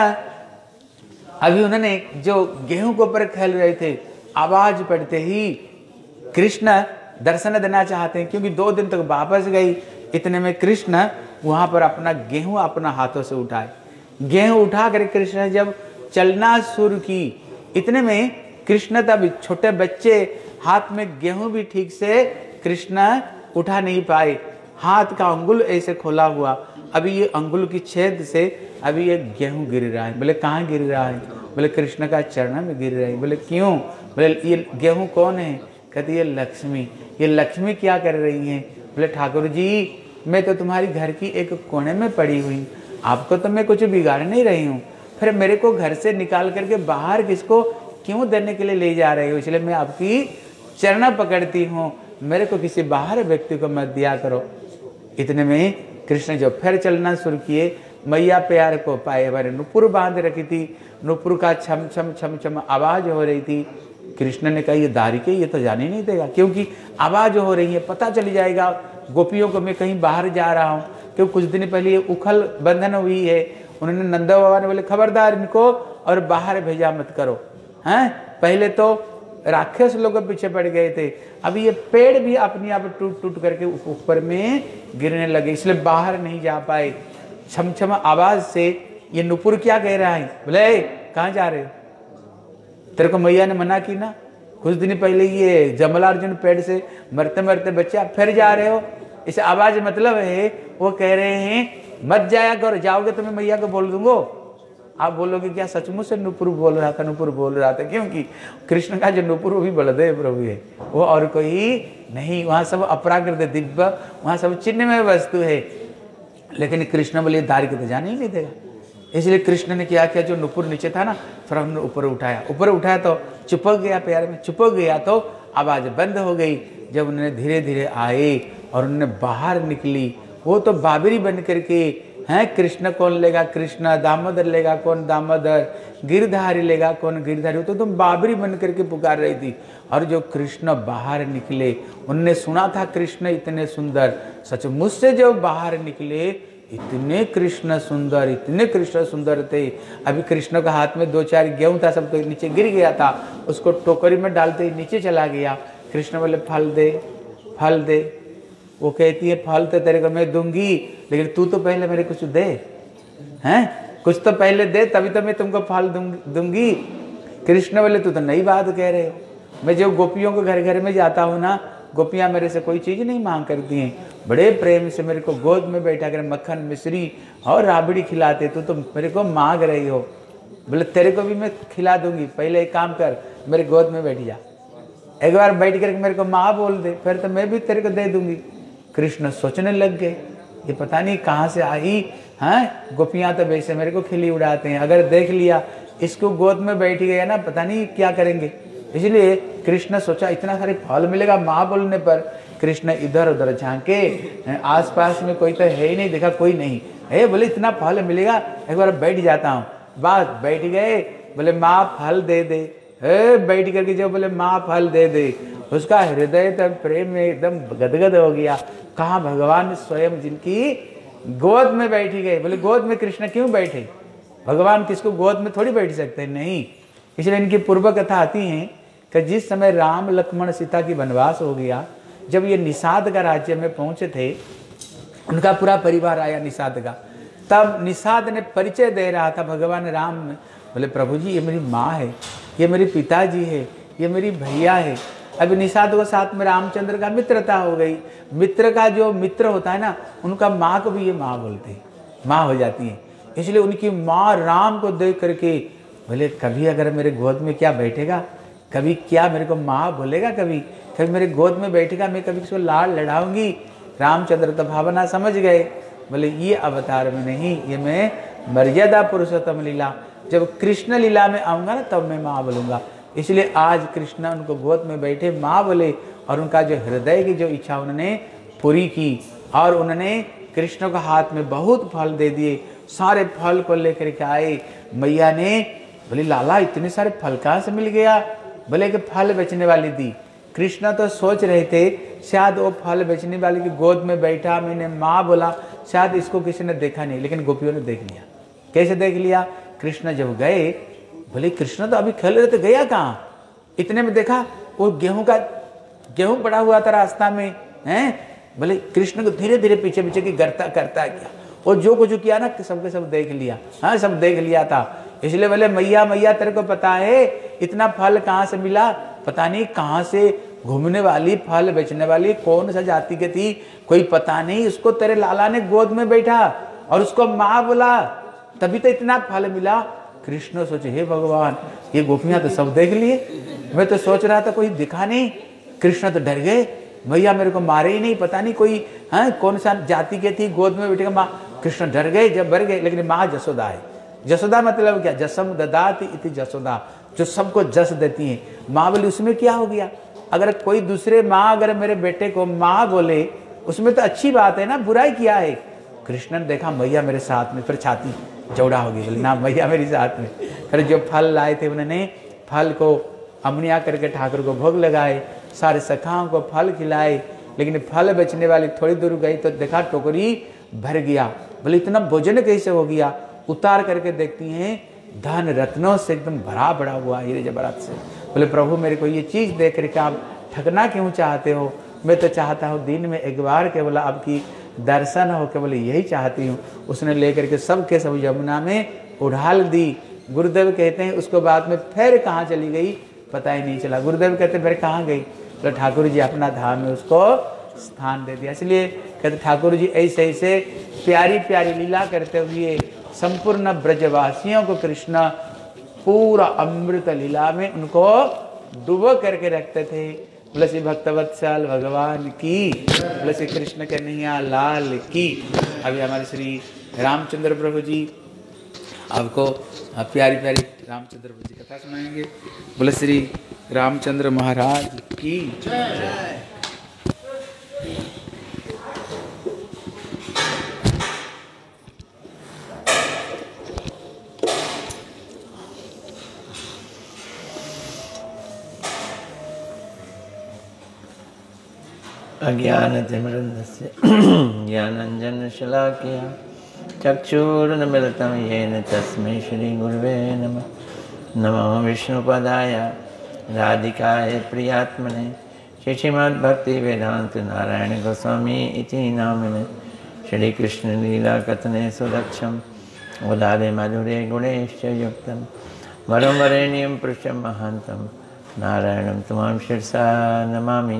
अभी उन्होंने जो गेहूं के ऊपर खेल रहे थे, आवाज पड़ते ही कृष्ण दर्शन देना चाहते हैं, क्योंकि दो दिन तक वापस गई। इतने में कृष्ण वहां पर अपना गेहूं अपना हाथों से उठाए, गेहूं उठा कर कृष्ण जब चलना शुरू की, इतने में कृष्ण तब छोटे बच्चे हाथ में गेहूं भी ठीक से कृष्ण उठा नहीं पाए, हाथ का अंगुल ऐसे खोला हुआ, अभी ये अंगुल की छेद से अभी ये गेहूं गिर रहा है। बोले कहाँ गिर रहा है? बोले कृष्ण का चरण में गिर रहा है। बोले क्यों? बोले ये गेहूं कौन है? कहते ये लक्ष्मी। ये लक्ष्मी क्या कर रही हैं? बोले ठाकुर जी मैं तो तुम्हारी घर की एक कोने में पड़ी हुई, आपको तो मैं कुछ बिगाड़ नहीं रही हूँ, फिर मेरे को घर से निकाल करके बाहर किसको क्यों देने के लिए ले जा रहे हो? इसलिए मैं आपकी चरण पकड़ती हूँ, मेरे को किसी बाहर व्यक्ति को मत दिया करो। इतने में कृष्ण जो फिर चलना शुरू किए, मैया प्यार को पाए बारे नुपुर बांध रखी थी, नुपुर का छम छम छम छम आवाज हो रही थी। कृष्ण ने कहा ये दारिके ये तो जाने नहीं देगा, क्योंकि आवाज हो रही है, पता चल जाएगा गोपियों को मैं कहीं बाहर जा रहा हूँ, क्योंकि कुछ दिन पहले ये उखल बंधन हुई है। उन्होंने नंदा बाबा ने बोले खबरदार इनको और बाहर भेजा मत करो। हैं पहले तो राक्षस लोग पीछे पड़ गए थे, अब ये पेड़ भी अपने आप टूट टूट करके ऊपर में गिरने लगे, इसलिए बाहर नहीं जा पाए। छम छम आवाज से ये नुपुर क्या कह रहा है? बोले कहाँ जा रहे हो? तेरे को मैया ने मना की ना, कुछ दिन पहले ये जमलार्जुन पेड़ से मरते मरते बच्चे आप फिर जा रहे हो। इस आवाज मतलब है वो कह रहे हैं मत जाया करो, जाओगे तो मैं मैया को बोल दूंगो। आप बोलोगे क्या सचमुच से नुपुर बोल रहा था? नुपुर बोल रहा था, क्योंकि कृष्ण का जो नुपुर वो भी बलदेव प्रभु है, वो और कोई नहीं। वहाँ सब अपराकृत दिव्य, वहाँ सब चिन्ह में वस्तु है, लेकिन कृष्ण बोले दारी के तो जाने ही नहीं देगा। इसलिए कृष्ण ने क्या किया, जो नुपुर नीचे था ना फिर हमने ऊपर उठाया, ऊपर उठाया तो चिपक गया प्यार में, चिपक गया तो आवाज बंद हो गई। जब उन्होंने धीरे धीरे आए और उन्होंने बाहर निकली, वो तो बाबरी बन करके हैं, कृष्ण कौन लेगा कृष्ण, दामोदर लेगा कौन दामोदर, गिरधारी लेगा कौन गिरधारी, तो तुम बाबरी बन करके पुकार रही थी। और जो कृष्ण बाहर निकले, उनने सुना था कृष्ण इतने सुंदर, सचमुच से जो बाहर निकले इतने कृष्ण सुंदर, इतने कृष्ण सुंदर थे। अभी कृष्ण का हाथ में दो चार गेहूं था, सब तो नीचे गिर गया था, उसको टोकरी में डालते ही नीचे चला गया। कृष्ण बोले फल दे फल दे, वो कहती है फल तो तेरे को मैं दूंगी, लेकिन तू तो पहले मेरे कुछ दे, हैं कुछ तो पहले दे तभी तो मैं तुमको फल दूंगी। कृष्ण बोले तू तो नई बात कह रहे हो, मैं जो गोपियों के घर घर में जाता हूँ ना, गोपियाँ मेरे से कोई चीज़ नहीं मांग करती हैं, बड़े प्रेम से मेरे को गोद में बैठा कर मक्खन मिश्री और राबड़ी खिलाते, तू तो मेरे को मांग रही हो। बोले तेरे को भी मैं खिला दूंगी, पहले एक काम कर मेरे गोद में बैठ जा, एक बार बैठ कर मेरे को माँ बोल दे, फिर तो मैं भी तेरे को दे दूंगी। कृष्ण सोचने लग गए ये पता नहीं कहाँ से आई, हैं गोपियाँ तो वैसे मेरे को खिली उड़ाते हैं, अगर देख लिया इसको गोद में बैठ गया ना पता नहीं क्या करेंगे। इसलिए कृष्ण सोचा इतना सारे फल मिलेगा माँ बोलने पर। कृष्ण इधर उधर झांके, आसपास में कोई तो है ही नहीं, देखा कोई नहीं है, बोले इतना फल मिलेगा एक बार बैठ जाता हूँ। बात बैठ गए, बोले माँ फल दे दे, हे बैठ करके जो बोले माँ फल दे दे, उसका हृदय तब प्रेम में एकदम गदगद हो गया। कहाँ भगवान स्वयं जिनकी गोद में बैठी गए। बोले गोद में कृष्ण क्यों बैठे? भगवान किसको गोद में थोड़ी बैठ सकते हैं, नहीं। इसलिए इनकी पूर्व कथा आती है कि जिस समय राम लक्ष्मण सीता की वनवास हो गया, जब ये निषाद का राज्य में पहुंचे थे, उनका पूरा परिवार आया निषाद का, तब निषाद ने परिचय दे रहा था भगवान राम में। बोले प्रभु जी ये मेरी माँ है, ये मेरी पिताजी है, ये मेरी भैया है। अभी निषाद को साथ में रामचंद्र का मित्रता हो गई। मित्र का जो मित्र होता है ना, उनका माँ को भी ये माँ बोलते हैं, माँ हो जाती है। इसलिए उनकी माँ राम को देख करके बोले कभी अगर मेरे गोद में क्या बैठेगा, कभी क्या मेरे को माँ बोलेगा, कभी कभी मेरे गोद में बैठेगा, मैं कभी इसको लाड़ लड़ाऊंगी। रामचंद्र तो भावना समझ गए, बोले ये अवतार में नहीं, ये मैं मर्यादा पुरुषोत्तम लीला, जब कृष्ण लीला में आऊँगा ना तब मैं माँ बोलूँगा। इसलिए आज कृष्ण उनको गोद में बैठे माँ बोले, और उनका जो हृदय की जो इच्छा उन्होंने पूरी की, और उन्होंने कृष्ण को हाथ में बहुत फल दे दिए, सारे फल को लेकर के आए। मैया ने बोले लाला इतने सारे फल कहाँ से मिल गया? बोले कि फल बेचने वाली दी। कृष्ण तो सोच रहे थे शायद वो फल बेचने वाले की गोद में बैठा, मैंने माँ बोला, शायद इसको किसी ने देखा नहीं, लेकिन गोपियों ने देख लिया। कैसे देख लिया? कृष्ण जब गए, बोले कृष्ण तो अभी खेल रहे थे, गया कहाँ? इतने में देखा वो गेहूं का गेहूं पड़ा हुआ था रास्ता में, हैं? बोले कृष्ण को धीरे धीरे पीछे पीछे की करता करता गया, और जो कुछ किया ना सबके सब देख लिया। हाँ, सब देख लिया था। इसलिए बोले मैया मैया तेरे को पता है इतना फल कहाँ से मिला? पता नहीं कहाँ से घूमने वाली फल बेचने वाली कौन सा जाति की थी, कोई पता नहीं, उसको तेरे लाला ने गोद में बैठा और उसको माँ बोला, तभी तो इतना फल मिला। कृष्ण सोचे हे भगवान, ये गोपियां तो सब देख लिए, मैं तो सोच रहा था कोई दिखा नहीं। कृष्ण तो डर गए, मैया मेरे को मारे ही नहीं, पता नहीं कोई है कौन सा जाति के थी, गोद में बैठेगा माँ। कृष्ण डर गए, जब डर गए, लेकिन माँ जसोदा है। जसोदा मतलब क्या? जसम ददाति इति जसोदा, जो सबको जस देती है। माँ बोली उसमें क्या हो गया? अगर कोई दूसरे माँ अगर मेरे बेटे को माँ बोले उसमें तो अच्छी बात है ना, बुराई किया है? कृष्ण ने देखा मैया मेरे साथ में, फिर छाती चौड़ा हो गई, बोले ना मैया मेरी साथ में। फिर जो फल लाए थे उन्होंने फल को अमनिया करके ठाकुर को भोग लगाए, सारे सखाओं को फल खिलाए। लेकिन फल बेचने वाली थोड़ी दूर गई तो देखा टोकरी भर गया। बोले इतना भोजन कैसे हो गया? उतार करके देखती हैं धन रत्नों से एकदम भरा पड़ा हुआ हीरे जवाहरात से। बोले प्रभु मेरे को ये चीज़ देख करके आप ठगना क्यों चाहते हो? मैं तो चाहता हूँ दिन में एक बार के बोला आपकी दर्शन हो के, बोले यही चाहती हूँ। उसने लेकर के सब के सब यमुना में उड़ाल दी। गुरुदेव कहते हैं उसको बाद में फिर कहाँ चली गई पता ही नहीं चला। गुरुदेव कहते फिर कहाँ गई? तो ठाकुर जी अपना धाम में उसको स्थान दे दिया। इसलिए कहते ठाकुर जी ऐसे ऐसे प्यारी प्यारी लीला करते हुए संपूर्ण ब्रजवासियों को कृष्ण पूरा अमृत लीला में उनको डुबो करके रखते थे। बोले श्री भक्तवत्सल भगवान की, बोले श्री कृष्ण कन्हैया लाल की। अभी हमारे श्री रामचंद्र प्रभु जी आपको प्यारी प्यारी रामचंद्र प्रभु जी कथा सुनाएंगे। बोले श्री रामचंद्र महाराज की जय। अज्ञानतिमिरन्दस्य ज्ञानाञ्जनशलाकया चक्षुरुन्मिलितं येन तस्मै श्रीगुरुवे नमः। नमो विष्णुपदाय राधिकाय प्रियात्मने श्रीमद्भक्तिवेदान्त नारायण गोस्वामी इति नामिने। श्रीकृष्णलीलाकथने सुदक्षं उदारे मधुरे गुणैश्च युक्तं वरं वरेण्यं पुरुषं महान्तं नारायणं तमां शिरसा नमामि।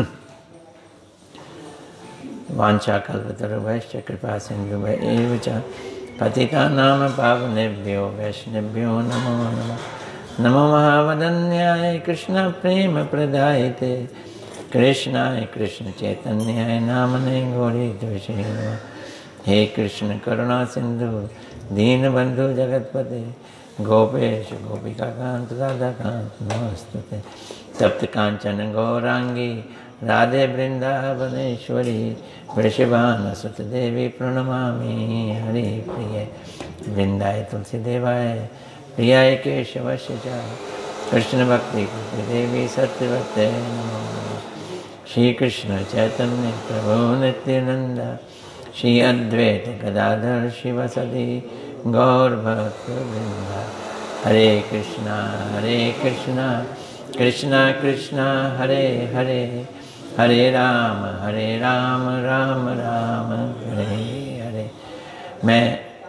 वाञ्छाकल्पतरुभ्यश्च कृपा सिन्धुभ्यैव च पतितानां पावनेभ्यो वैष्णवेभ्यो नमो नमः। नमो महावदन्याय कृष्णप्रेमप्रदायते कृष्णाय कृष्णचैतन्याय नामने गौरीद्विषे नमः। हे कृष्ण करुणा सिंधु दीनबंधु जगतपते गोपेश गोपिकाकांत राधाकांत नमोस्तुते। सप्त कांचन गौरांगी राधे वृंदावनेश्वरी वृषभानुसुत देवी प्रणमामि हरि प्रिय वृंदाय तुलसी देवाय प्रियाय केशवस्य च कृष्ण भक्ति देवी सत्यवते नमो नमः। श्री कृष्ण चैतन्य प्रभु नित्यानंद श्री अद्वैत गदाधर शिवसदि गौर भक्त वृंदा। हरे कृष्णा हरे कृष्णा कृष्णा कृष्णा हरे हरे हरे राम हरे राम राम राम हरे हरे। मैं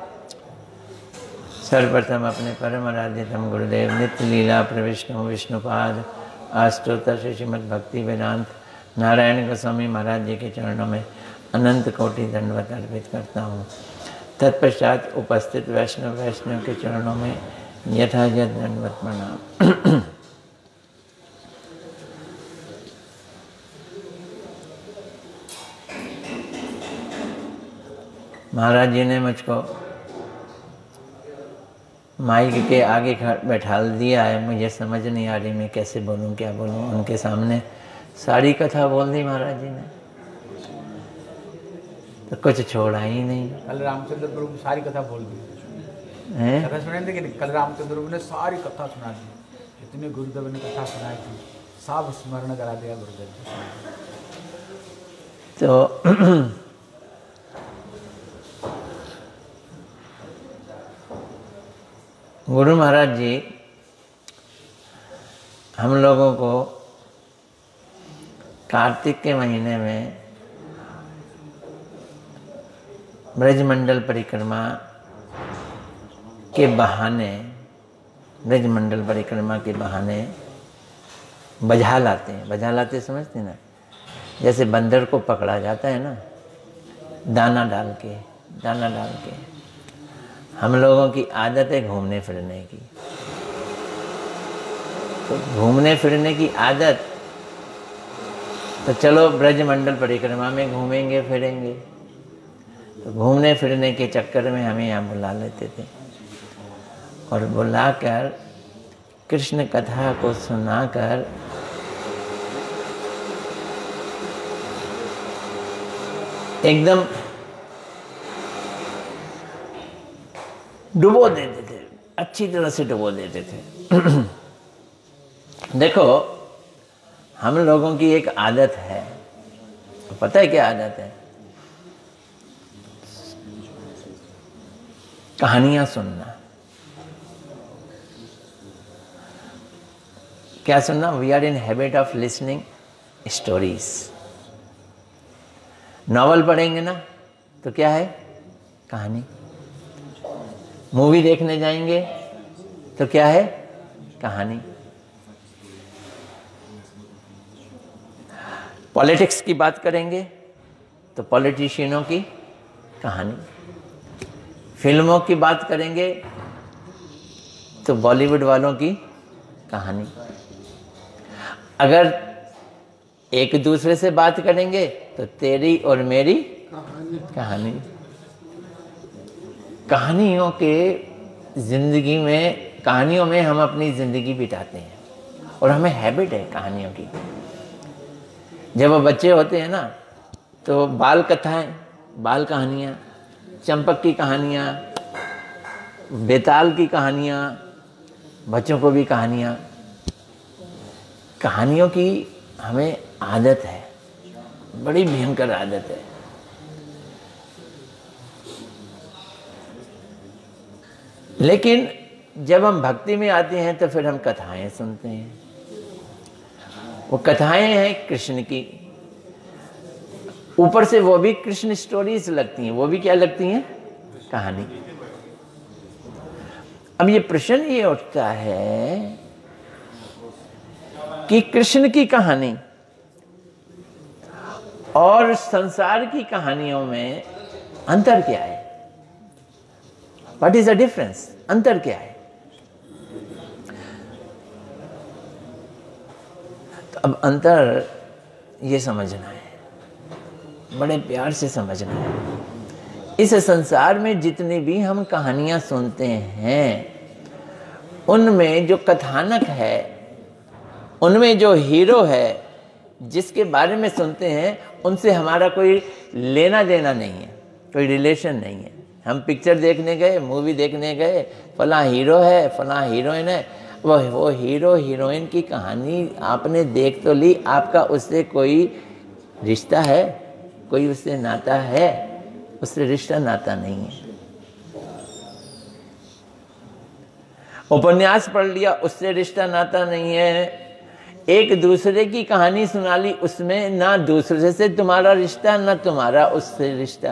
सर्वप्रथम अपने परम आराध्यतम गुरुदेव नित्य लीला प्रविष्णु विष्णुपाद अष्टोत्तर श्री श्रीमद् भक्ति वेदांत नारायण गोस्वामी महाराज जी के चरणों में अनंत कोटि दंडवत अर्पित करता हूँ। तत्पश्चात उपस्थित वैष्णव वैष्णव के चरणों में यथायथ दंडवत प्रणाम। महाराज जी ने मुझको माइक के आगे बैठा दिया है, मुझे समझ नहीं आ रही मैं कैसे बोलूं क्या बोलूं। उनके सामने सारी कथा बोल दी महाराज जी ने। तो कुछ छोड़ा ही नहीं कल रामचंद्र प्रभु ने सारी कथा बोल दी है। कथा सुनाई थी कि नहीं? कल रामचंद्र प्रभु ने सारी कथा सुना दी, इतने गुरुदेव ने कथा सुनाई थी, सब स्मरण करा दिया गुरुदेव ने। तो गुरु महाराज जी हम लोगों को कार्तिक के महीने में ब्रजमंडल परिक्रमा के बहाने ब्रजमंडल परिक्रमा के बहाने बजा लाते हैं। बजा लाते समझते ना, जैसे बंदर को पकड़ा जाता है ना, दाना डाल के दाना डाल के। हम लोगों की आदत है घूमने फिरने की, तो घूमने फिरने की आदत, तो चलो ब्रजमंडल परिक्रमा में घूमेंगे फिरेंगे। तो घूमने फिरने के चक्कर में हमें यहाँ बुला लेते थे और बुलाकर कृष्ण कथा को सुनाकर एकदम डुबो देते थे, अच्छी तरह से डुबो देते थे। देखो हम लोगों की एक आदत है, पता है क्या आदत है? कहानियां सुनना। क्या सुनना? We are in habit of listening stories. Novel पढ़ेंगे ना तो क्या है? कहानी। मूवी देखने जाएंगे तो क्या है? कहानी। पॉलिटिक्स की बात करेंगे तो पॉलिटिशियनों की कहानी। फिल्मों की बात करेंगे तो बॉलीवुड वालों की कहानी। अगर एक दूसरे से बात करेंगे तो तेरी और मेरी कहानी। कहानियों के जिंदगी में कहानियों में हम अपनी ज़िंदगी बिताते हैं और हमें हैबिट है कहानियों की। जब वो बच्चे होते हैं ना तो बाल कथाएं, बाल कहानियाँ, चंपक की कहानियाँ, बेताल की कहानियाँ, बच्चों को भी कहानियाँ, कहानियों की हमें आदत है, बड़ी भयंकर आदत है। लेकिन जब हम भक्ति में आते हैं तो फिर हम कथाएं सुनते हैं। वो कथाएं हैं कृष्ण की, ऊपर से वो भी कृष्ण स्टोरीज लगती हैं। वो भी क्या लगती हैं? कहानी। अब ये प्रश्न ये उठता है कि कृष्ण की कहानी और संसार की कहानियों में अंतर क्या है? What is the difference? अंतर क्या है? तो अब अंतर ये समझना है, बड़े प्यार से समझना है। इस संसार में जितनी भी हम कहानियां सुनते हैं उनमें जो कथानक है, उनमें जो हीरो है, जिसके बारे में सुनते हैं, उनसे हमारा कोई लेना देना नहीं है, कोई रिलेशन नहीं है। हम पिक्चर देखने गए, मूवी देखने गए, फला हीरो है, फला हीरोइन है, वो वो हीरो हीरोइन की कहानी आपने देख तो ली, आपका उससे कोई रिश्ता है, कोई उससे नाता है? उससे रिश्ता नाता नहीं है। उपन्यास पढ़ लिया, उससे रिश्ता नाता नहीं है। एक दूसरे की कहानी सुना ली, उसमें ना दूसरे से तुम्हारा रिश्ता, ना तुम्हारा उससे रिश्ता।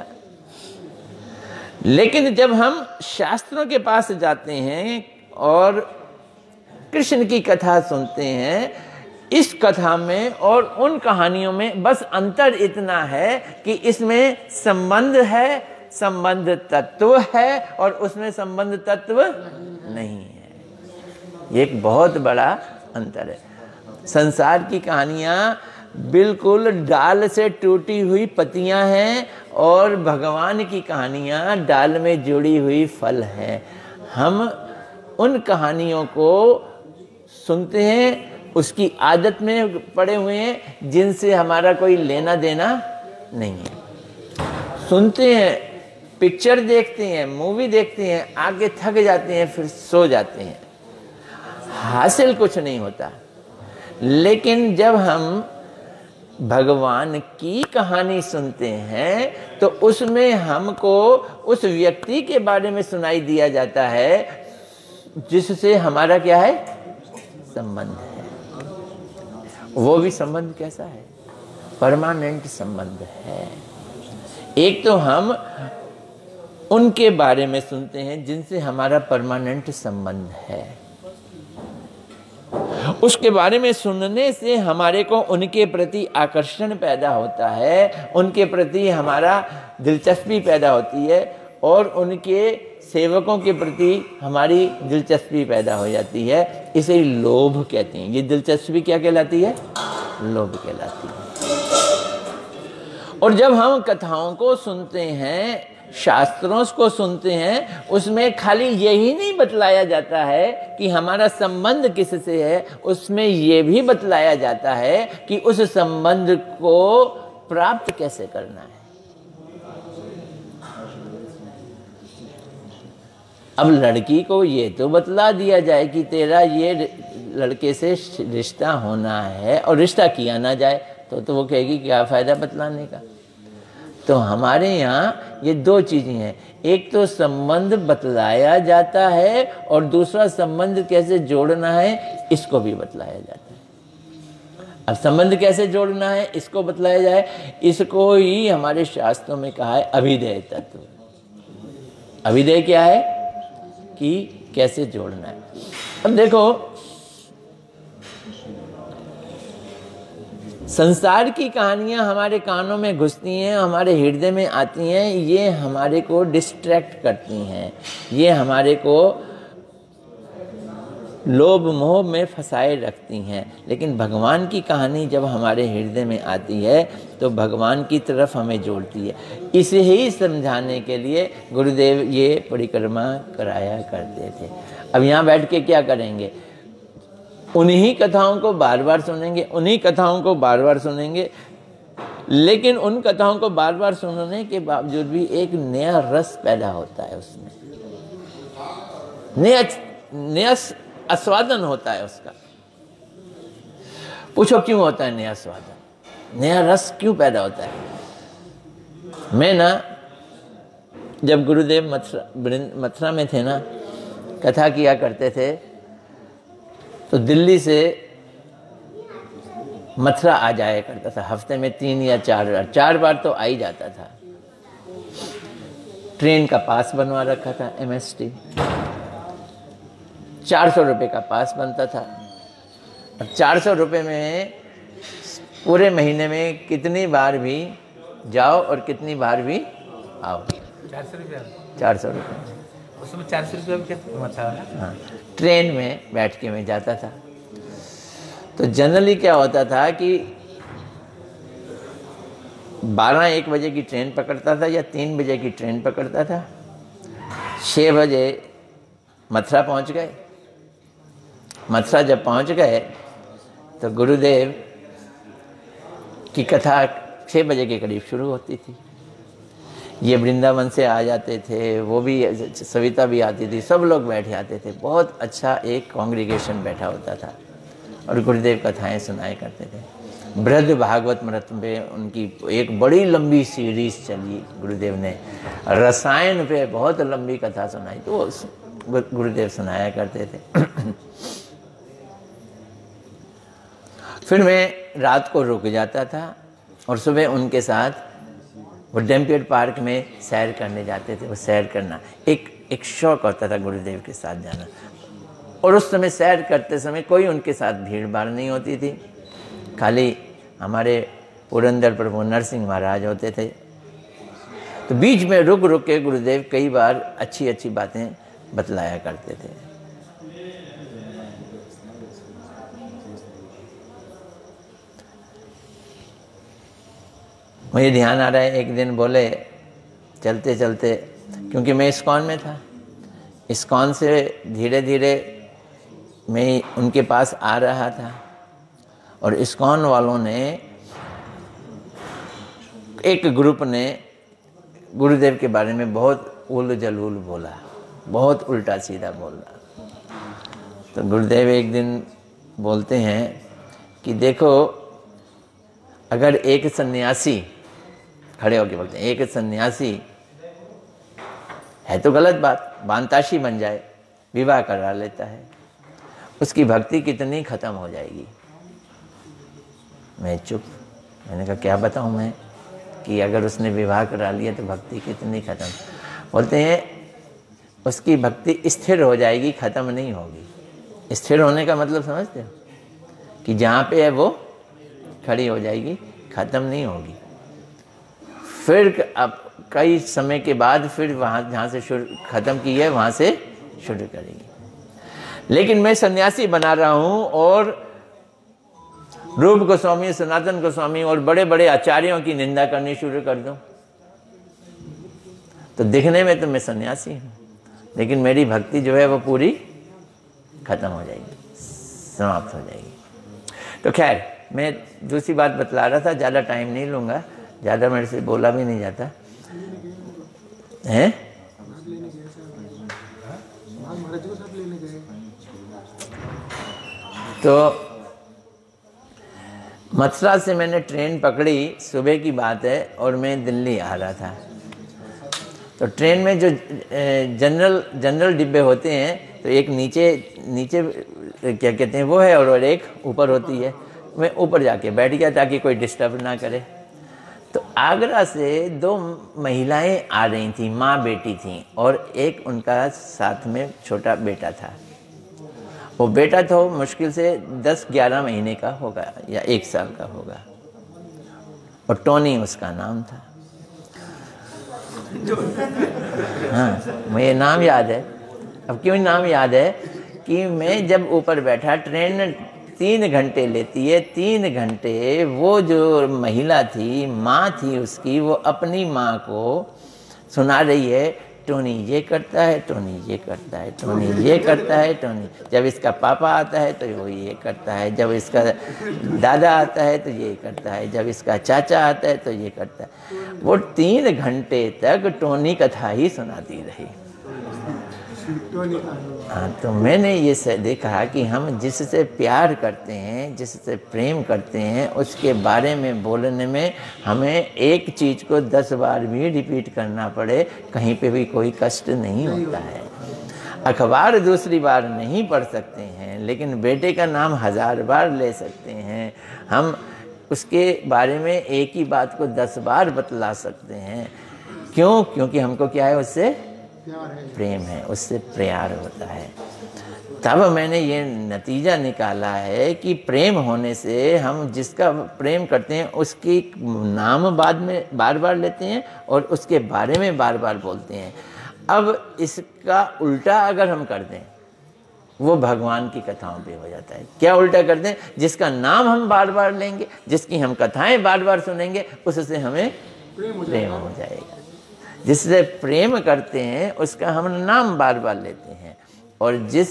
लेकिन जब हम शास्त्रों के पास जाते हैं और कृष्ण की कथा सुनते हैं, इस कथा में और उन कहानियों में बस अंतर इतना है कि इसमें संबंध है, संबंध तत्व है, और उसमें संबंध तत्व नहीं है। ये एक बहुत बड़ा अंतर है। संसार की कहानियाँ बिल्कुल डाल से टूटी हुई पत्तियाँ हैं और भगवान की कहानियाँ डाल में जुड़ी हुई फल हैं। हम उन कहानियों को सुनते हैं, उसकी आदत में पड़े हुए हैं, जिनसे हमारा कोई लेना देना नहीं है। सुनते हैं, पिक्चर देखते हैं, मूवी देखते हैं, आगे थक जाते हैं, फिर सो जाते हैं, हासिल कुछ नहीं होता। लेकिन जब हम भगवान की कहानी सुनते हैं तो उसमें हमको उस व्यक्ति के बारे में सुनाई दिया जाता है जिससे हमारा क्या है, संबंध है। वो भी संबंध कैसा है, परमानेंट संबंध है। एक तो हम उनके बारे में सुनते हैं जिनसे हमारा परमानेंट संबंध है, उसके बारे में सुनने से हमारे को उनके प्रति आकर्षण पैदा होता है, उनके प्रति हमारा दिलचस्पी पैदा होती है और उनके सेवकों के प्रति हमारी दिलचस्पी पैदा हो जाती है। इसे लोभ कहते हैं। ये दिलचस्पी क्या कहलाती है, लोभ कहलाती है। और जब हम कथाओं को सुनते हैं, शास्त्रों को सुनते हैं, उसमें खाली यही नहीं बतलाया जाता है कि हमारा संबंध किससे है, उसमें यह भी बतलाया जाता है कि उस संबंध को प्राप्त कैसे करना है। अब लड़की को ये तो बतला दिया जाए कि तेरा ये लड़के से रिश्ता होना है और रिश्ता किया ना जाए तो तो वो कहेगी क्या फ़ायदा बतलाने का। तो हमारे यहाँ ये दो चीज़ें हैं, एक तो संबंध बतलाया जाता है और दूसरा संबंध कैसे जोड़ना है इसको भी बतलाया जाता है। अब संबंध कैसे जोड़ना है इसको बतलाया जाए, इसको ही हमारे शास्त्रों में कहा है अभिधेय तत्व। अभिधेय क्या है कि कैसे जोड़ना है। अब देखो, संसार की कहानियां हमारे कानों में घुसती हैं, हमारे हृदय में आती हैं, ये हमारे को डिस्ट्रैक्ट करती हैं, ये हमारे को लोभ मोह में फंसाए रखती हैं। लेकिन भगवान की कहानी जब हमारे हृदय में आती है तो भगवान की तरफ हमें जोड़ती है। इसे ही समझाने के लिए गुरुदेव ये परिक्रमा कराया करते थे। अब यहाँ बैठ के क्या करेंगे, उन्हीं कथाओं को बार बार सुनेंगे, उन्हीं कथाओं को बार बार सुनेंगे, लेकिन उन कथाओं को बार बार सुनने के बावजूद भी एक नया रस पैदा होता है, उसमें नया नया आस्वादन होता है उसका। पूछो क्यों होता है नया आस्वादन, नया रस क्यों पैदा होता है? मैं ना जब गुरुदेव मथुरा मथुरा में थे ना, कथा किया करते थे, तो दिल्ली से मथुरा आ जाया करता था। हफ्ते में तीन या चार बार चार बार तो आ ही जाता था। ट्रेन का पास बनवा रखा था, एम एस टी, चार सौ रुपये का पास बनता था। और चार सौ रुपये में पूरे महीने में कितनी बार भी जाओ और कितनी बार भी आओ। चार सौ रुपया चार सौ रुपये उसमें चार सौ रुपया क्या था? हाँ, ट्रेन में बैठ के मैं जाता था। तो जनरली क्या होता था कि बारह एक बजे की ट्रेन पकड़ता था या तीन बजे की ट्रेन पकड़ता था। छः बजे मथुरा पहुंच गए। मथुरा जब पहुंच गए तो गुरुदेव की कथा छः बजे के करीब शुरू होती थी। ये वृंदावन से आ जाते थे, वो भी, सविता भी आती थी, सब लोग बैठ जाते थे। बहुत अच्छा एक कॉन्ग्रीगेशन बैठा होता था और गुरुदेव कथाएं सुनाए करते थे। बृहद भागवत मृत में उनकी एक बड़ी लंबी सीरीज चली, गुरुदेव ने रसायन पे बहुत लंबी कथा सुनाई, तो वो गुरुदेव सुनाया करते थे। फिर मैं रात को रुक जाता था और सुबह उनके साथ वो डैम्पियर पार्क में सैर करने जाते थे। वो सैर करना एक एक शौक होता था गुरुदेव के साथ जाना। और उस समय सैर करते समय कोई उनके साथ भीड़ भाड़ नहीं होती थी, खाली हमारे पुरंदर प्रभु नरसिंह महाराज होते थे। तो बीच में रुक रुक के गुरुदेव कई बार अच्छी अच्छी बातें बतलाया करते थे। मुझे ध्यान आ रहा है, एक दिन बोले चलते चलते, क्योंकि मैं इस्कॉन में था, इस्कॉन से धीरे धीरे मैं उनके पास आ रहा था और इस्कॉन वालों ने, एक ग्रुप ने गुरुदेव के बारे में बहुत उल जलूल बोला, बहुत उल्टा सीधा बोला। तो गुरुदेव एक दिन बोलते हैं कि देखो, अगर एक सन्यासी, खड़े होकर बोलते हैं, एक सन्यासी है तो गलत बात, बांताशी बन जाए, विवाह करा लेता है, उसकी भक्ति कितनी खत्म हो जाएगी। मैं चुप, मैंने कहा क्या बताऊं मैं कि अगर उसने विवाह करा लिया तो भक्ति कितनी खत्म। बोलते हैं उसकी भक्ति स्थिर हो जाएगी, खत्म नहीं होगी। स्थिर होने का मतलब समझते हो कि जहाँ पे है वो खड़ी हो जाएगी, खत्म नहीं होगी। फिर अब कई समय के बाद फिर वहाँ जहाँ से शुरू खत्म की है वहाँ से शुरू करेगी। लेकिन मैं सन्यासी बना रहा हूँ और रूप गोस्वामी, सनातन गोस्वामी और बड़े बड़े आचार्यों की निंदा करनी शुरू कर दूं तो दिखने में तो मैं सन्यासी हूँ, लेकिन मेरी भक्ति जो है वो पूरी खत्म हो जाएगी, समाप्त हो जाएगी। तो खैर, मैं दूसरी बात बतला रहा था, ज़्यादा टाइम नहीं लूँगा, ज़्यादा मेरे से बोला भी नहीं जाता है। तो मथुरा से मैंने ट्रेन पकड़ी, सुबह की बात है, और मैं दिल्ली आ रहा था। तो ट्रेन में जो जनरल जनरल डिब्बे होते हैं, तो एक नीचे नीचे क्या कहते हैं वो है, और एक ऊपर होती है। मैं ऊपर जाके बैठ गया ताकि कोई डिस्टर्ब ना करे। तो आगरा से दो महिलाएं आ रही थी, माँ बेटी थी, और एक उनका साथ में छोटा बेटा था। वो बेटा तो मुश्किल से दस ग्यारह महीने का होगा या एक साल का होगा, और टोनी उसका नाम था। हाँ, मुझे नाम याद है। अब क्यों नाम याद है कि मैं जब ऊपर बैठा, ट्रेन तीन घंटे लेती है, तीन घंटे वो जो महिला थी, माँ थी उसकी, वो अपनी माँ को सुना रही है, टोनी ये करता है, टोनी ये करता है, टोनी ये करता है, टोनी जब इसका पापा आता है तो वो ये करता है, जब इसका दादा आता है तो ये करता है, जब इसका चाचा आता है तो ये करता है। वो तीन घंटे तक टोनी कथा ही सुनाती रही। हाँ, तो मैंने ये से देखा कि हम जिससे प्यार करते हैं, जिससे प्रेम करते हैं, उसके बारे में बोलने में हमें एक चीज़ को दस बार भी रिपीट करना पड़े, कहीं पे भी कोई कष्ट नहीं होता है। अखबार दूसरी बार नहीं पढ़ सकते हैं, लेकिन बेटे का नाम हजार बार ले सकते हैं। हम उसके बारे में एक ही बात को दस बार बतला सकते हैं। क्यों? क्योंकि हमको क्या है, उससे प्रेम है, उससे प्यार होता है। तब मैंने ये नतीजा निकाला है कि प्रेम होने से हम जिसका प्रेम करते हैं उसकी नाम बाद में बार बार लेते हैं और उसके बारे में बार बार बोलते हैं। अब इसका उल्टा अगर हम कर दें, वो भगवान की कथाओं पे हो जाता है। क्या उल्टा कर दें? जिसका नाम हम बार बार लेंगे, जिसकी हम कथाएं बार बार सुनेंगे, उससे हमें प्रेम हो जाएगा। जिससे प्रेम करते हैं उसका हम नाम बार बार लेते हैं, और जिस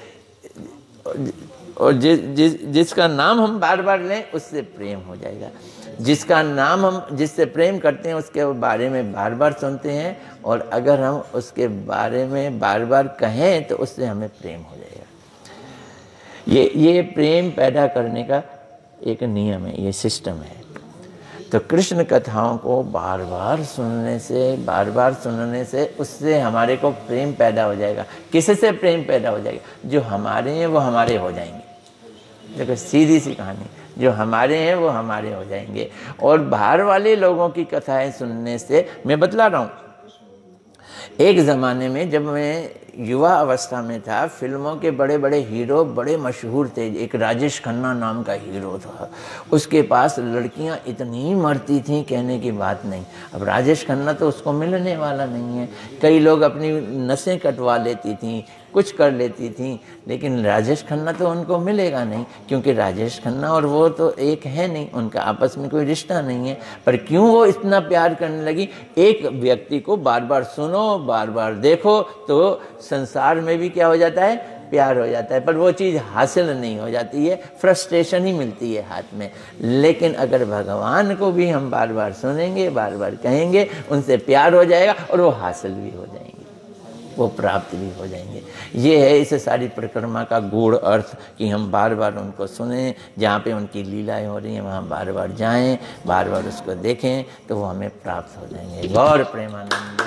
और जिस जिस जिसका नाम हम बार बार लें उससे प्रेम हो जाएगा। जिसका नाम हम जिससे प्रेम करते हैं उसके बारे में बार बार सुनते हैं, और अगर हम उसके बारे में बार बार कहें तो उससे हमें प्रेम हो जाएगा। ये ये प्रेम पैदा करने का एक नियम है, ये सिस्टम है। तो कृष्ण कथाओं को बार बार सुनने से बार बार सुनने से उससे हमारे को प्रेम पैदा हो जाएगा। किससे प्रेम पैदा हो जाएगा? जो हमारे हैं वो हमारे हो जाएंगे। देखो, सीधी सी कहानी, जो हमारे हैं वो हमारे हो जाएंगे। और बाहर वाले लोगों की कथाएं सुनने से, मैं बतला रहा हूँ, एक ज़माने में जब मैं युवा अवस्था में था, फिल्मों के बड़े बड़े हीरो बड़े मशहूर थे। एक राजेश खन्ना नाम का हीरो था, उसके पास लड़कियां इतनी मरती थीं, कहने की बात नहीं। अब राजेश खन्ना तो उसको मिलने वाला नहीं है। कई लोग अपनी नसें कटवा लेती थीं, कुछ कर लेती थीं, लेकिन राजेश खन्ना तो उनको मिलेगा नहीं, क्योंकि राजेश खन्ना और वो तो एक है नहीं, उनका आपस में कोई रिश्ता नहीं है। पर क्यों वो इतना प्यार करने लगी? एक व्यक्ति को बार बार सुनो, बार बार देखो, तो संसार में भी क्या हो जाता है, प्यार हो जाता है, पर वो चीज़ हासिल नहीं हो जाती है, फ्रस्ट्रेशन ही मिलती है हाथ में। लेकिन अगर भगवान को भी हम बार बार सुनेंगे, बार बार कहेंगे, उनसे प्यार हो जाएगा और वो हासिल भी हो जाएंगे, वो प्राप्त भी हो जाएंगे। ये है इस सारी परिक्रमा का गूढ़ अर्थ कि हम बार बार उनको सुनें, जहाँ पे उनकी लीलाएं हो रही हैं वहाँ बार बार जाएं, बार बार उसको देखें, तो वो हमें प्राप्त हो जाएंगे। गौर प्रेमानंद।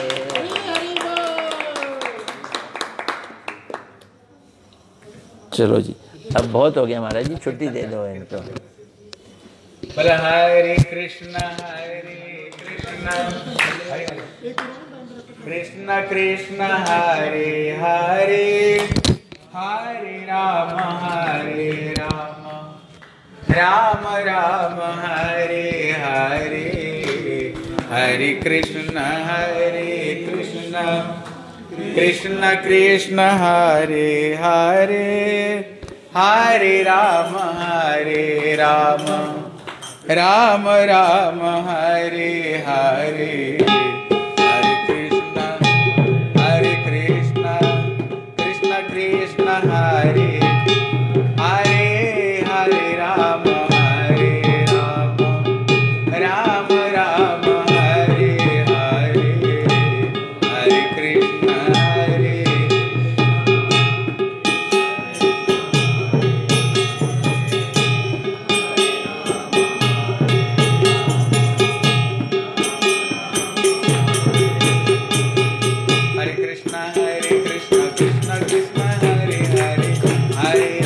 चलो जी, अब बहुत हो गया महाराज जी, छुट्टी दे दो इनको। बोला हरे कृष्णा हरे कृष्णा कृष्णा कृष्णा हरे हरे, हरे राम हरे राम, राम राम हरे हरे, हरे कृष्णा हरे कृष्णा कृष्णा कृष्णा हरे हरे, हरे राम हरे राम, राम राम हरे हरे, हरे कृष्णा हरे कृष्णा कृष्णा कृष्णा हरे हरे, हरे राम हरे राम, राम राम हरे हरे, हरे कृष्णा हरे हरे कृष्णा हरे कृष्णा कृष्णा कृष्णा हरे हरे, हरे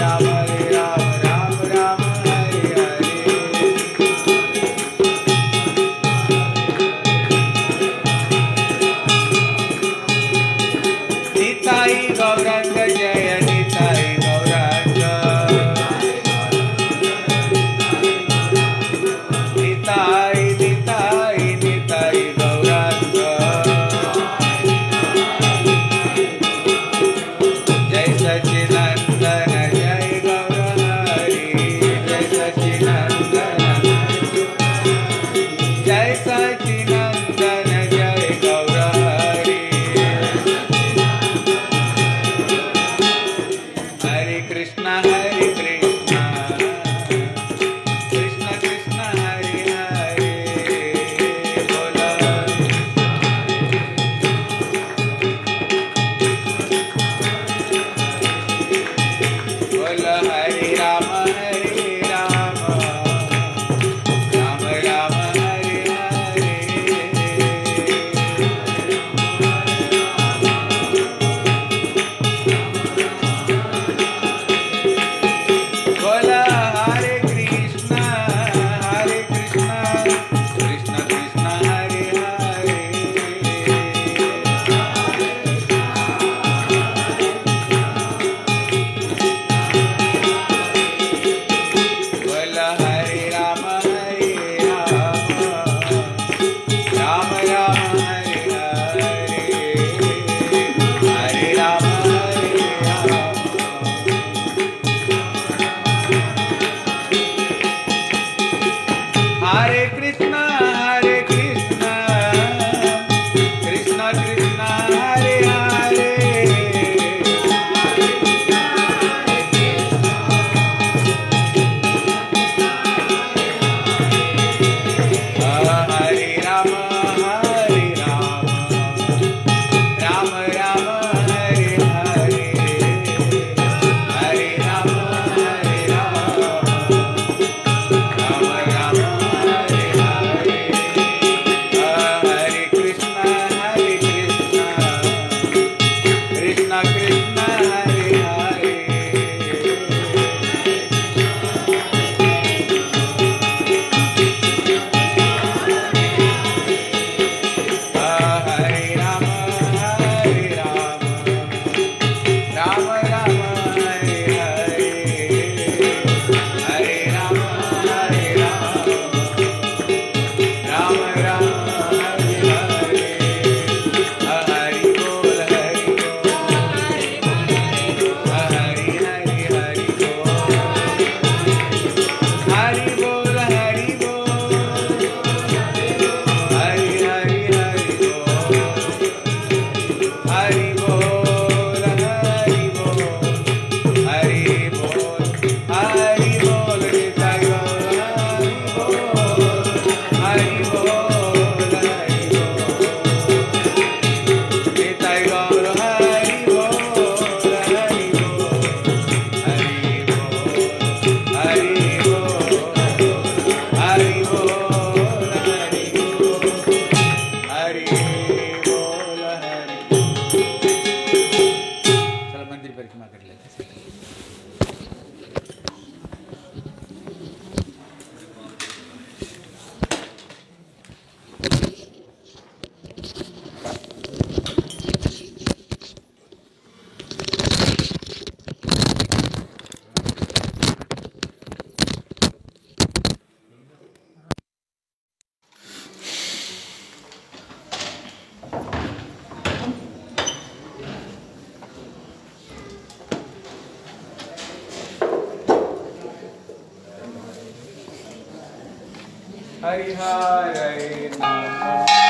Hari Hari Namo